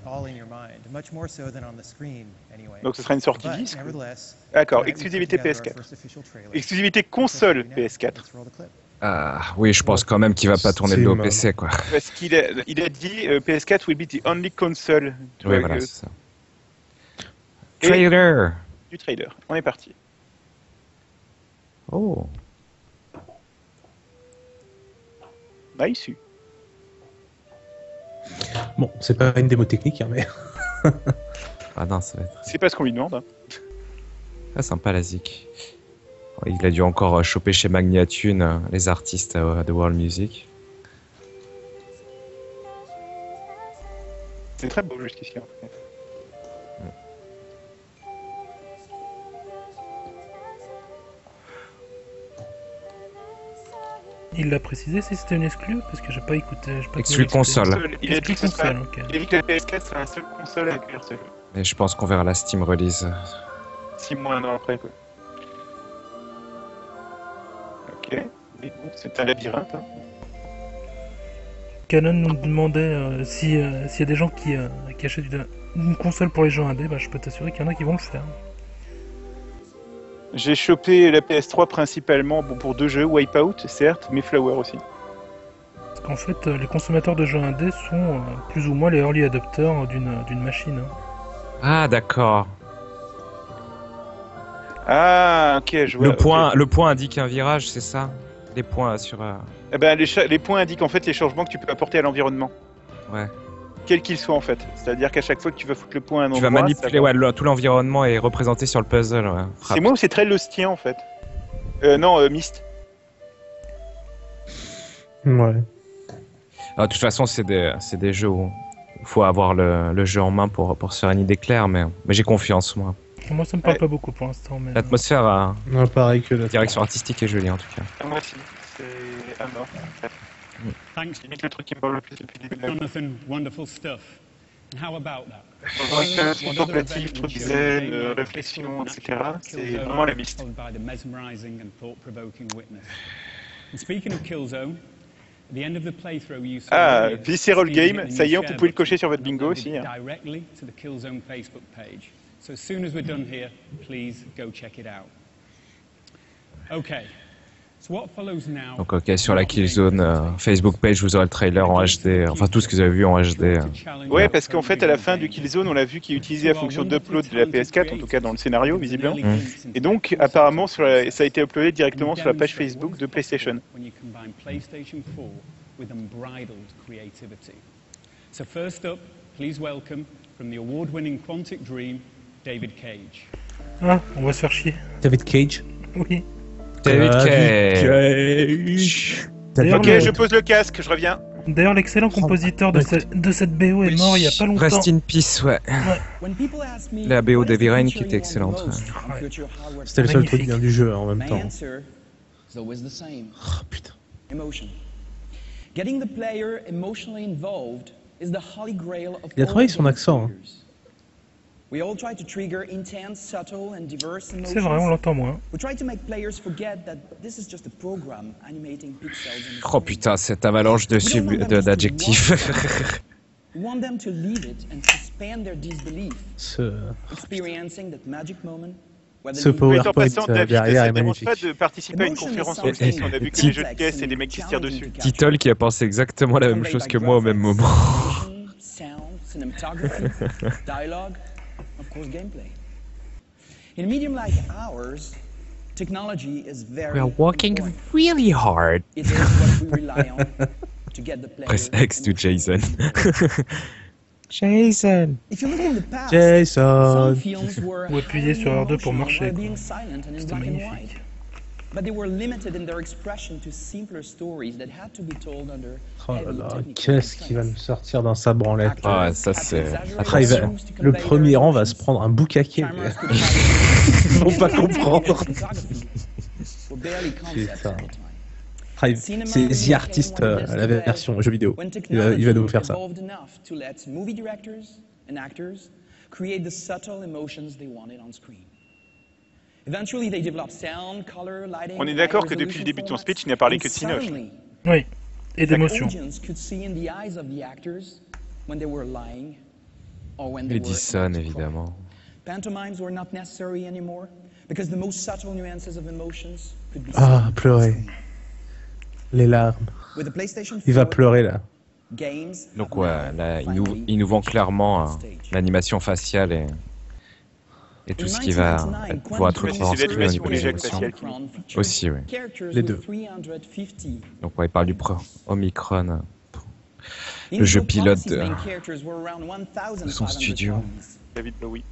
Donc ce sera une sortie disque. D'accord, exclusivité PS4. Exclusivité console PS4. Ah, oui, je pense quand même qu'il va pas tourner le dos au PC, quoi. Parce qu'il a dit PS4 will be the only console. Oui, voilà, c'est ça. Trailer. Du trailer. On est parti. Oh. Nice. Bon, c'est pas une démo technique, hein, mais... Ah non, ça va être... C'est pas ce qu'on lui demande. Hein. Ah, sympa la zik. Il a dû encore choper chez Magnatune les artistes de World Music. C'est très beau jusqu'ici. En fait. Il l'a précisé si c'était une exclue parce que j'ai pas écouté. Exclue console. Il a dit que la PS4 serait la seule console à accueillir ce jeu. Et je pense qu'on verra la Steam release. 6 mois, 1 an après, quoi. Ok. Et bon, c'est un labyrinthe. Hein. Canon nous demandait s'il y a des gens qui achètent une console pour les jeux indés, bah, je peux t'assurer qu'il y en a qui vont le faire. J'ai chopé la PS3 principalement pour 2 jeux, Wipeout, certes, mais Flower aussi. Parce qu'en fait, les consommateurs de jeux indés sont plus ou moins les early adopters d'une machine. Hein. Ah, d'accord. Ah, ok, je vois. Le point indique un virage, c'est ça? Les points sur... Eh ben, les points indiquent en fait les changements que tu peux apporter à l'environnement. Ouais. Quel qu'il soit en fait. C'est-à-dire qu'à chaque fois que tu vas foutre le point à un endroit... Tu vas manipuler, tout l'environnement est représenté sur le puzzle. Ouais. C'est moi ou c'est très lostien en fait? Non, Myst. Ouais. Alors, de toute façon, c'est des jeux où il faut avoir le jeu en main pour se faire une idée claire, mais j'ai confiance, moi. Moi, ça me parle pas beaucoup pour l'instant. Mais... L'atmosphère, non, pareil que la direction artistique est jolie en tout cas. Moi aussi, c'est à mort. Thanks, limite le truc qui me parle le plus depuis le début de la Jonathan. Wonderful stuff. And how about that? Contemplatif, truc zen, réflexion, etc. C'est vraiment la Myst. By the mesmerizing and thought-provoking witness. And speaking of Killzone, at the end of the playthrough, you ah, Visceral Game, ça y est, vous pouvez le cocher sur votre bingo aussi. Hein. Directly to the Killzone Facebook page. So as soon as we're done here, please go check it out. Okay. So what follows now? Donc ok, sur la Killzone Facebook page, vous aurez le trailer en HD, enfin tout ce que vous avez vu en HD. Ouais, parce qu'en fait, à la fin du Killzone, on a vu qu'il utilisait la fonction d'upload de la PS4, en tout cas dans le scénario, visiblement. Et donc, apparemment, ça a été uploadé directement sur la page Facebook de PlayStation. So first up, please welcome from the award-winning Quantic Dream, David Cage. Ah, on va se faire chier. David Cage? Oui. David Cage. Ok, je pose le casque, je reviens. D'ailleurs, l'excellent compositeur de cette BO est mort il y a pas longtemps. Rest in peace, ouais. La BO d'Heavy Rain qui était excellente. Ouais. C'était le seul truc bien du jeu en même temps. Oh putain. Getting the player emotionally involved is the holy grail of Il a travaillé son accent. Hein. We all try to trigger intense, subtle and diverse emotions. C'est vrai, on l'entend moins. We try to make players forget that this is just a program animating pixels. Oh putain, cette avalanche d'adjectifs. We want them to leave it and suspend their disbelief. Experiencing that magic moment. Ce PowerPoint derrière est magnifique. Ça ne dérange pas de participer à une conférence aussi si on a vu que les jeux de caisse et des mecs qui se tirent dessus. Titol qui a pensé exactement la même chose que moi au même moment. Of course, gameplay. In a medium like ours, technology is very We are working really hard. It is what we rely on to get the player. Press X to Jason. Jason. If you look in the past, Jason. some fields were Ou appuyer sur highly R2 pour emotional marcher, by quoi. being silent and in C'était black and magnifique. white. But they were limited in their expression to simpler stories that had to be told under Oh là heavy là, technical qu'est-ce qu'il va nous sortir dans sa branlette. Ah ouais, ça c'est. Après, le premier rang va se prendre un boucaquet. Ils vont pas comprendre. Putain. Après, c'est The Artist, la version jeu vidéo. Il va nous faire ça. On est d'accord que depuis le début de ton speech, il n'a parlé que de Cinoche. Oui, et d'émotion. Edison, évidemment. Ah, pleurer. Les larmes. Il va pleurer là. Donc ouais, là, il nous vend clairement l'animation faciale et tout ce qui va pouvoir être retranscrit au niveau des émotions. Aussi, oui. Les deux. Donc ouais, il parle du Omicron. Le jeu pilote de son studio. David Bowie.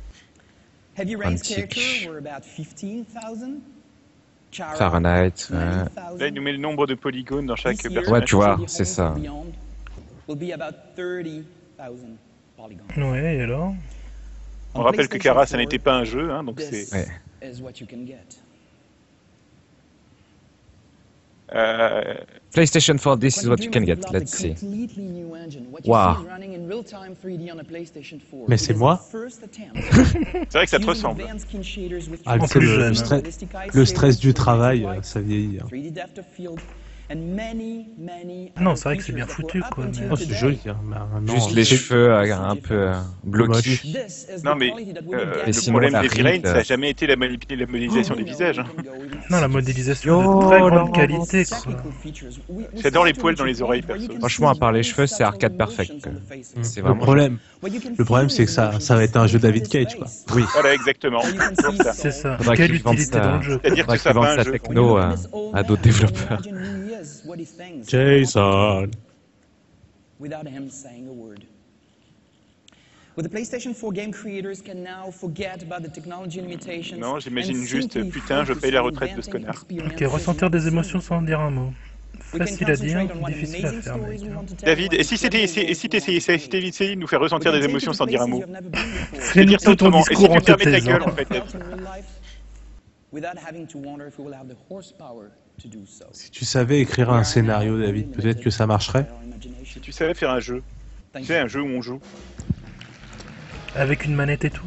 Antique. Fahrenheit. Là, il nous met le nombre de polygones dans chaque personnage. Ouais, tu vois, c'est ça. Ouais, et alors? On rappelle que Kara, ça n'était pas un jeu, hein, donc c'est... Ouais. PlayStation 4, this is what you can get. Let's see. Waouh. Mais c'est moi. C'est vrai que ça te ressemble. Ah, le stress du travail, ça vieillit. Non, c'est vrai que c'est bien foutu, quoi. Mais... Oh, c'est joli. Hein. Non, juste les cheveux un peu bloqués. Non, mais le problème des V-Rain, ça n'a jamais été la modélisation des visages. Hein. Non, la modélisation de très grande qualité, quoi. J'adore les poils dans les oreilles, perso. Franchement, à part les cheveux, c'est arcade perfect. C'est vraiment... Le problème, c'est que ça va être un jeu David Cage, quoi. Oui. Voilà, exactement. C'est ça. Faudra Quelle qu'il vende utilité dans le jeu. C'est-à-dire que ça vende va un sa jeu. techno à d'autres développeurs. Jason. Non, j'imagine juste, putain, je paye la retraite de ce connard. Ok, ressentir des émotions sans dire un mot. Facile à dire, difficile à faire, mec. David, et si t'essayais de nous faire ressentir des émotions sans dire un mot? C'est dire ça tout ton autrement. Et si discours tu en fermais ta tête, gueule, hein. en fait, David. Si tu savais écrire un scénario, David, peut-être que ça marcherait. Si tu savais faire un jeu. Tu sais, un jeu où on joue. Avec une manette et tout.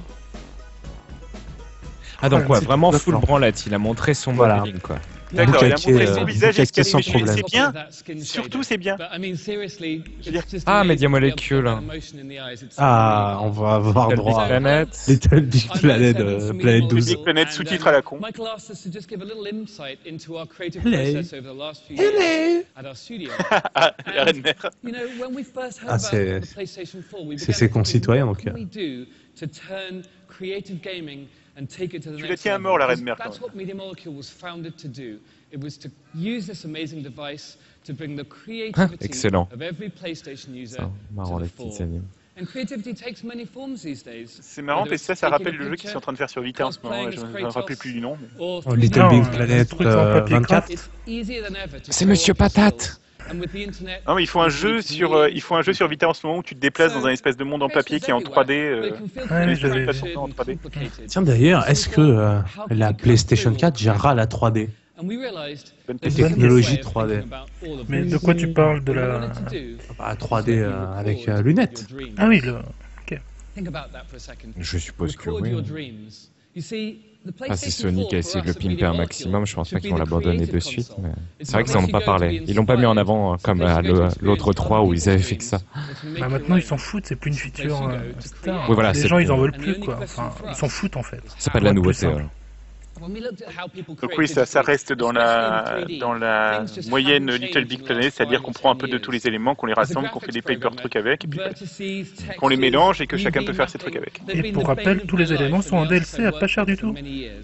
Ah donc ouais, vraiment full branlette, il a montré son modeling, quoi. D'accord, il a montré son visage et ce qu'il sans avait. problème. C'est bien. Surtout, c'est bien. Ah, Media Molecule. Ah, on va avoir Little droit Big Planet. à Little Big Planet, Planète 12. Big Planet sous-titre à la con. Michael asked us to just give a little insight into our creative Hello. process over the last few years at our studio. Ah, la reine mère. You know, when we first heard Ah, about the PlayStation 4, we c'est began ses to concitoyens, think, donc. what can we do to turn creative gaming and take it to the Tu la next tiens à level? mort, la reine mère, That's quand what Media Molecule was founded to do. It was to use this amazing device to bring the creativity Excellent. of every PlayStation user Ça, marrant to les the fore. petites animes. And creativity takes many forms these days. C'est marrant, Whether et it's ça taking rappelle a le jeu qu'ils picture, sont en train de faire sur Vita en ce moment. Je ne me rappelle plus du nom. or Oh, Little Non, Big Planet truc en papier 24. It's easier than ever to C'est Monsieur show off your Patate. skills. And with the internet, Non, mais il faut un jeu sur Vita en ce moment où tu te déplaces dans un espèce de monde en papier qui est en 3D. Ouais, j'avais vu. En 3D. Tiens, d'ailleurs, est-ce que la PlayStation 4 gérera la 3D? Bonne La technologie 3D. Mais de quoi tu parles de la... Bah, 3D avec lunettes. Ah oui, le... Ok. Je suppose que oui. Ah, c'est Sony qui a essayé de le pimper un maximum, je pense pas qu'ils vont l'abandonner de suite, mais c'est vrai qu'ils n'en ont pas parlé. Ils l'ont pas mis en avant comme à l'autre 3 où ils avaient fait que ça. Bah maintenant ils s'en foutent, c'est plus une feature star. Oui, voilà, les c'est gens plus- ils en veulent plus quoi, enfin ils s'en foutent en fait. C'est pas de la Pour être nouveauté. plus simple. Donc oui, ça reste dans la moyenne Little Big Planet, c'est-à-dire qu'on prend un peu de tous les éléments, qu'on les rassemble, qu'on fait des paper trucs avec, et puis qu'on les mélange et que chacun peut faire ses trucs avec. Et pour rappel, tous les éléments sont en DLC à pas cher du tout.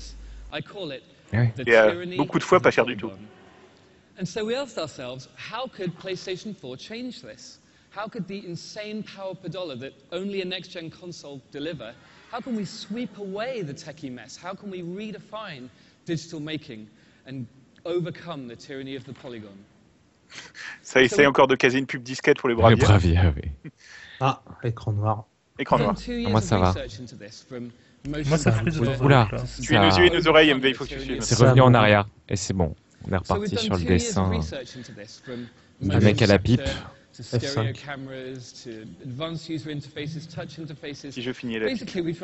Et beaucoup de fois pas cher du tout. And so we asked ourselves, how could PlayStation 4 change this? How could the insane power per dollar that only a next-gen console deliver, how can we sweep away the techie mess? How can we redefine digital making and overcome the tyranny of the polygon? Ça essaye encore de caser une pub disquette pour les braviers. Les braviers, oui. Ah, écran noir. Écran noir. Moi, ça va. Moi, ça frise de Oula, tu es nos yeux et nos oreilles, MV, il faut que tu suives. C'est revenu en arrière, et c'est bon. On est reparti sur le dessin. Le mec à la pipe. F5. Si je finis là.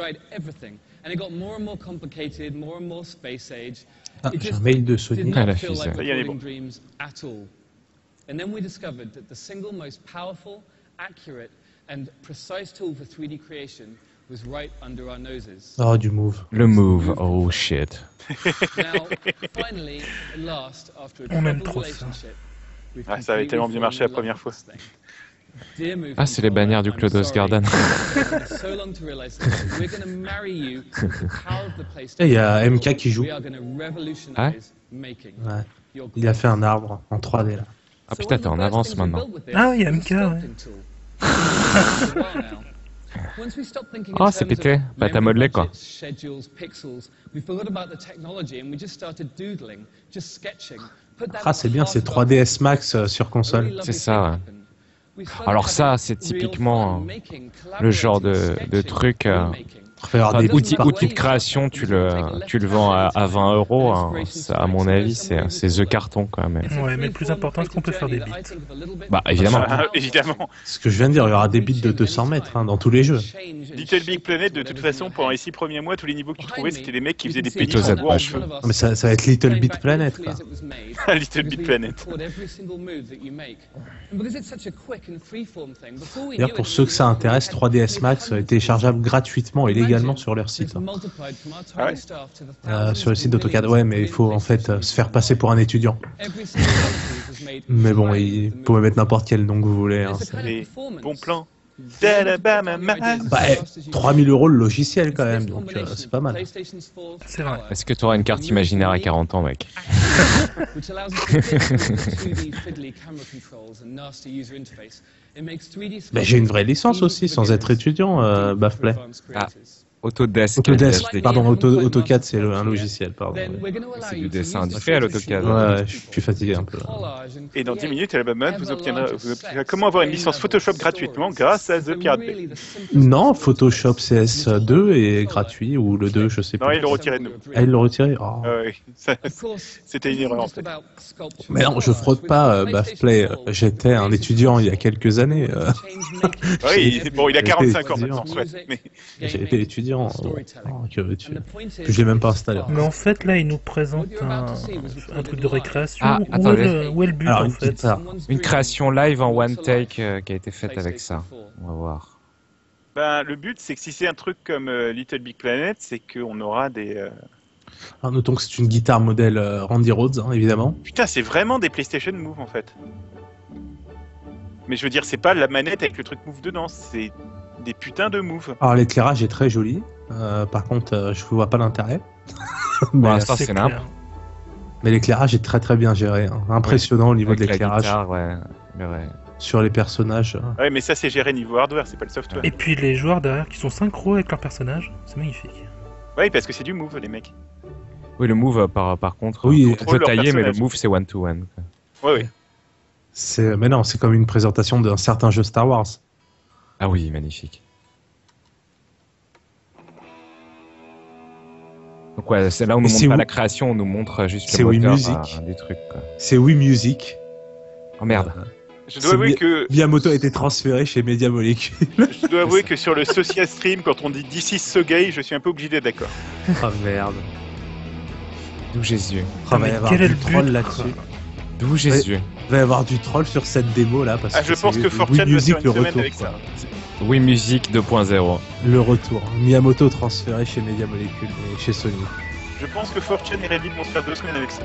Ah, j'ai un mail de Sony. Ah, la fusée. Ça y est, elle est bon. And then we discovered that the single most powerful, accurate, and precise tool for 3D creation was right under our noses. Oh, du Move. Le Move, oh shit. Now, finally, at last, after a On aime troubled trop ça. relationship, we've Ah, ça avait tellement bien marché la première fois. Dear Move Ah, c'est les bannières du controller, Clodos I'm Garden. sorry. It's taken so long to realize this. We're going to marry you to the power of the PlayStation. Et il y a MK qui joue. We are going to revolutionize making. Ouais. Il a fait un arbre en 3D là. Ah putain, t'es en avance maintenant. Ah, il y a MK, ouais. Ah, c'est pété. Bah, t'as modelé quoi. Ah, c'est bien, c'est 3ds Max sur console. C'est ça, ouais. Alors ça, c'est typiquement le genre de truc... Enfin, des outils de création, tu le vends à 20 €. Hein. Ça, à mon avis, c'est The Carton quand même. Ouais, mais le plus important, c'est qu'on peut faire des bits. Bah, évidemment. Évidemment. Ce que je viens de dire, il y aura des bits de 200 mètres hein, dans tous les jeux. Little Big Planet, de toute façon, pendant les 6 premiers mois, tous les niveaux que tu trouvais, c'était des mecs qui faisaient des Plutôt pénis en bois en Z-Patch. cheveux. Mais ça va être Little Bit Planet quoi. Little Big Planet. D'ailleurs, pour ceux que ça intéresse, 3ds Max est téléchargeable gratuitement et légalement sur leur site. Ah ouais. Sur le site d'AutoCAD, ouais, mais il faut en fait se faire passer pour un étudiant. Mais bon, vous pouvez mettre n'importe quel nom que vous voulez. Hein, Et bon plan. d'Alabama. Bah, 3000 € le logiciel quand même, donc c'est pas mal. C'est vrai. Est-ce que tu auras une carte imaginaire à 40 ans, mec? Bah, j'ai une vraie licence aussi, sans être étudiant, Bafplay. Ah, Autodesk. Autodesk, pardon, AutoCAD c'est un logiciel, pardon. C'est du dessin industriel, AutoCAD. Ouais, je suis fatigué un peu. Et dans 10 minutes, Alabama vous obtiendra comment avoir une licence Photoshop gratuitement grâce à The Pirate Bay. Non, Photoshop CS2 est gratuit, ou le 2, je sais pas. Non, ils l'ont retiré de nous. Ah, ils l'ont retiré oh. Oui, c'était une erreur en fait. Mais non, je fraude pas, Bafplay. J'étais un étudiant il y a quelques années. Oui, bon, il a 45 ans maintenant, mais... J'ai été étudiant. Que je l'ai même pas installé. Mais en fait, là, il nous présente un truc de récréation. Ah, attendez. Où est le but Alors, en fait une création live en one take qui a été faite avec ça. On va voir. Ben, le but, c'est que si c'est un truc comme Little Big Planet, c'est qu'on aura des... Alors, notons que c'est une guitare modèle Randy Rhoads, hein, évidemment. Putain, c'est vraiment des PlayStation Move en fait. Mais je veux dire, c'est pas la manette avec le truc Move dedans, c'est des putains de Move. Alors l'éclairage est très joli, par contre je vois pas l'intérêt. Bon, ça c'est nimp. Mais l'éclairage est très très bien géré, hein. Impressionnant au niveau de l'éclairage. Ouais. Sur les personnages. Ouais, mais ça c'est géré niveau hardware, c'est pas le software. Et puis les joueurs derrière qui sont synchro avec leurs personnages, c'est magnifique. Ouais, parce que c'est du Move les mecs. Oui, le Move par contre, oui, on peut tailler, mais le Move c'est one-to-one. Ouais. Mais non, c'est comme une présentation d'un certain jeu Star Wars. Ah oui, magnifique. Donc ouais, c'est là où on nous montre pas la création, on nous montre juste le moteur des trucs. C'est Wii Music. Oh merde. Je dois avouer que Miyamoto a été transféré chez Media Molecule. Je dois avouer que sur le social stream, quand on dit This is so gay, je suis un peu obligé d'être d'accord. Ah merde. D'où Jésus. Il va y avoir du troll là-dessus. D'où Jésus. Il va y avoir du troll sur cette démo là parce je pense que Fortune va faire une semaine avec ça. Wii Music 2.0. Le retour. Miyamoto transféré chez Media Molecule et chez Sony. Je pense que Fortune irait libre pour faire 2 semaines avec ça.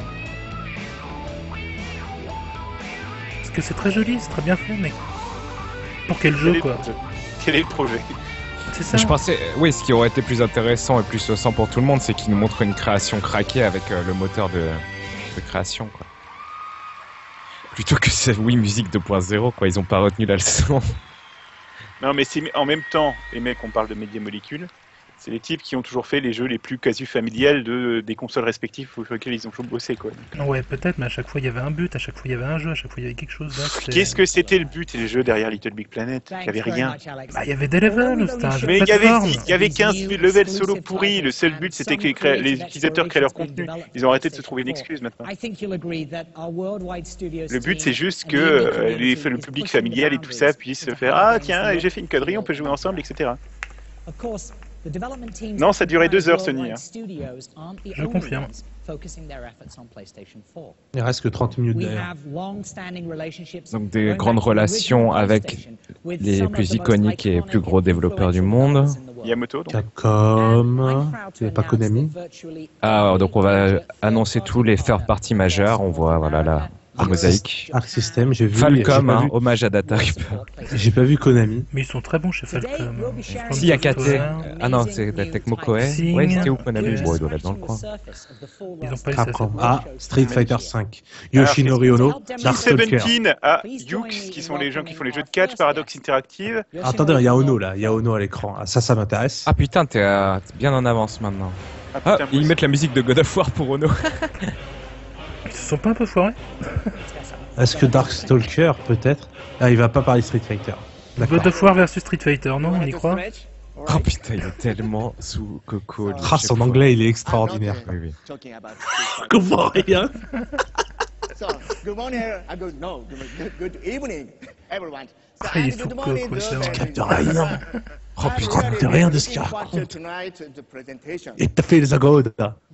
Parce que c'est très joli, c'est très bien fait, mais pour quel jeu quoi? Quel est le projet? C'est ça. Je pensais, oui, ce qui aurait été plus intéressant et plus saussant pour tout le monde, c'est qu'il nous montre une création craquée avec le moteur de création, quoi. Plutôt que c'est Wii Music 2.0, quoi. Ils ont pas retenu la leçon. Non, mais en même temps, les mecs, on parle de Media Molecule. C'est les types qui ont toujours fait les jeux les plus casu familiales des consoles respectives sur lesquelles ils ont toujours bossé, quoi. Ouais, peut-être, mais à chaque fois il y avait un but, à chaque fois il y avait un jeu, à chaque fois il y avait quelque chose. Qu'est-ce que c'était le but des jeux derrière Little Big Planet? Il n'y avait rien. Bah, il y avait des levels, c'était un jeu de mais plateforme. il y avait 15 levels solo pourris. Le seul but, c'était que les utilisateurs créent leur contenu. Ils ont arrêté de se trouver une excuse maintenant. Le but, c'est juste que le public familial et tout ça puisse se faire « Ah, tiens, j'ai fait une connerie, on peut jouer ensemble, etc. » Non, ça durait 2 heures, Sony. Je confirme. Il reste que 30 minutes derrière. Donc des grandes relations avec les plus iconiques et plus gros développeurs du monde. Miyamoto, donc. Capcom, il n'y a pas Konami. Ah, donc on va annoncer tous les third parties majeurs. On voit, voilà, la mosaïque. Arc System, j'ai vu. Falcom, hein, hommage à Data Reaper. J'ai pas vu Konami. Mais ils sont très bons chez Falcom. Si, il y a KT. Ah non, c'est la Tecmo Koei. Ouais, c'était où Konami? Bon, il doit être dans le coin. Ils ont pas Capcom. Ah, Street Fighter V. Yoshinori Ono, Darkstalker. 17 à Yux, qui sont les gens qui font les jeux de catch, Paradox Interactive. Attendez, il y a Ono là, il y a Ono à l'écran. Ah, ça m'intéresse. Ah putain, t'es bien en avance maintenant. Ah, ils mettent la musique de God of War pour Ono. Ils se sont pas un peu foirés? Est-ce que Darkstalker peut-être? Ah, il va pas parler Street Fighter. God of War versus Street Fighter, non, on y croit? Oh putain, il est tellement sous coco. Ah, son anglais, il est extraordinaire. Oui, oui. Je comprends rien. Ah, il est sous coco, Je capte rien. Oh putain, je capte rien de ce qu'il raconte. Il t'a fait les agodes.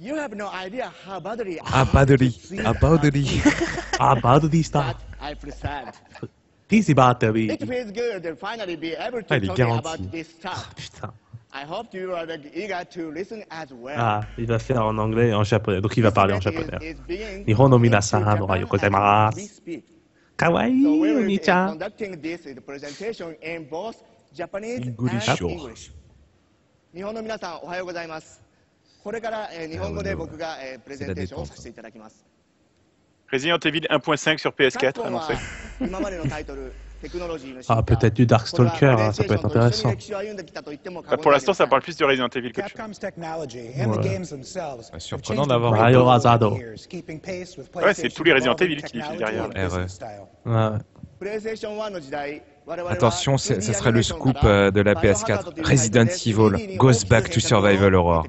Ah, Badri. Ah, Badri. Ah, Badri, ça. Easy battery. It feels good to finally be able to Ah, il est talk garanti. about this stuff. Putain. I hope you are eager to listen as well. Ah, il va faire en anglais et en japonais. Donc il va parler en japonais. Nihon no minasan, ohayou gozaimasu. Kawaii, So we will be oni-chan. conducting this presentation in both Japanese English. and English. 日本の皆さんおはようございます。これから日本語で僕がプレゼンテーションをさせていただきます。 Resident Evil 1.5 sur PS4 annoncé. 今までのタイトル Ah, peut-être du Darkstalker, hein, ça peut être intéressant. Bah, pour l'instant, ça parle plus de Resident Evil que de C'est surprenant d'avoir Mario Hazard. Ouais, c'est tous les Resident Evil qui utilisent derrière. Ouais. Attention, ce serait le scoop de la PS4. Resident Evil goes back to survival horror.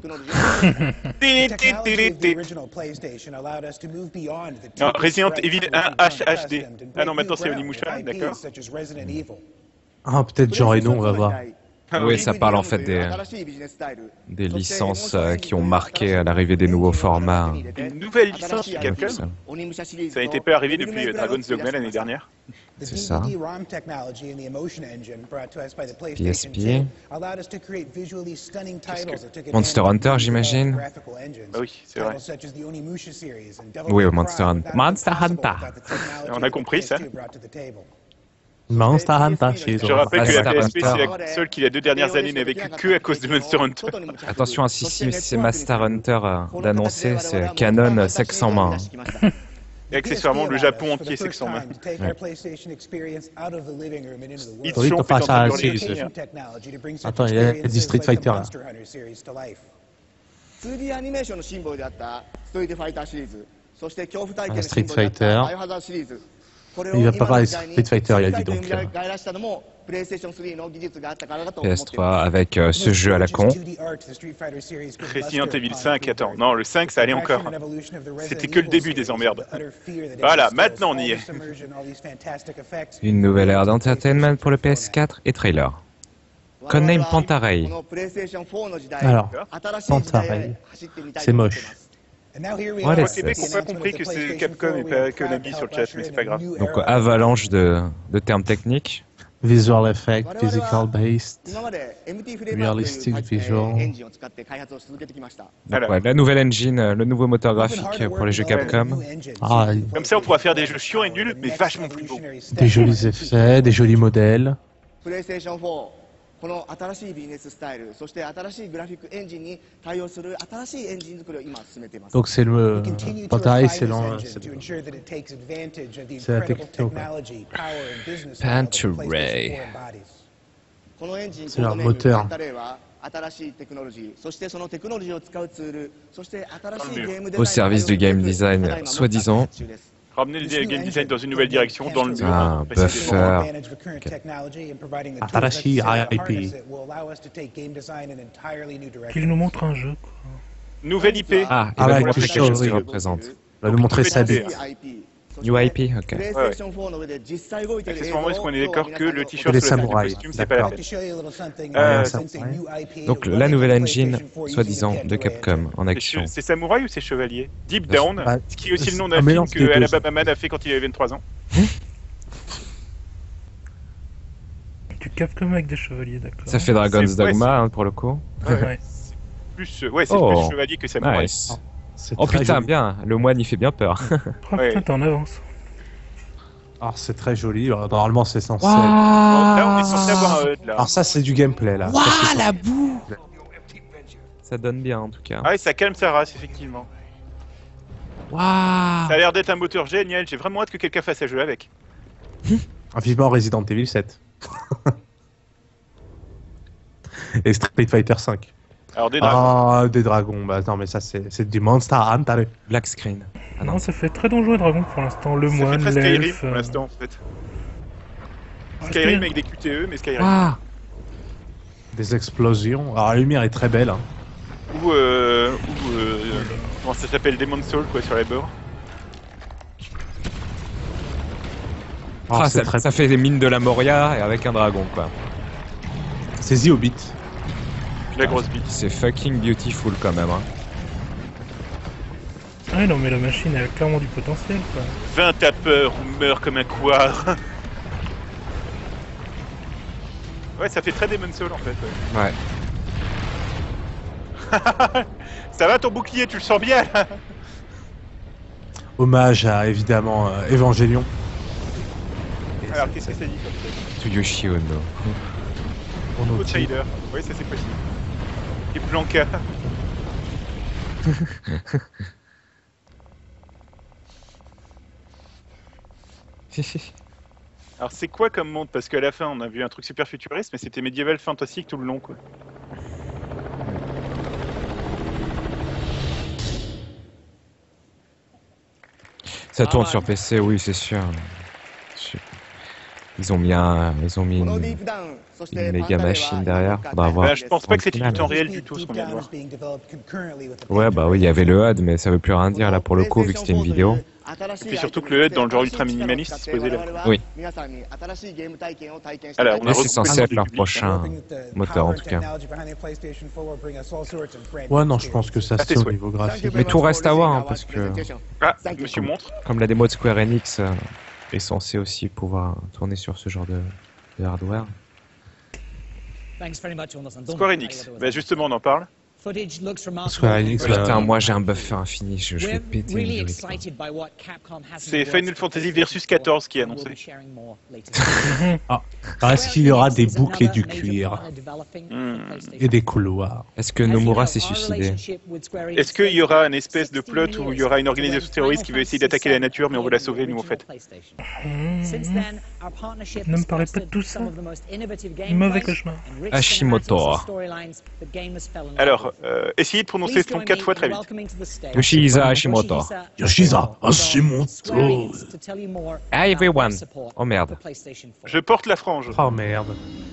Non, Resident Evil 1 HD. Ah non, maintenant c'est Onimusha, d'accord. Ah, peut-être Jean Reno, on va voir. Oui, ça parle en fait des licences qui ont marqué l'arrivée des nouveaux formats. Une nouvelle licence chez Capcom. Ça n'était pas arrivé depuis Dragon's Dogma l'année dernière. C'est ça. PSP. Monster Hunter, j'imagine. Ah oui, c'est vrai. Oui, Monster Hunter. Monster Hunter. On a compris ça. Monster Hunter, je rappelle que la PSP, c'est la seule qui, les 2 dernières années, n'a vécu que à cause de Monster Hunter. Attention, si c'est Monster Hunter d'annoncer, c'est Canon sexe en main. Et accessoirement, le Japon entier sexe en main. Oui, t'as pas ça, attends, il y a du Street Fighter là. 2D アニメーションのシンボルであったストリートファイターシリーズ、そして恐怖体験のシンボルであったバイオハザードシリーズ。 Il va pas parler Street Fighter, il a dit donc. PS3 avec ce jeu à la con. Resident Evil 5, attends, non, le 5 ça allait encore. C'était que le début des emmerdes. Voilà, maintenant on y est. Une nouvelle ère d'entertainment pour le PS4 et trailer. Codename Pantarei. Alors, Pantarei, c'est moche. Ouais, Au Québec, on n'a pas compris que c'est Capcom et pas Konami sur le chat, mais c'est pas grave. Donc avalanche de termes techniques. Visual effect, physical based, realistic visual. Donc, ouais, la nouvelle engine, le nouveau moteur graphique pour les jeux Capcom. Ah, comme ça, on pourra faire des jeux chiants et nuls, mais vachement plus beaux. Des jolis effets, des jolis modèles. この新しいビジネススタイル、そして新しいグラフィックエンジンに対応する新しいエンジン作りを今進めています。 Donc c'est le pareil, c'est la techno. Pantaray. このエンジン C'est leur moteur. 新しいテクノロジー、そしてそのテクノロジーを使うツール、そして新しいゲームデザイン Au service du game design, soi-disant. Ramener le game design dans une nouvelle direction, dans le mur. Ah, buffer. Atarashi IP. Qu'il nous montre un jeu, quoi. Nouvelle IP. Ah, il va nous montrer quelque chose qui représente. Il va nous montrer sa vie. New IP, ok. Ouais. Accessoirement, est-ce qu'on est d'accord que le t-shirt les sur le samouraïs, costume, c'est pas la peine. Donc la nouvelle engine, soi-disant, de Capcom en action. C'est samouraï ou c'est chevalier? Deep Down, ce qui est aussi le nom d'un un film mélange que des deux. Alabama Man a fait quand il avait 23 ans. Du Capcom avec des chevaliers, d'accord. Ça fait Dragon's Dogma, hein, pour le coup. Ouais. C'est plus chevalier que samouraï. Nice. Oh putain, bien, le moine il fait bien peur. Oh putain, t'es en avance. Alors c'est très joli, normalement c'est censé... Là on est censé avoir un HUD là. Alors ça c'est du gameplay là. Waouh, la boue. Ça donne bien en tout cas. Ah ouais, ça calme sa race effectivement. Waouh. Ça a l'air d'être un moteur génial, j'ai vraiment hâte que quelqu'un fasse un jeu avec. Vivement Resident Evil 7. Et Street Fighter 5. Alors des dragons. Ah, des dragons, bah non mais ça c'est du Monster Hunter. Black screen. Ah non, ça fait très Donjons et Dragons pour l'instant, le Ça fait moine, très Skyrim l'elfe... pour l'instant en fait. Skyrim avec des QTE, mais Skyrim. Ah. Des explosions. Alors la lumière est très belle. Hein. Ou comment ça s'appelle, Demon's Soul quoi sur les bords. Ah, ça fait des mines de la Moria et avec un dragon quoi. C'est The Hobbit. La grosse bite. C'est fucking beautiful quand même. Hein. Ah non mais la machine elle a clairement du potentiel quoi. 20 à peur ou meurt comme un couard. Ouais, ça fait très Demon's Soul en fait. Ouais. Ça va ton bouclier, tu le sens bien là. Hommage à évidemment Evangelion. Alors qu'est-ce que ça dit comme ça? Tsuyoshi Ono. Outsider. Oui, ça c'est possible. Et Blanca. Alors c'est quoi comme monde? Parce qu'à la fin on a vu un truc super futuriste, mais c'était médiéval fantastique tout le long quoi. Ça tourne sur PC, oui c'est sûr. Ils ont mis une méga machine derrière. Faudra voir. Bah, je pense pas que c'était du temps réel du tout ce qu'on vient de voir. Ouais bah oui il y avait le HUD mais ça veut plus rien dire là pour le coup vu que c'était une vidéo. Et puis surtout que le HUD dans le genre ultra minimaliste se posait là. Oui. Alors, là c'est censé être leur prochain moteur en tout cas. Ouais non je pense que ça se tient au niveau graphique. Mais tout reste à voir hein, parce que... Ah, monsieur montre. Comme la démo de Square Enix est censée aussi pouvoir tourner sur ce genre de hardware. Square Enix, bah justement on en parle. Square Enix, putain, moi j'ai un buffer infini, je vais péter. C'est Final Fantasy Versus 14 qui est annoncé. Ah, est-ce qu'il y aura des boucles et du cuir et des couloirs? Est-ce que Nomura s'est suicidé? Est-ce qu'il y aura une espèce de plot où il y aura une organisation terroriste qui veut essayer d'attaquer la nature mais on veut la sauver nous en fait? Ne me paraît pas tout ça. Mauvais cauchemar. Hashimoto. Alors, essayez de prononcer ce nom 4 fois très vite. Yoshihisa Hashimoto. Yoshihisa Hashimoto. Hi everyone. Oh merde. Je porte la frange. Oh merde.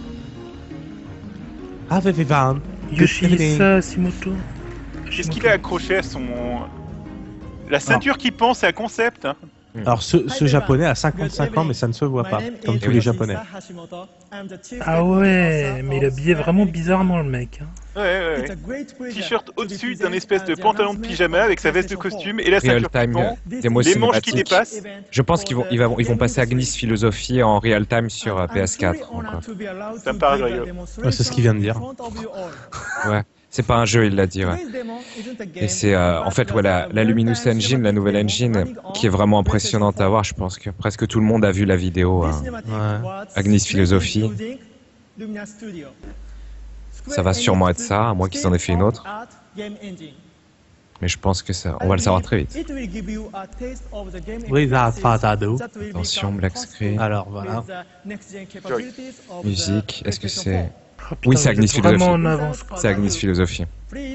Ah everyone. Yoshihisa Hashimoto. Qu'est-ce qu'il a accroché à son... La ceinture qui pense, c'est un concept. Hein. Alors ce japonais a 55 ans mais ça ne se voit pas, comme tous les japonais. Ah ouais, mais il est habillé vraiment bizarrement le mec. Hein. Ouais. T-shirt au-dessus d'un espèce de pantalon de pyjama avec sa veste de costume et la ceinture qui pend, les manches qui dépassent. Je pense qu'ils vont passer Agnis Philosophie en real time sur PS4. Ça me paraît rigolo. Ouais, c'est ce qu'il vient de dire. Ouais. C'est pas un jeu, il l'a dit, ouais. Et c'est en fait ouais, la Luminous Engine, la nouvelle engine, qui est vraiment impressionnante à voir. Je pense que presque tout le monde a vu la vidéo. Agnis Philosophie. Ça va sûrement être ça, à moins qu'ils en aient fait une autre. Mais je pense que ça, on va le savoir très vite. Oui, là, Fatado. Attention, black screen. Alors voilà. Musique, est-ce que c'est... Oh, Oui, c'est Agnis Philosophie. Avance, C'est Agnis Philosophie.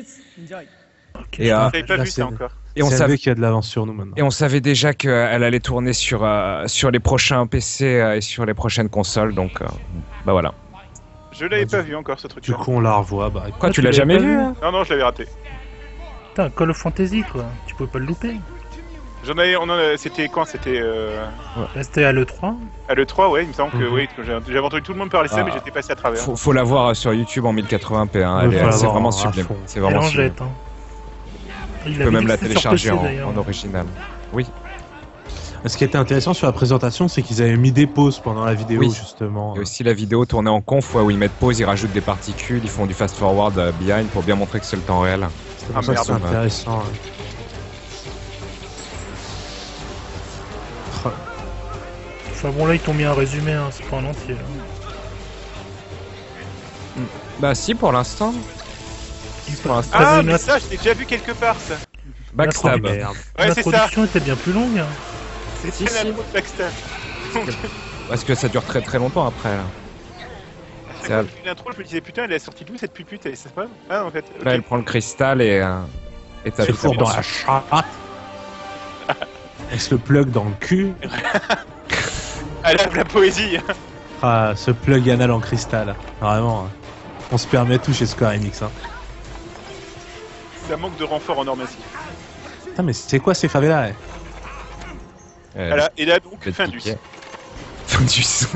Et pas vu ça encore. Et on savait savait qu'il y a de l'avance sur nous maintenant. Et on savait déjà qu'elle allait tourner sur les prochains PC et sur les prochaines consoles, donc bah voilà. Je l'avais pas vu encore ce truc. Du coup, on la revoit. Bah, Quoi, tu l'as jamais vu hein? Non, je l'avais raté. Putain, Call of Fantasy quoi, tu peux pas le louper. C'était quand? C'était. C'était à l'E3. À l'E3, ouais, il me semble que oui, que j'avais entendu tout le monde parler de ça, mais j'étais passé à travers. Faut la voir sur YouTube en 1080p, hein. C'est vraiment sublime. C'est vraiment sublime. Hein. Tu peux même la télécharger en original. Oui. Ce qui était intéressant sur la présentation, c'est qu'ils avaient mis des pauses pendant la vidéo, justement. Et aussi la vidéo tournée en conf, où ils mettent pause, ils rajoutent des particules, ils font du fast-forward behind pour bien montrer que c'est le temps réel. C'est intéressant. Enfin bon, là ils t'ont mis un résumé, hein, c'est pas en entier. Là. Bah si, pour l'instant. Ah, mais ça, je l'ai déjà vu quelque part, ça. Backstab. Ouais, c'est ça. L'introduction était bien plus longue. Hein. C'était l'intro de Backstab. Parce que ça dure très très longtemps après. Là. L'intro, je me disais, putain, elle est sortie d'où cette pupute? Elle sait pas. Ah, en fait. Okay. Là, elle prend le cristal et t'as le four dans la chatte. Elle se plug dans le cul. Elle a la poésie. Ah, ce plug anal en cristal. Vraiment. On se permet tout chez Square Enix. Hein. Ça manque de renfort en or massif. Putain, mais c'est quoi ces favelas? Voilà, et là donc, Findus. Findus.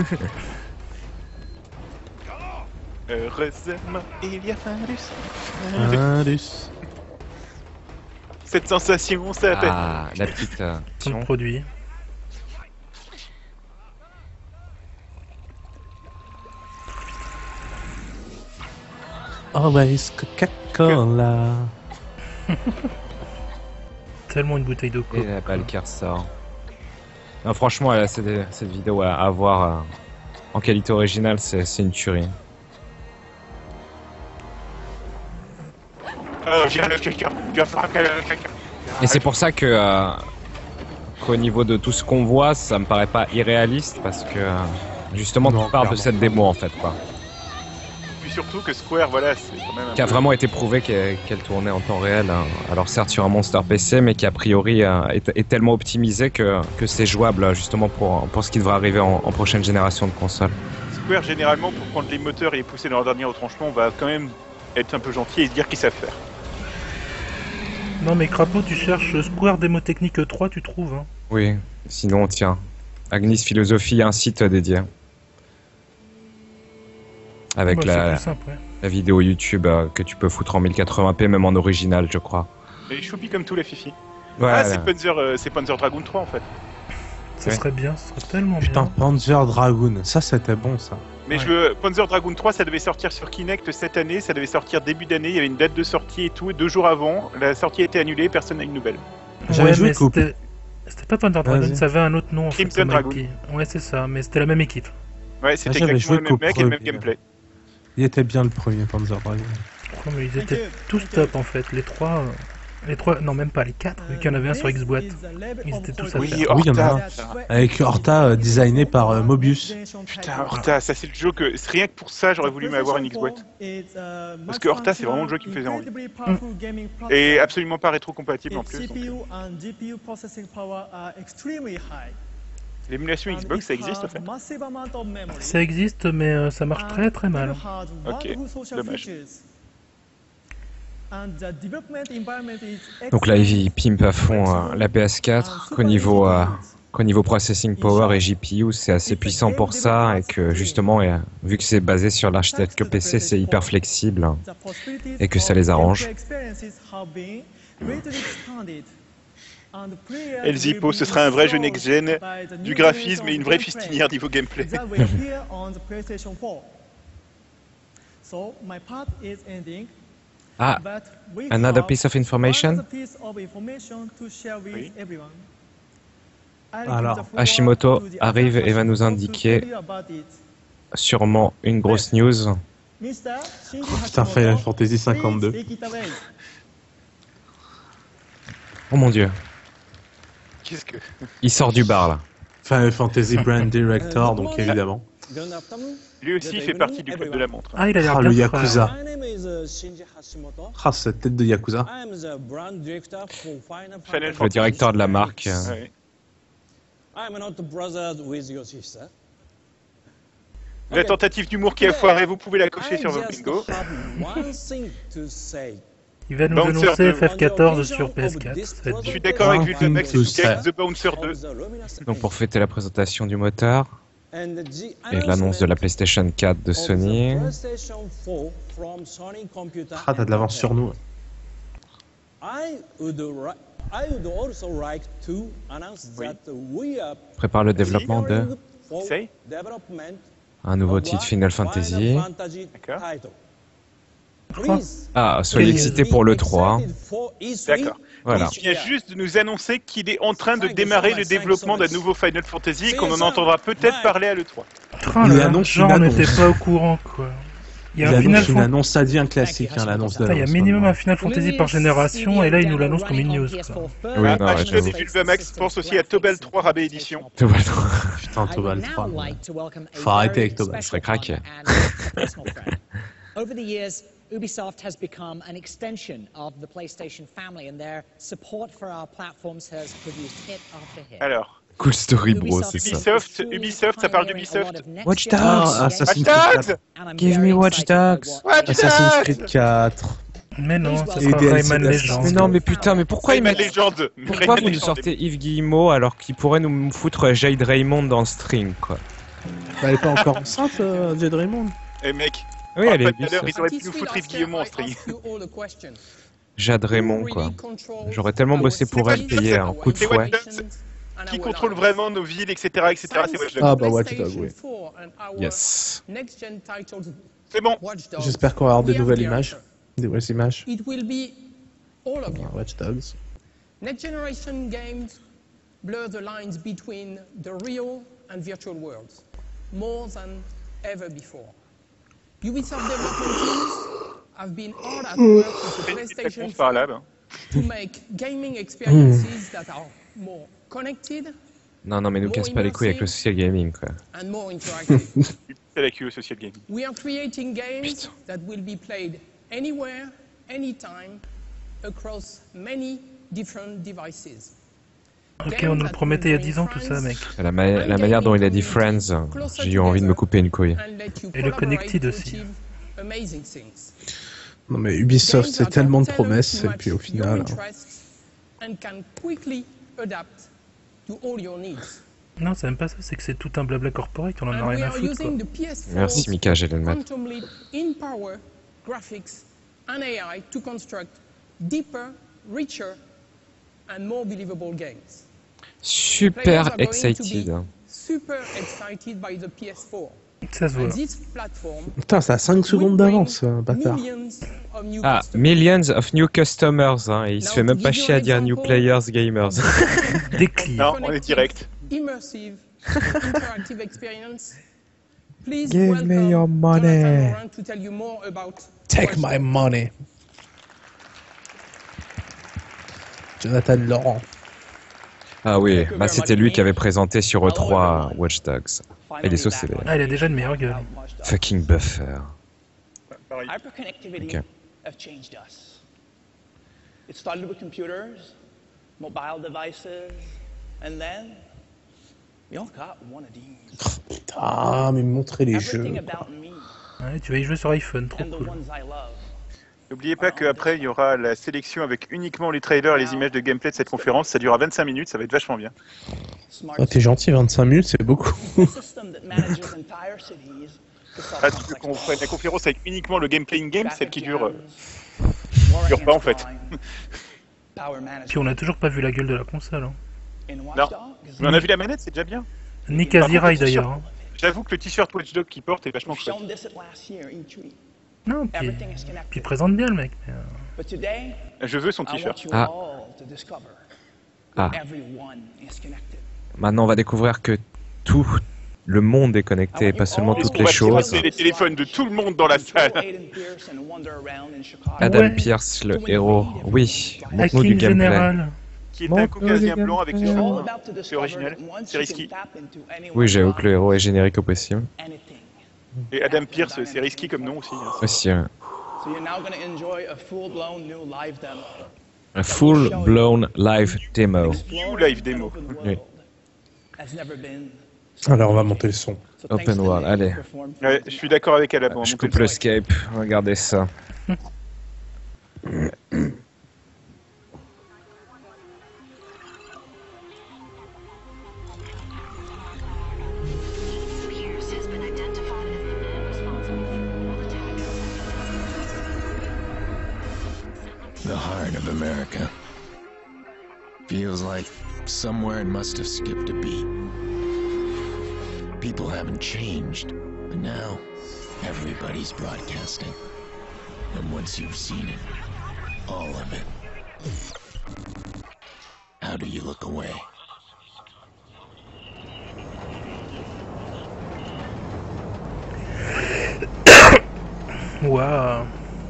Heureusement, il y a Findus. Findus. Cette sensation, ça appelle. Ah, la petite. Son produit. Always Coca-Cola. Tellement une bouteille de coke. Et la balle qui ressort. Non, franchement, cette vidéo à voir en qualité originale, c'est une tuerie. Et c'est pour ça que qu'au niveau de tout ce qu'on voit, ça me paraît pas irréaliste parce que justement tu parles de cette démo en fait quoi. Puis surtout que Square, voilà, c'est quand même. Qui a vraiment été prouvé qu'elle tournait en temps réel. Hein. Alors certes sur un Monster PC, mais qui a priori est tellement optimisé que c'est jouable justement pour ce qui devrait arriver en prochaine génération de consoles. Square généralement pour prendre les moteurs et les pousser dans leur dernier retranchement, va quand même être un peu gentil et se dire qu'ils savent faire. Non mais Crapaud, tu cherches Square Démo Technique 3, tu trouves hein. Oui, sinon tiens, Agnis Philosophie, un site dédié. Avec la vidéo YouTube que tu peux foutre en 1080p, même en original, je crois. Elle est choupi comme tous les fifi. Ouais, ah, c'est Panzer Dragoon 3 en fait. Ça serait bien, ça serait tellement bien. Putain, Panzer Dragoon, ça c'était bon ça. Mais Panzer Dragoon 3, ça devait sortir sur Kinect cette année, ça devait sortir début d'année, il y avait une date de sortie et tout, et 2 jours avant, la sortie a été annulée, personne n'a eu de nouvelles. J'avais joué c'était pas Panzer Dragoon, ça avait un autre nom en fait. Crimson Dragoon. Ouais, c'est ça, mais c'était la même équipe. Ouais, c'était exactement le même mec et le même gameplay. Il était bien le premier Panzer Dragoon. Oh, mais ils étaient tous top en fait, les trois, non même pas les 4, vu qu'il y en avait un sur X-Boîte. Ils étaient tous à faire. Oui, il y en a un. Avec Horta designé par Mobius. Putain, Horta, ça c'est le jeu que... Rien que pour ça, j'aurais voulu m'avoir une X-Boîte. Parce que Horta, c'est vraiment le jeu qui me faisait envie. Et absolument pas rétro-compatible en plus. L'émulation Xbox, ça existe en fait? Ça existe, mais ça marche très très mal. Ok, dommage. Donc là, ils pimpent à fond la PS4, qu'au niveau processing power et GPU, c'est assez puissant pour ça, et que justement, vu que c'est basé sur l'architecture PC, c'est hyper flexible, et que ça les arrange. El Zippo, ce sera un vrai jeu next-gen, du graphisme et une vraie fistinière niveau gameplay. Ah, another piece of information. Oui. Alors, Hashimoto arrive et va nous indiquer sûrement une grosse news. Oh, putain, Final Fantasy 52. Oh mon dieu. Qu'est-ce que... Il sort du bar là. Final Fantasy Brand Director, donc évidemment. Lui aussi fait partie du club de la montre. Ah, il a l'air le bien Yakuza. Ah, cette tête de Yakuza. Le directeur de la marque. Ouais. La tentative d'humour qui a foiré, vous pouvez la cocher sur vos bingo. Il va nous Bouncer annoncer 2. FF14 sur PS4. Je suis d'accord avec Vultemax et Soukek, The Bouncer 2. Donc pour fêter la présentation du moteur et l'annonce de la PlayStation 4 de Sony. Ah, t'as de l'avance sur nous. Prépare le développement de Essaye. un nouveau titre Final Fantasy. D'accord. Ah, soyez excités pour le 3. D'accord. Voilà. Il vient juste de nous annoncer qu'il est en train de démarrer le développement d'un nouveau Final Fantasy et qu'on en entendra peut-être parler à l'E3. Il annonce une on annonce. n'était pas au courant, quoi. Il y a Il un annonce Final une annonce, ça devient classique, hein, l'annonce Il y a minimum un Final Fantasy par génération, et là il nous l'annonce comme une news, quoi. Oui, non, ouais, Ashton j'avoue. et Vulvamax pense aussi à Tobal 3 Rabais Édition. Tobal 3. Putain, Tobal 3. Faut arrêter avec Tobal. Je serais craqué. Over the years, Ubisoft has become an extension of the PlayStation family, and their support for our platforms has produced hit after hit. Alors. Cool story, bro, c'est ça. Ubisoft, ça parle d'Ubisoft. Watch Dogs. Ah, Assassin's Creed 4. Give me Watch Dogs. Assassin's Creed 4. Mais non, ça Et sera DLC Rayman d'Assassin's Legends. Mais non, mais putain, mais pourquoi ils Rayman mettent... Legends. Pourquoi vous nous sortez Yves Guillemot alors qu'il pourrait nous foutre Jade Raymond dans le string, quoi? Elle est pas encore enceinte, Jade Raymond? Eh mec, Oui, elle est tout à l'heure, ils auraient pu nous foutre Yves Guillemot en string. Jade Raymond, quoi. J'aurais tellement bossé pour elle, payer un coup de C'est fouet. Watch Dogs. Qui contrôle vraiment nos villes, etc., etc. C'est Watch Dogs. Ah bah Watch Dogs, oui. Yes. C'est bon. J'espère qu'on va avoir des nouvelles images. Des nouvelles images. It will be all of you. Watch Dogs. Next generation games blur the lines between the real and virtual worlds more than ever before. Ubisoft development teams have been hard at work with the PlayStation 4 to make gaming experiences that are more connected Non, mais nous casse pas les couilles avec le social gaming, quoi. and more interactive. C'est la QE Social Gaming. We are creating games that will be played anywhere, anytime, across many different devices. Ok, on nous le promettait il y a 10 ans tout ça, mec. La manière dont il a dit Friends, j'ai eu envie de me couper une couille. Et le Connected aussi. Amazing things. Non mais Ubisoft, c'est tellement de promesses, et puis au final... And can quickly adapt to all your needs. Non, c'est même pas ça, c'est que c'est tout un blabla corporate, on en a rien à foutre, quoi. Merci Mika, j'ai le mettre. Quantum Leap in power, graphics and AI to construct deeper, richer and more believable games. Super excited. Super excited by the PS4. Ça se voit. And this platform Putain, ça a 5 secondes d'avance, bâtard. Ah, millions of new customers, hein, et il se fait même pas chier à dire new players, gamers. Des clients. Non, on est direct. immersive interactive experience. Please Give me your money. Jonathan Morin to tell you more about Take my money. Jonathan Laurent. Ah oui, bah c'était lui qui avait présenté sur E3 Watch Dogs. Et les sauces, c'est Ah, il a déjà une meilleure gueule. Fucking buffer. Hyperconnectivity Ok. have changed us. It started with computers, mobile devices, and then we all got one of these. Putain, mais montrez les jeux. Everything about me Ouais, tu vas y jouer sur iPhone, trop and the cool. ones I love. N'oubliez pas qu'après, il y aura la sélection avec uniquement les trailers et les images de gameplay de cette conférence. Ça durera 25 minutes, ça va être vachement bien. Oh, t'es gentil, 25 minutes, c'est beaucoup. System that manages entire cities. Ah, tu veux qu'on prenne la conférence avec uniquement le gameplay in-game, celle qui dure pas en fait. Puis on a toujours pas vu la gueule de la console. Hein. Non, mais on a vu la manette, c'est déjà bien. Ni Kazirai d'ailleurs. Hein. J'avoue que le t-shirt Watch Dogs qu'il porte est vachement chouette. Shown this at last year in Tree. Non, puis Everything is connected. il présente bien le mec. Mais, But today, Je veux son I t-shirt. want you Ah. all to discover Ah. everyone is connected. Maintenant, on va découvrir que tout le monde est connecté, pas seulement toutes les choses. C'est les téléphones de tout le monde dans la salle. Adam Pierce, le héros. Oui, montre-nous du gameplay. Général. Qui est un caucasien blanc avec ses cheveux. C'est original. C'est risqué. Oui, j'avoue que le héros est générique au possible. Et Adam Pierce, c'est risqué comme nom aussi. Aussi, ouais. Un full-blown live demo. Live demo. Oui. Alors on va monter le son. Open world, allez. Ouais, je suis d'accord avec Alabama. Je coupe le Skype, regardez ça. The heart of America. Feels like somewhere it must have skipped a beat. People haven't changed, but now everybody's broadcasting. And once you've seen it, all of it, how do you look away? Wow.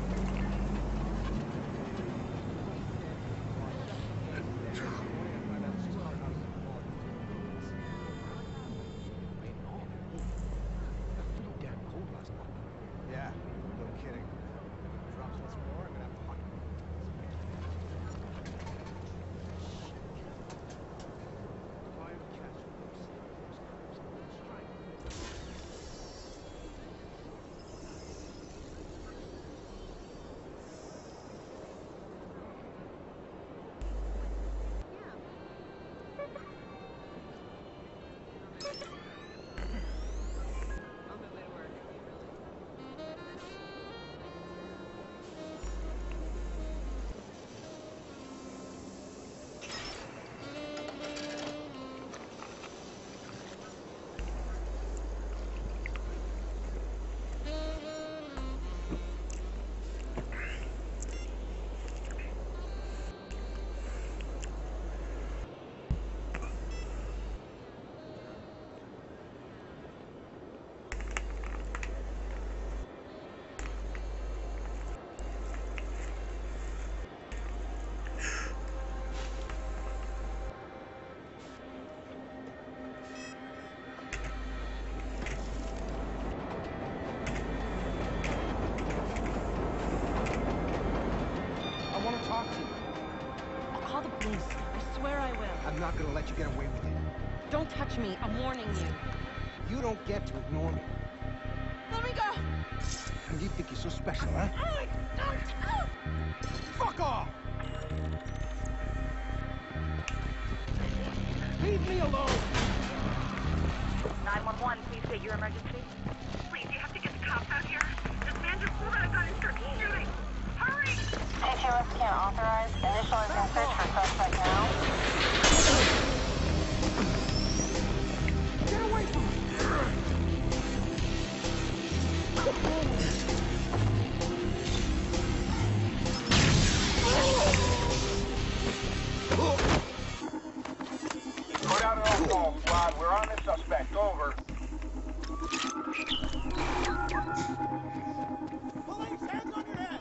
I'm not gonna let you get away with it. Don't touch me. I'm warning you. You don't get to ignore me. Let me go! And you think you're so special, huh? Fuck off! Leave me alone! 911, please state your emergency. Please, you have to get the cops out here. This man just pulled out a gun and started shooting. Hurry! HOS can't authorize. Initializing search for suspect now. Get away from me! Put out an all-call squad. We're on this suspect. Over. Police, hands on your head!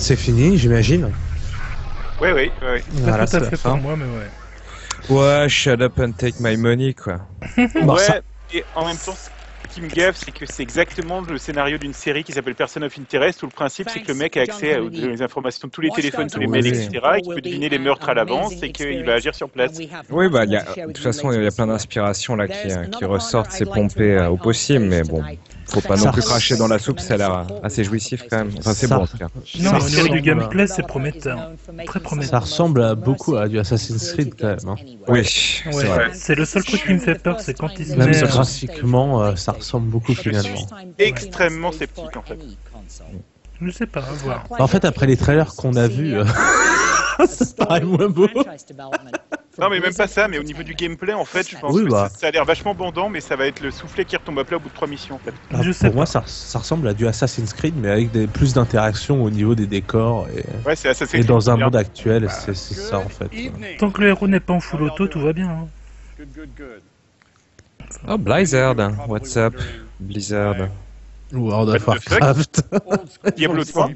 c'est fini, j'imagine. Oui. Voilà, tout à c'est la fait fin. pour moi, mais ouais. Ouais, shut up and take my money, quoi. Bon, Ouais, ça- et en même temps, ce qui me gaffe, c'est que c'est exactement le scénario d'une série qui s'appelle Person of Interest, où le principe, c'est que le mec a accès aux informations de tous les téléphones, tous les mails, etc., et qu'il peut deviner les meurtres à l'avance, et qu'il va agir sur place. Oui, bah, de toute façon, il y a plein d'inspirations là qui ressortent, c'est pompé au possible, mais bon, faut pas non plus cracher dans la soupe, ça a l'air assez jouissif quand même. Enfin, c'est Ça- bon en tout cas. Non, Ça au niveau du ressemble- gameplay, c'est prometteur. Très Ça prometteur. ressemble beaucoup à du Assassin's Creed quand même. Hein. Oui, c'est Ouais, vrai. c'est le seul truc qui me fait peur, c'est quand il se Même met. graphiquement, ça ressemble beaucoup finalement. Extrêmement sceptique, en fait. Je sais pas, à voir. En fait, après les trailers qu'on a vus, ça paraît moins beau. Non, mais même pas ça, mais au niveau du gameplay, en fait, je pense Oui, que bah. ça a l'air vachement bandant, mais ça va être le soufflet qui retombe à plat au bout de 3 missions, en fait. Ah, Je sais pour moi, pas. ça ressemble à du Assassin's Creed, mais avec plus d'interactions au niveau des décors Ouais, c'est Assassin's et Creed. dans un monde actuel, c'est ça en fait. Tant que le héros n'est pas en full auto, tout va bien. Hein. Oh, Blizzard, what's up, Blizzard. World of What the fuck? Warcraft. Diablo 3.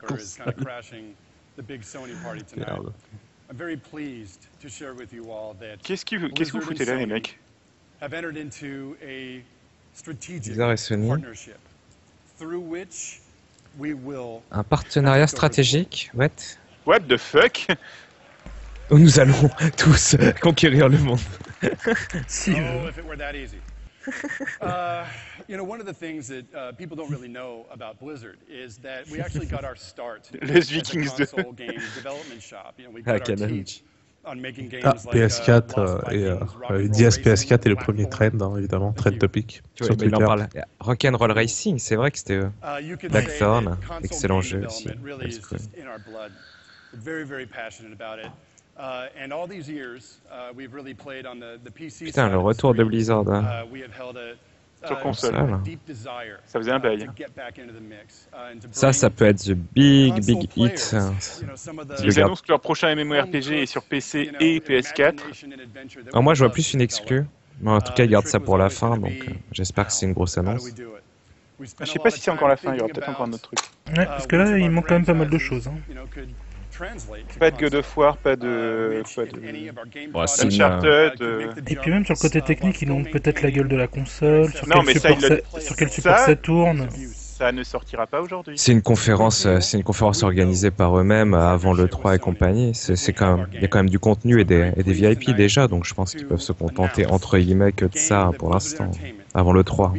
Merde. I'm very pleased to share with you all that Qu'est-ce que vous foutez là, les mecs? have entered into a strategic Blizzard et Sony. partnership through which we will Un partenariat stratégique, what? What the fuck? Où nous allons tous conquérir le monde. Si, oh, if it were that easy. You know, one of the things that people don't really know about Blizzard is that we actually got our start Les as a Vikings 2. console game development shop. You know, we Ah, got our Canon. teeth on making games Ah, like, PS4 Lost et Vikings, Rock and ils disent Roll PS4 est le Racing, premier Platform. trend, hein, évidemment, trend topic Tu vois, sur mais il en Twitter. parle. Rock'n'Roll Racing, c'est vrai que c'était You could say Blackthorn, that console excellent game jeu aussi. development really That's is cool. just in our blood. We're very, very passionate about it. And all these years, we've really played on the PC Putain, side le of the retour de street. Blizzard. Hein. We have held a Sur console. a deep desire, Ça faisait un bail. to get back into the mix, and to Ça bring peut être the big console hit. players, you know, some of the Ils annoncent que leur prochain MMORPG est sur PC et PS4. Alors moi, je vois plus une exclue. Mais en tout cas, ils gardent ça pour la fin, donc j'espère que c'est une grosse annonce. Je sais pas si c'est encore la fin, il y aura peut-être encore un autre truc. Ouais, parce que là, il manque quand même pas mal de choses. Hein. Pas de God of War, pas de. Bon, c'est Uncharted. Et puis même sur le côté technique, ils ont peut-être la gueule de la console, sur Non, quel mais ça, support, il le- sur quel support ça- ça tourne. Ça ne sortira pas aujourd'hui. C'est une conférence organisée par eux-mêmes avant le 3 et compagnie. C'est quand même, il y a quand même du contenu et des VIP déjà, donc je pense qu'ils peuvent se contenter entre guillemets que de ça pour l'instant, avant le 3.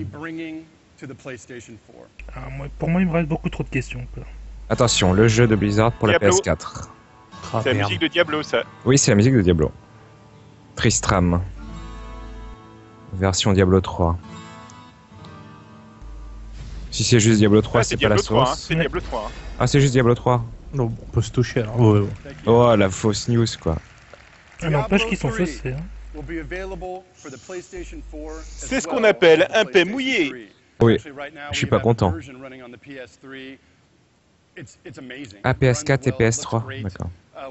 Ah, pour moi, il me reste beaucoup trop de questions. Quoi. Attention, le jeu de Blizzard pour la Diablo. PS4. C'est la musique de Diablo, ça. Oui, c'est la musique de Diablo. Tristram. Version Diablo 3. Si c'est juste Diablo 3, Ah, c'est pas la Diablo 3, hein, source. c'est Diablo 3. hein. Ah, c'est juste Diablo 3. Non, on peut se toucher alors. Ouais, ouais. Oh, la fausse news, quoi. Ah, n'empêche qu'ils sont faussés. Hein. C'est ce qu'on appelle un paix mouillé. Oui, je suis pas content. Ah, PS4 et PS3, d'accord.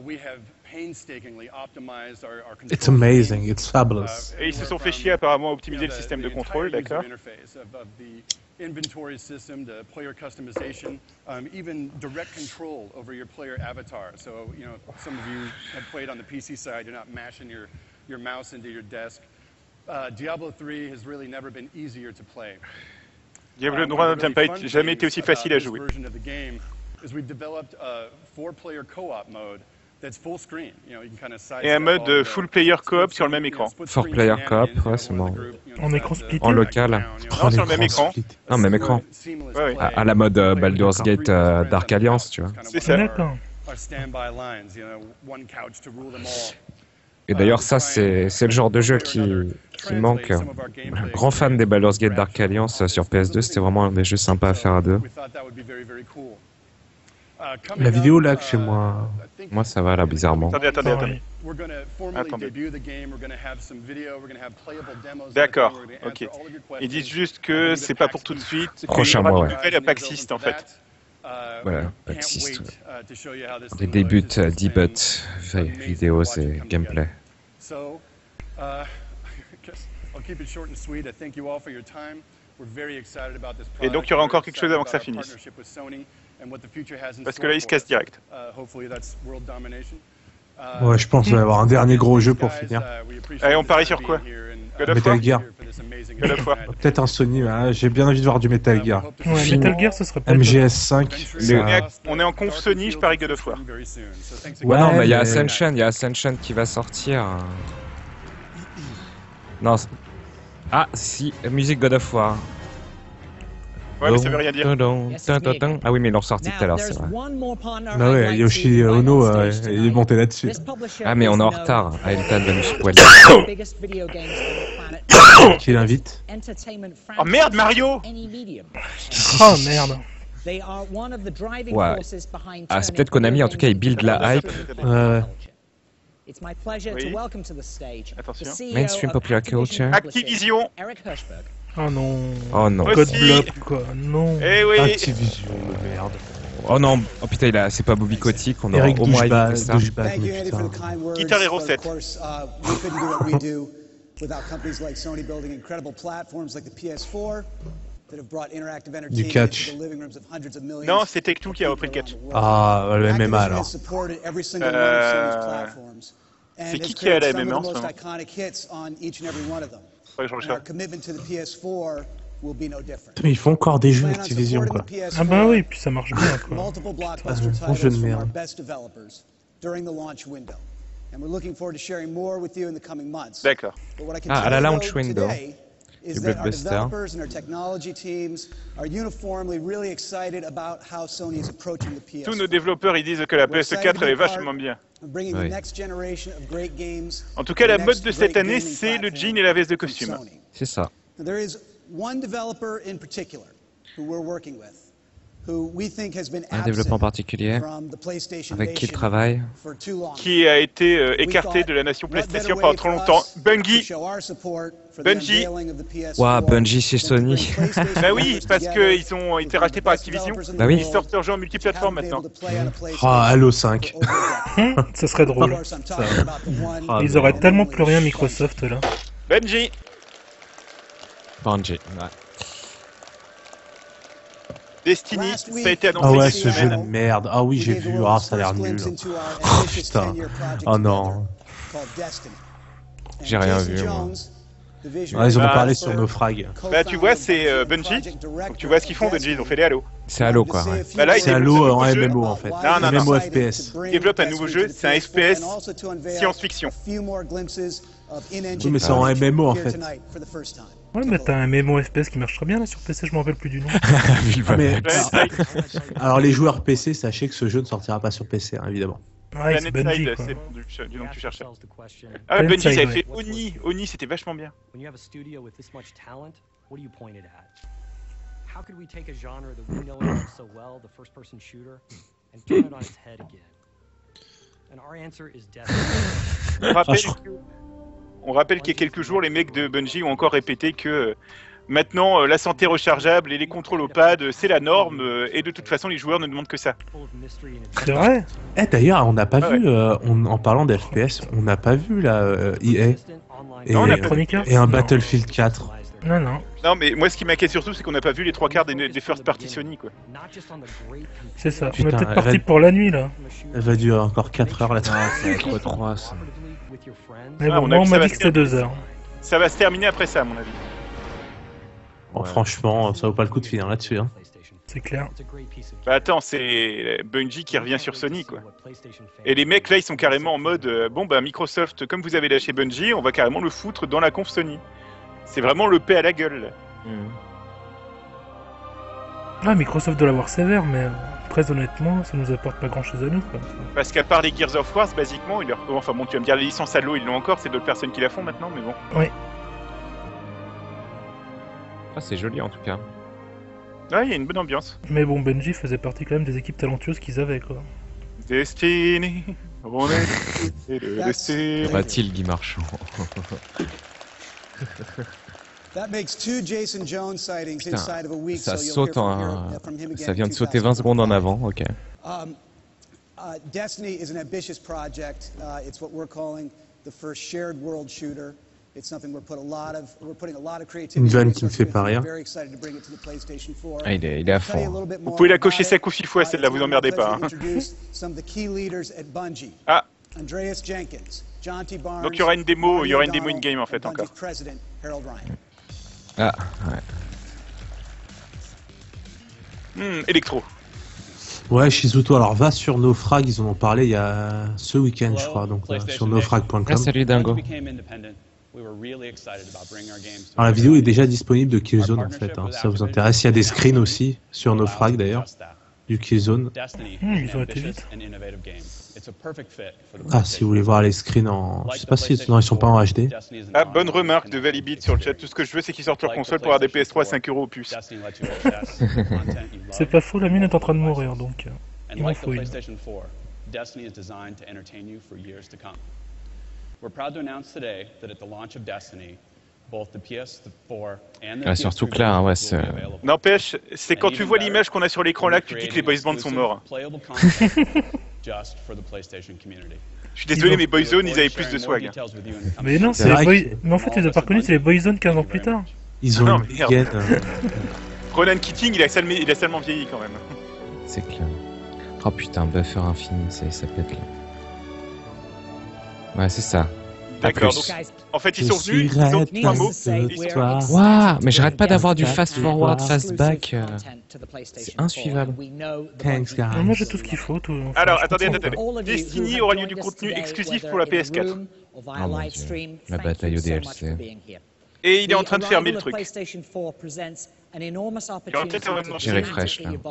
It's amazing, it's fabulous. Et ils se sont fait chier apparemment à optimiser le système de contrôle, d'accord? Inventory system, the player customization, even direct control over your player avatar. So, you know, some of you have played on the PC side, you're not mashing your mouse into your desk. Diablo 3 has really never been easier to play. Diablo 3 n'a jamais été aussi facile à jouer. We developed a 4-player co-op mode that's full screen. You know, you can kind of Et un mode full player coop sur le même écran. 4 player coop, ouais, c'est bon. En écran splitté. En local. Non, sur le même écran. Non, même écran. Ouais, ouais. À la mode Baldur's Gate Dark Alliance, tu vois. C'est ça. D'accord. Our standby lines, you know, one couch to rule them all. Et d'ailleurs, ça, c'est le genre de jeu qui manque. Grand fan des Baldur's Gate Dark Alliance sur PS2, c'était vraiment un des jeux sympas à faire à deux. We thought that would be very, very cool. La vidéo lag chez moi. Moi, ça va là, bizarrement. Attendez. We're going to formally Attendez. debut the game. We're going to have some video. We're going to have playable demos. D'accord, We're gonna ok. answer all of your questions. Ils disent juste que c'est pas pour tout de suite. Prochain qu'il y aura mois, une ouais. nouvelle à PAX East, en fait. Voilà, PAX East, ouais. Des débuts d'e-but, vidéos et gameplay. So, I guess I'll keep it short and sweet. I thank you all for your time. Et donc il y aura encore quelque chose avant que ça finisse. Parce que là il se casse direct. Ouais, je pense qu'il va y avoir un dernier gros jeu pour finir. Allez, on parie sur quoi? Metal Gear. God of War. Peut-être un Sony, hein. J'ai bien envie de voir du Metal Gear. Ouais, Metal Gear, ce serait pas MGS5. On est en conf Sony, je parie God of War. Ouais, non, mais il y a Ascension qui va sortir. Non. Ah, si, musique God of War. Ouais, mais ça veut rien dire. Ah oui, mais ils l'ont sorti tout à l'heure, c'est vrai. Bah ouais, Yoshi Ono, il est monté là-dessus. Ah, mais on est en retard. Ah, Elton va nous spoiler. Qui l'invite? Oh merde, Mario! Oh merde. Ouais. Ah, c'est peut-être Konami, en tout cas, ils build la hype. Oui. Attention. Mainstream popular culture. Activision. Oh non. Oh non. Codeblock, quoi. Non. Eh oui. Activision, merde. Oh non, oh putain, c'est pas Bobby Kotick, on aura au moins évité ça. Guitar Hero 7. Du catch. Non, c'est Take-Two qui a repris le catch. Ah, le MMA alors. C'est qui a la MMA en ce moment? Ouais, je recherche. Mais ils font encore des jeux Activision, quoi. Ah bah oui, puis ça marche bien, quoi. Bon jeu de merde. D'accord. Ah, à la launch window. Du blockbuster. Tous nos développeurs ils disent que la PS4 elle est vachement bien. Oui. En tout cas, la mode de cette année, c'est le jean et la veste de costume. C'est ça. Un développeur en particulier, avec qui il travaille, qui a été écarté de la nation PlayStation pendant trop longtemps. Bungie. Ouah, Bungie chez Sony. Bah oui, parce qu'ils ont été rachetés par Activision. Bah oui. Ils sortent leurs jeux en multiplateforme maintenant. Ah, Halo 5. Ça serait drôle. Ils auraient tellement plus rien Microsoft là. Bungie. Ouais. Destiny, ça a été annoncé. Ah ouais, cette ce jeu de semaine. merde. Ah oui, j'ai vu. Ah, ça a l'air nul. Oh putain. Oh non. J'ai rien vu, moi. Ah, ils en ont parlé sur nos frags. Bah tu vois, c'est Bungie. Donc tu vois ce qu'ils font, Bungie, ils ont fait les Halo. C'est Halo, quoi. Ouais. Bah là, C'est Halo en MMO en fait. Non. MMO FPS. Ils développent un nouveau jeu, c'est un FPS science-fiction. Oui, mais c'est en MMO en fait. Ouais, mais t'as un MMO FPS qui marche très bien là sur PC, je me rappelle plus du nom. Ah, mais, alors les joueurs PC, sachez que ce jeu ne sortira pas sur PC, hein, évidemment. Ouais, c'est Bungie, Planet quoi. Side, c'est du nom que tu cherchais. Ah, Bungie, ça avait fait Oni. Oni, c'était vachement bien. When you have a studio with this much talent, what do you point it at? How could we take a genre that we know and love so well, the first-person shooter, and turn it on its head again? And our answer is Destiny. On rappelle qu'il y a quelques jours, les mecs de Bungie ont encore répété que maintenant, la santé rechargeable et les contrôles au pad, c'est la norme, et de toute façon, les joueurs ne demandent que ça. C'est vrai. Eh d'ailleurs, on n'a pas vu, en parlant d'FPS, on n'a pas vu la EA et un Battlefield 4. Non. Non, mais moi, ce qui m'inquiète surtout, c'est qu'on n'a pas vu les trois quarts des first party Sony, quoi. C'est ça. Putain, on est peut-être parti pour la nuit là. Elle va durer encore 4 heures là-dessus. C'est trop 3 ça. Mais bon, moi on m'a dit que c'était 2 heures. Ça va se terminer après ça, à mon avis. Bon, franchement, ça vaut pas le coup de finir là-dessus. Hein. C'est clair. Bah attends, c'est Bungie qui revient sur Sony, quoi. Et les mecs là, ils sont carrément en mode bon bah Microsoft, comme vous avez lâché Bungie, on va carrément le foutre dans la conf Sony. C'est vraiment le paix à la gueule. Là. Ah, Microsoft doit l'avoir sévère, mais très honnêtement, ça nous apporte pas grand chose à nous, quoi. Parce qu'à part les Gears of War, basiquement, enfin bon, tu vas me dire les licences Halo, ils l'ont encore, c'est d'autres personnes qui la font maintenant, mais bon. Oui. Ah, c'est joli en tout cas. Ouais, il y a une bonne ambiance. Mais bon, Bungie faisait partie quand même des équipes talentueuses qu'ils avaient, quoi. Destiny, on est le Destiny. Mathilde Guy Marchand. Putain, ça saute ça vient de sauter 20 secondes en avant, ok. Destiny is an ambitious project. It's what we're calling the first shared world shooter. Une vanne qui me fait pas rire. Ah, il est à fond. Vous pouvez la cocher 5 ou 6 fois, celle-là, vous emmerdez pas. Hein. Ah. Donc il y aura une démo, in-game en fait encore. Ah, ouais. Electro. Ouais, Shizuto, alors va sur Naufrag, ils en ont parlé il y a ce week-end, je crois, donc sur naufrag.com. Ah, salut Dingo. Alors la vidéo est déjà disponible de Killzone en fait, hein, si ça vous intéresse. Il y a des screens aussi sur Naufrag d'ailleurs, du Killzone. Ils ont été vite. Ah, si vous voulez voir les screens en... Je sais pas si non, ils sont pas en HD. Ah, bonne remarque de Valibit sur le chat. Tout ce que je veux, c'est qu'ils sortent leur console pour avoir des PS3 à 5 € au puce. C'est pas faux, la mienne est en train de mourir, donc il m'en faut une. Destiny is designed to entertain you for years to come. We're proud to announce today that at the launch of Destiny, both the PS4 and the Ah, surtout que là, ouais, c'est... N'empêche, c'est quand tu vois l'image qu'on a a sur l'écran là que tu dis que les boys bands sont morts. Just for the PlayStation community. Je suis désolé, mais Boyzone, ils avaient plus de swag. Mais non, c'est les boys... Mais en fait, tu les as pas reconnus, c'est les Boyzone 15 ans plus tard. Ils ont non, une gaine. Ronan Keating, il a seulement vieilli quand même. C'est clair. Oh putain, buffer infini, ça pète là. Ouais, c'est ça. D'accord, donc en fait ils sont venus, ils ont dit un mot. Waouh, mais j'arrête pas d'avoir du fast forward, fast back. C'est insuivable. Thanks, guys. Moi j'ai tout ce qu'il faut. Alors attendez. Destiny aura lieu du contenu exclusif pour la PS4. Oh mon Dieu, la bataille au DLC. Et il est en train de fermer le truc. J'ai refresh là.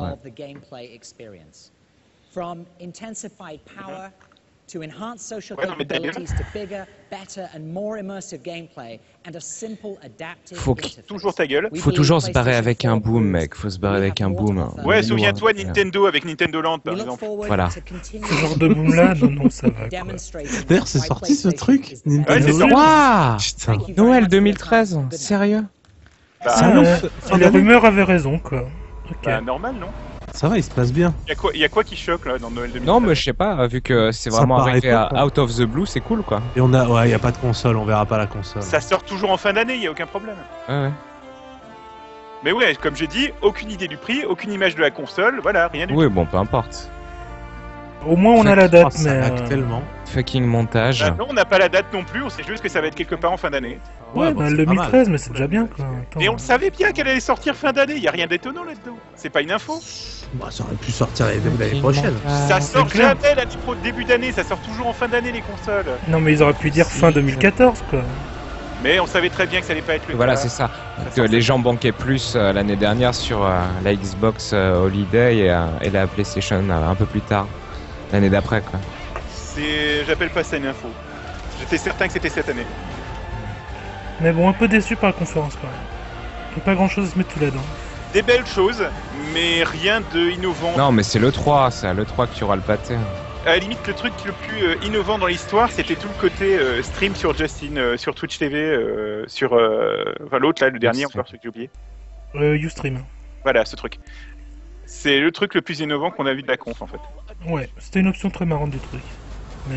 From intensified power to enhanced social capabilities to bigger, better and more immersive gameplay and a simple adaptive interface. Toujours ta gueule. Faut toujours se barrer avec un boom, mec. Faut se barrer avec un boom. Ouais, souviens-toi Nintendo avec Nintendo Land par exemple. Voilà. Ce genre de boom là, non, ça va. D'ailleurs, c'est sorti ce truc Nintendo Land. Waouh, putain. Noël 2013, sérieux? Les rumeurs avaient raison, quoi. Bah, normal, non? Ça va, il se passe bien. Il y a quoi qui choque là dans Noël 2013? Non, mais je sais pas, vu que c'est vraiment arrivé à out of the blue, c'est cool quoi. Et on a, ouais, il y a pas de console, on verra pas la console. Ça sort toujours en fin d'année, il y a aucun problème. Ouais. Mais ouais, comme j'ai dit, aucune idée du prix, aucune image de la console, voilà, rien du tout. Oui, bon, peu importe. Au moins on a la date, mais actuellement. Fucking montage. Non, on n'a pas la date non plus, on sait juste que ça va être quelque part en fin d'année. Ouais, bah, le 2013, mais c'est déjà bien quoi. Et on le savait bien qu'elle allait sortir fin d'année, il y a rien d'étonnant là-dedans. C'est pas une info. Bah, ça aurait pu sortir l'année prochaine. Ça sort jamais début d'année, ça sort toujours en fin d'année les consoles. Non, mais ils auraient pu dire fin 2014 quoi. Mais on savait très bien que ça allait pas être le cas. Voilà, c'est ça. Que les gens banquaient plus l'année dernière sur la Xbox Holiday et la PlayStation un peu plus tard. L'année d'après quoi. J'appelle pas ça une info. J'étais certain que c'était cette année. Mais bon, un peu déçu par la conférence quand même. Il n'y a pas grand chose à se mettre tout là-dedans. Des belles choses, mais rien de innovant. Non, mais c'est l'E3, c'est à l'E3 que tu auras le pâté. À la limite, le truc le plus innovant dans l'histoire, c'était tout le côté stream sur Justin, sur Twitch TV, sur l'autre là, le dernier encore, celui que j'ai oublié. Ustream. Voilà, ce truc. C'est le truc le plus innovant qu'on a vu de la conf en fait. Ouais, c'était une option très marrante du truc. Mais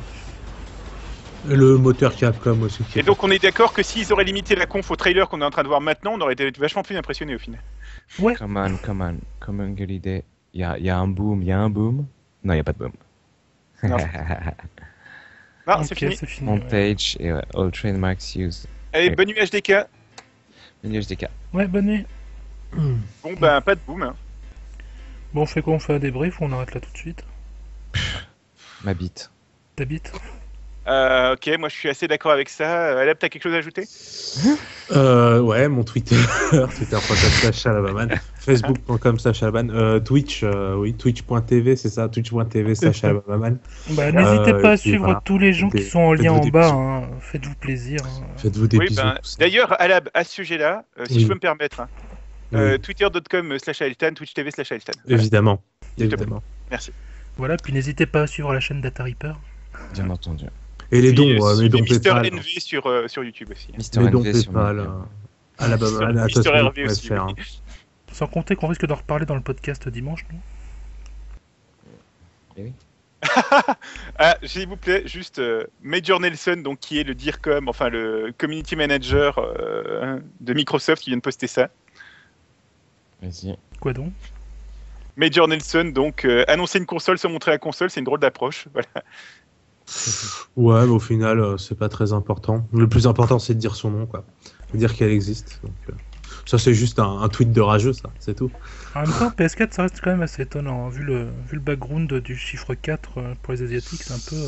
le moteur Capcom aussi. Et donc on est d'accord que s'ils auraient limité la conf au trailer qu'on est en train de voir maintenant, on aurait été vachement plus impressionné au final. Ouais. Come on, quelle idée. Il y a un boom, Non, il n'y a pas de boom. Non, non c'est fini. Montage et all trademarks used. Allez, bonne nuit HDK. Bonne nuit HDK. Ouais, bonne nuit. Bon ben, pas de boom. Hein. Bon, on fait quoi? On fait un débrief ou on arrête là tout de suite? Ma bite. Ta bite? Ok, moi je suis assez d'accord avec ça. Alep, t'as quelque chose à ajouter? Ouais, mon Twitter, Twitter.com/Alabaman, Facebook.com/Alabaman, Twitch, oui, Twitch.tv, c'est ça, Twitch.tv/Alabaman. Bah, n'hésitez pas à suivre tous les gens qui sont en lien en bas, hein. Faites-vous plaisir. Faites-vous des bisous. D'ailleurs, Alab, à ce sujet-là, si je peux me permettre, Twitter.com/Altan, Twitch TV/Altan. Évidemment. Merci. Voilà, puis n'hésitez pas à suivre la chaîne Data Reaper. Bien entendu. Et les dons, les dons Mister PayPal. NV sur YouTube aussi. Les dons PayPal. Mister NV aussi. Sans compter qu'on risque d'en reparler dans le podcast dimanche, non? Oui. Ah, s'il vous plaît, juste Major Nelson, donc qui est le DIRCOM, enfin le community manager de Microsoft, qui vient de poster ça. Vas-y. Quoi donc? Major Nelson, donc annoncer une console sans montrer la console, c'est une drôle d'approche. Voilà. Ouais, mais au final, c'est pas très important. Le plus important, c'est de dire son nom, quoi. De dire qu'elle existe. Donc, ça, c'est juste un tweet de rageux, ça, c'est tout. En même temps, PS4, ça reste quand même assez étonnant. Hein. Vu le background du chiffre 4 pour les Asiatiques, c'est un peu.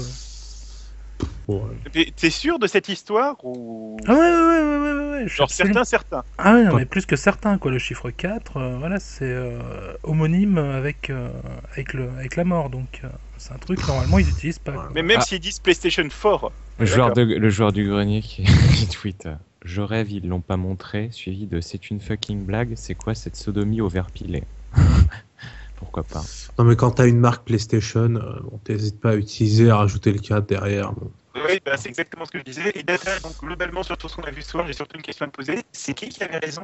T'es sûr de cette histoire ou... Ah ouais. Genre certains. Ah ouais, non, mais plus que certains, quoi. Le chiffre 4, voilà, c'est homonyme avec la mort, donc c'est un truc, normalement, ils utilisent pas. Quoi. Mais même s'ils disent PlayStation 4. Le joueur du grenier qui tweet « Je rêve, ils l'ont pas montré », suivi de « C'est une fucking blague, c'est quoi cette sodomie au verre pilé ?» Pourquoi pas. Non mais quand t'as une marque PlayStation, bon, t'hésites pas à utiliser, à rajouter le 4 derrière. Bon. Oui, bah, c'est exactement ce que je disais. Et Data, donc globalement, sur tout ce qu'on a vu ce soir, j'ai surtout une question à te poser. C'est qui avait raison?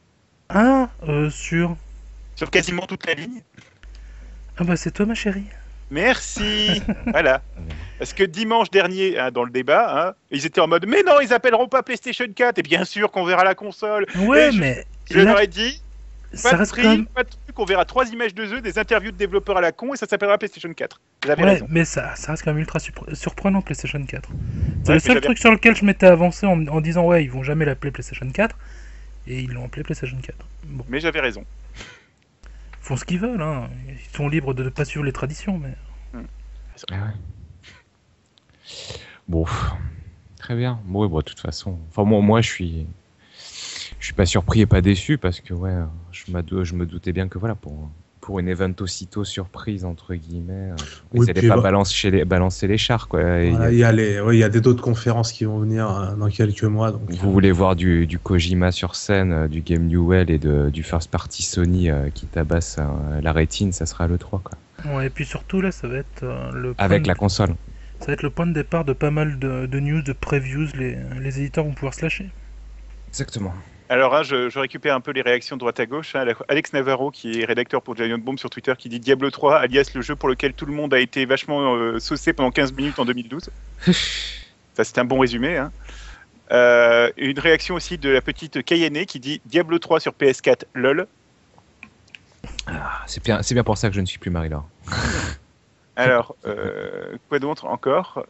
Sur quasiment toute la ligne. Ah bah c'est toi ma chérie. Merci. Voilà. Parce que dimanche dernier, hein, dans le débat, hein, ils étaient en mode « Mais non, ils appelleront pas PlayStation 4, et bien sûr qu'on verra la console. » Ouais, mais... Je leur ai dit... Ça pas de reste prix, quand même... pas de truc, on verra 3 images de jeux, des interviews de développeurs à la con et ça s'appellera PlayStation 4. J'avais raison. Mais ça reste quand même ultra surprenant PlayStation 4. C'est le seul truc sur lequel je m'étais avancé en disant ouais, ils vont jamais l'appeler PlayStation 4 et ils l'ont appelé PlayStation 4. Bon. Mais j'avais raison. Ils font ce qu'ils veulent, hein. Ils sont libres de ne pas suivre les traditions, mais... Ah ouais. Bon, très bien. Bon, de toute façon, enfin moi je suis pas surpris et pas déçu parce que ouais, je me doutais bien que voilà pour une event aussitôt surprise entre guillemets, ils n'allaient pas balancer les chars quoi. Voilà, il y a d'autres conférences qui vont venir dans quelques mois. Donc vous voulez voir du Kojima sur scène, du Game Newell et du first party Sony qui tabasse la rétine, ça sera le 3 quoi. Ouais, et puis surtout là, ça va être avec la console. Ça va être le point de départ de pas mal de news, de previews. Les éditeurs vont pouvoir se lâcher. Exactement. Alors, hein, je récupère un peu les réactions de droite à gauche. Hein. Alex Navarro, qui est rédacteur pour Giant Bomb sur Twitter, qui dit Diablo 3, alias le jeu pour lequel tout le monde a été vachement saucé pendant 15 minutes en 2012. Ça, c'est un bon résumé. Hein. Une réaction aussi de la petite Kayane qui dit Diablo 3 sur PS4, lol. Ah, c'est bien pour ça que je ne suis plus Marie-Laure. Alors, quoi d'autre encore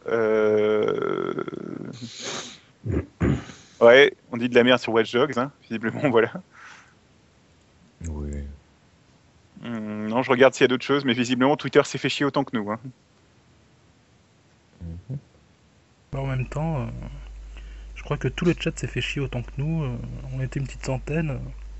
Ouais, on dit de la merde sur Watch Dogs, hein, visiblement, voilà. Oui. Non, je regarde s'il y a d'autres choses, mais visiblement, Twitter s'est fait chier autant que nous. Hein. En même temps, je crois que tout le chat s'est fait chier autant que nous. On était une petite centaine.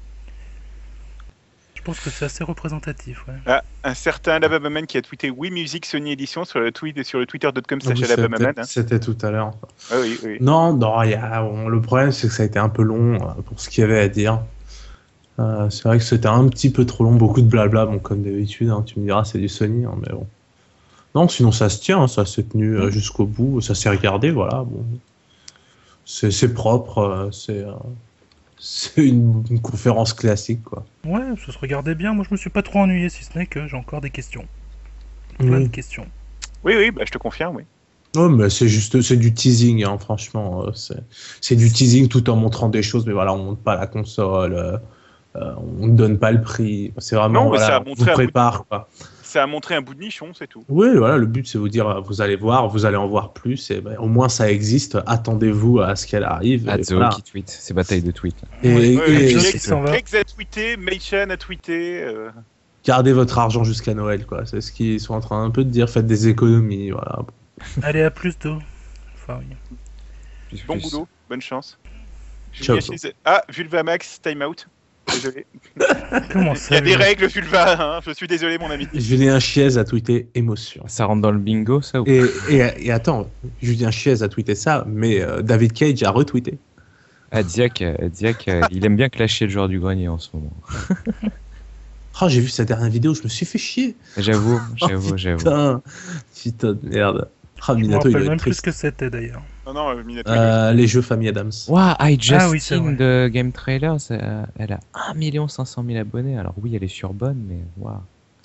Je pense que c'est assez représentatif. Ouais. Ah, un certain Alabamaman qui a tweeté Wii Music Sony Edition sur le twitter.com/Alabamaman. Hein. C'était tout à l'heure. Ah, oui. Non, le problème c'est que ça a été un peu long pour ce qu'il y avait à dire. C'est vrai que c'était un petit peu trop long, beaucoup de blabla, bon, comme d'habitude, hein, tu me diras c'est du Sony, hein, mais bon. Non, sinon ça se tient, hein, ça s'est tenu jusqu'au bout, ça s'est regardé, voilà. Bon. C'est propre, c'est une conférence classique, quoi. Ouais, ça se regardait bien. Moi, je me suis pas trop ennuyé, si ce n'est que j'ai encore des questions. Plein de questions. Oui, bah, je te confirme, oui. Non, mais c'est du teasing, hein, franchement. C'est du teasing tout en montrant des choses, mais voilà, on montre pas la console, on ne donne pas le prix. C'est vraiment, voilà, on vous prépare, quoi. Ça a montré un bout de nichon, c'est tout. Oui, voilà, le but c'est vous dire, vous allez voir, vous allez en voir plus, et ben, au moins ça existe, attendez-vous à ce qu'elle arrive. Voilà. Qui tweet, c'est bataille de tweets. Rex a tweeté, Meichan a tweeté. Gardez votre argent jusqu'à Noël, quoi. C'est ce qu'ils sont en train un peu de dire, faites des économies, voilà. Allez, à plus d'eau. Enfin, oui. Bon boulot, bonne chance. Ciao. Ah, Vulvamax, time out. Désolé. Comment ça, il y a des règles, Vulva, hein. Je suis désolé, mon ami. Julien Chiez a tweeté émotion. Ça rentre dans le bingo, ça ou pas? Et attends, Julien Chiez a tweeté ça, mais David Cage a retweeté. Ah, Diac, il aime bien clasher le joueur du grenier en ce moment. Oh, j'ai vu sa dernière vidéo, je me suis fait chier. J'avoue. Putain de merde. Je me rappelle même plus ce que c'était d'ailleurs. Non, Minato. Les jeux Famille Adams. Wow, iJustine de Game Trailers, elle a 1 500 000 abonnés. Alors oui, elle est surbonne, mais waouh.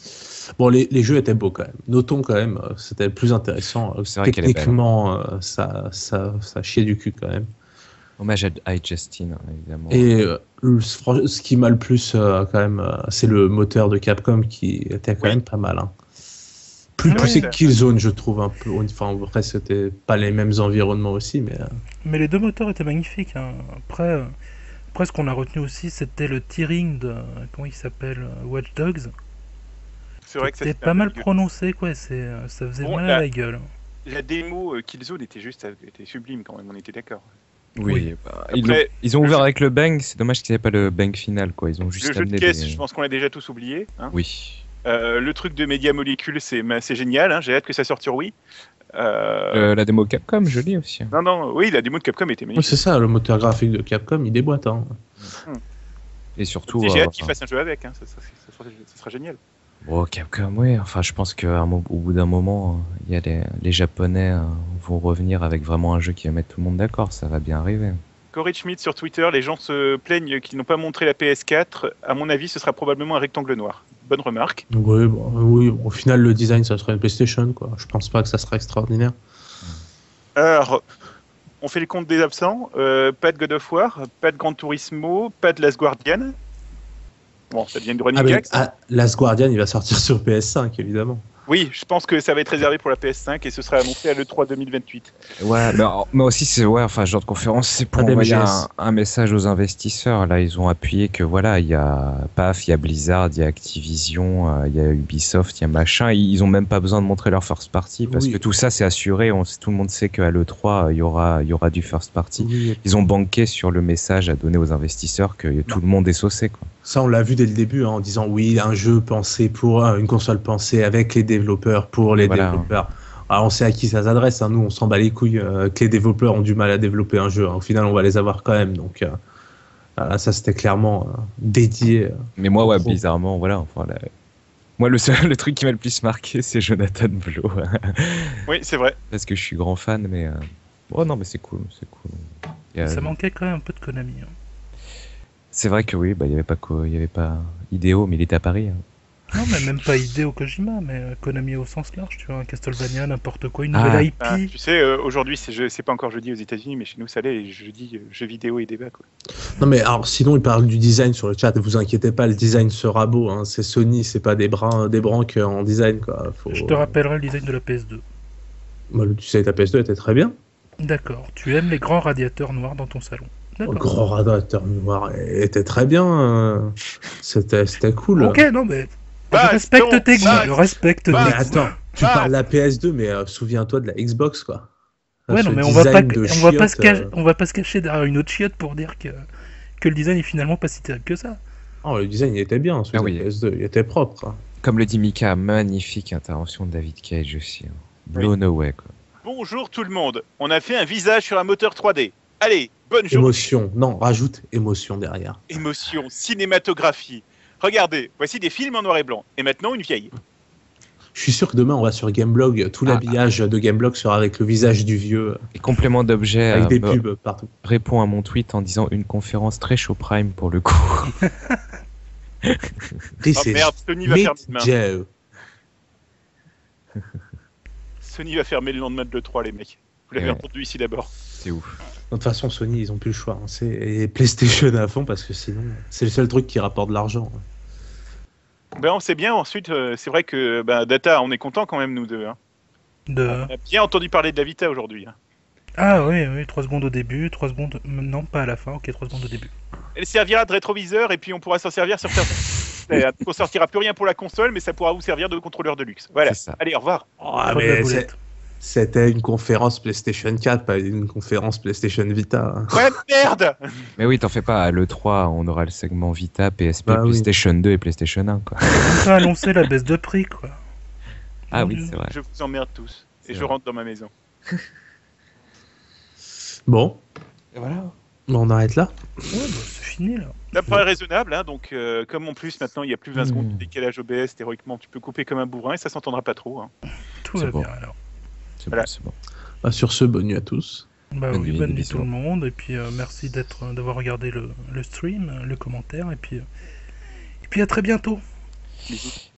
Bon, les jeux étaient beaux quand même. Notons quand même, c'était plus intéressant. C'est vrai Techniquement, ça chiait du cul quand même. Hommage à iJustine, évidemment. Et ce qui m'a le plus quand même, c'est le moteur de Capcom qui était quand même pas mal. Hein. Plus poussé que Killzone, je trouve un peu. Enfin, après, c'était pas les mêmes environnements aussi, mais. Mais les deux moteurs étaient magnifiques. Hein. Après, ce qu'on a retenu aussi, c'était le tearing de comment il s'appelle, Watch Dogs. C'est vrai que c'était pas mal prononcé, quoi. Ça faisait mal à la gueule. La démo Killzone était sublime quand même. On était d'accord. Oui, bah, après, ils ont ouvert avec le bang, c'est dommage qu'il n'y ait pas le bang final, quoi. Ils ont juste le jeu de caisse, je pense qu'on l'a déjà tous oublié. Hein. Oui. Le truc de Media Molecule, c'est génial, hein. J'ai hâte que ça sorte sur Wii. La démo Capcom, jolie aussi. Non, oui, la démo de Capcom était magnifique. Oui, c'est ça, le moteur graphique de Capcom, il déboîte. Hein. Et surtout... J'ai hâte qu'ils fassent un jeu avec, hein. Ça sera génial. Bon, Capcom, oui, enfin, je pense qu'au bout d'un moment, il y a les Japonais vont revenir avec vraiment un jeu qui va mettre tout le monde d'accord, ça va bien arriver. Corey Schmidt sur Twitter, les gens se plaignent qu'ils n'ont pas montré la PS4. À mon avis, ce sera probablement un rectangle noir. Bonne remarque. Oui, au final, le design, ça sera une PlayStation, quoi. Je pense pas que ça sera extraordinaire. Alors, on fait le compte des absents. Pas de God of War, pas de Gran Turismo, pas de Last Guardian. Bon, ça devient du running gag. Last Guardian, il va sortir sur PS5, évidemment. Oui, je pense que ça va être réservé pour la PS5 et ce sera annoncé à l'E3 2028. Ouais, mais aussi, ce genre de conférence, c'est pour envoyer un message aux investisseurs. Là, ils ont appuyé que voilà, il y a PAF, il y a Blizzard, il y a Activision, il y a Ubisoft, il y a machin. Ils ont même pas besoin de montrer leur first party parce que tout ça, c'est assuré. Tout le monde sait qu'à l'E3, il y aura du first party. Oui. Ils ont banqué sur le message à donner aux investisseurs que tout le monde est saucé, quoi. Ça, on l'a vu dès le début, hein, en disant oui, un jeu pensé pour une console pensée avec les développeurs pour les développeurs. Alors, on sait à qui ça s'adresse. Hein. Nous, on s'en bat les couilles que les développeurs ont du mal à développer un jeu. Hein. Au final, on va les avoir quand même. Donc, ça, c'était clairement dédié. Mais moi, bizarrement, voilà. Enfin, moi, le truc qui m'a le plus marqué, c'est Jonathan Blow. Oui, c'est vrai. Parce que je suis grand fan, mais oh non, mais c'est cool, Ça manquait quand même un peu de Konami. Hein. C'est vrai que oui, il y avait pas Hideo, mais il était à Paris. Hein. Non, mais même pas Hideo Kojima, mais Konami au sens large, tu vois, Castlevania, n'importe quoi, une nouvelle IP. Tu sais, aujourd'hui, c'est pas encore jeudi aux États-Unis, mais chez nous, ça l'est, jeudi, jeux vidéo et débat, quoi. Non, mais alors, sinon, il parle du design sur le chat, vous inquiétez pas, le design sera beau, hein. C'est Sony, c'est pas des branques en design, quoi. Je te rappellerai le design de la PS2. Bah, le design de la PS2 était très bien. D'accord, tu aimes les grands radiateurs noirs dans ton salon. Le grand radiateur noir était très bien, c'était cool. Ok, non, mais je respecte tes goûts, je respecte tes goûts. Attends, tu parles de la PS2, mais souviens-toi de la Xbox, quoi. Ouais, non, mais on va pas se cacher derrière une autre chiotte pour dire que le design est finalement pas si terrible que ça. Oh, le design, il était bien, sur la PS2, il était propre. Comme le dit Mika, magnifique intervention de David Cage aussi. Hein. Blown away, quoi. Bonjour tout le monde, on a fait un visage sur un moteur 3D. Allez, bonne journée. Émotion, non, rajoute émotion derrière. Émotion, cinématographie. Regardez, voici des films en noir et blanc. Et maintenant, une vieille. Je suis sûr que demain, on va sur Gameblog. Tout l'habillage de Gameblog sera avec le visage du vieux. Et complément d'objet. Avec des pubs partout. Répond à mon tweet en disant une conférence très chaud prime pour le coup. Oh merde, Sony va fermer demain. Sony va fermer le lendemain de l'E3, les mecs. Vous l'avez entendu ici d'abord. C'est ouf. De toute façon, Sony, ils ont plus le choix. Hein. C'est PlayStation à fond parce que sinon, c'est le seul truc qui rapporte de l'argent. Ben, on sait bien. Ensuite, c'est vrai que Data, on est content quand même, nous deux. Hein. On a bien entendu parler de la Vita aujourd'hui. Hein. Ah oui, 3 secondes au début, 3 secondes... Non, pas à la fin, ok, 3 secondes au début. Elle servira de rétroviseur et puis on pourra s'en servir sur certains... On sortira plus rien pour la console, mais ça pourra vous servir de contrôleur de luxe. Voilà, allez, au revoir. Oh, mais c'était une conférence PlayStation 4, pas une conférence PlayStation Vita. Ouais, merde. Mais oui, t'en fais pas, à l'E3, on aura le segment Vita, PSP, PlayStation 2 et PlayStation 1, quoi. On a annoncé la baisse de prix, quoi. Ah oui, c'est vrai. Je vous emmerde tous, et je rentre dans ma maison. Bon. Et voilà. On arrête là. Ouais, c'est fini, là. Ça paraît raisonnable, hein, donc comme en plus maintenant il y a plus 20 secondes de décalage OBS, théoriquement tu peux couper comme un bourrin et ça s'entendra pas trop. Hein. Tout va bien alors. C'est bon. Bah, sur ce, bonne nuit à tous. Bonne nuit tout le monde, et puis merci d'avoir regardé le stream, le commentaire, et puis à très bientôt. Bisous.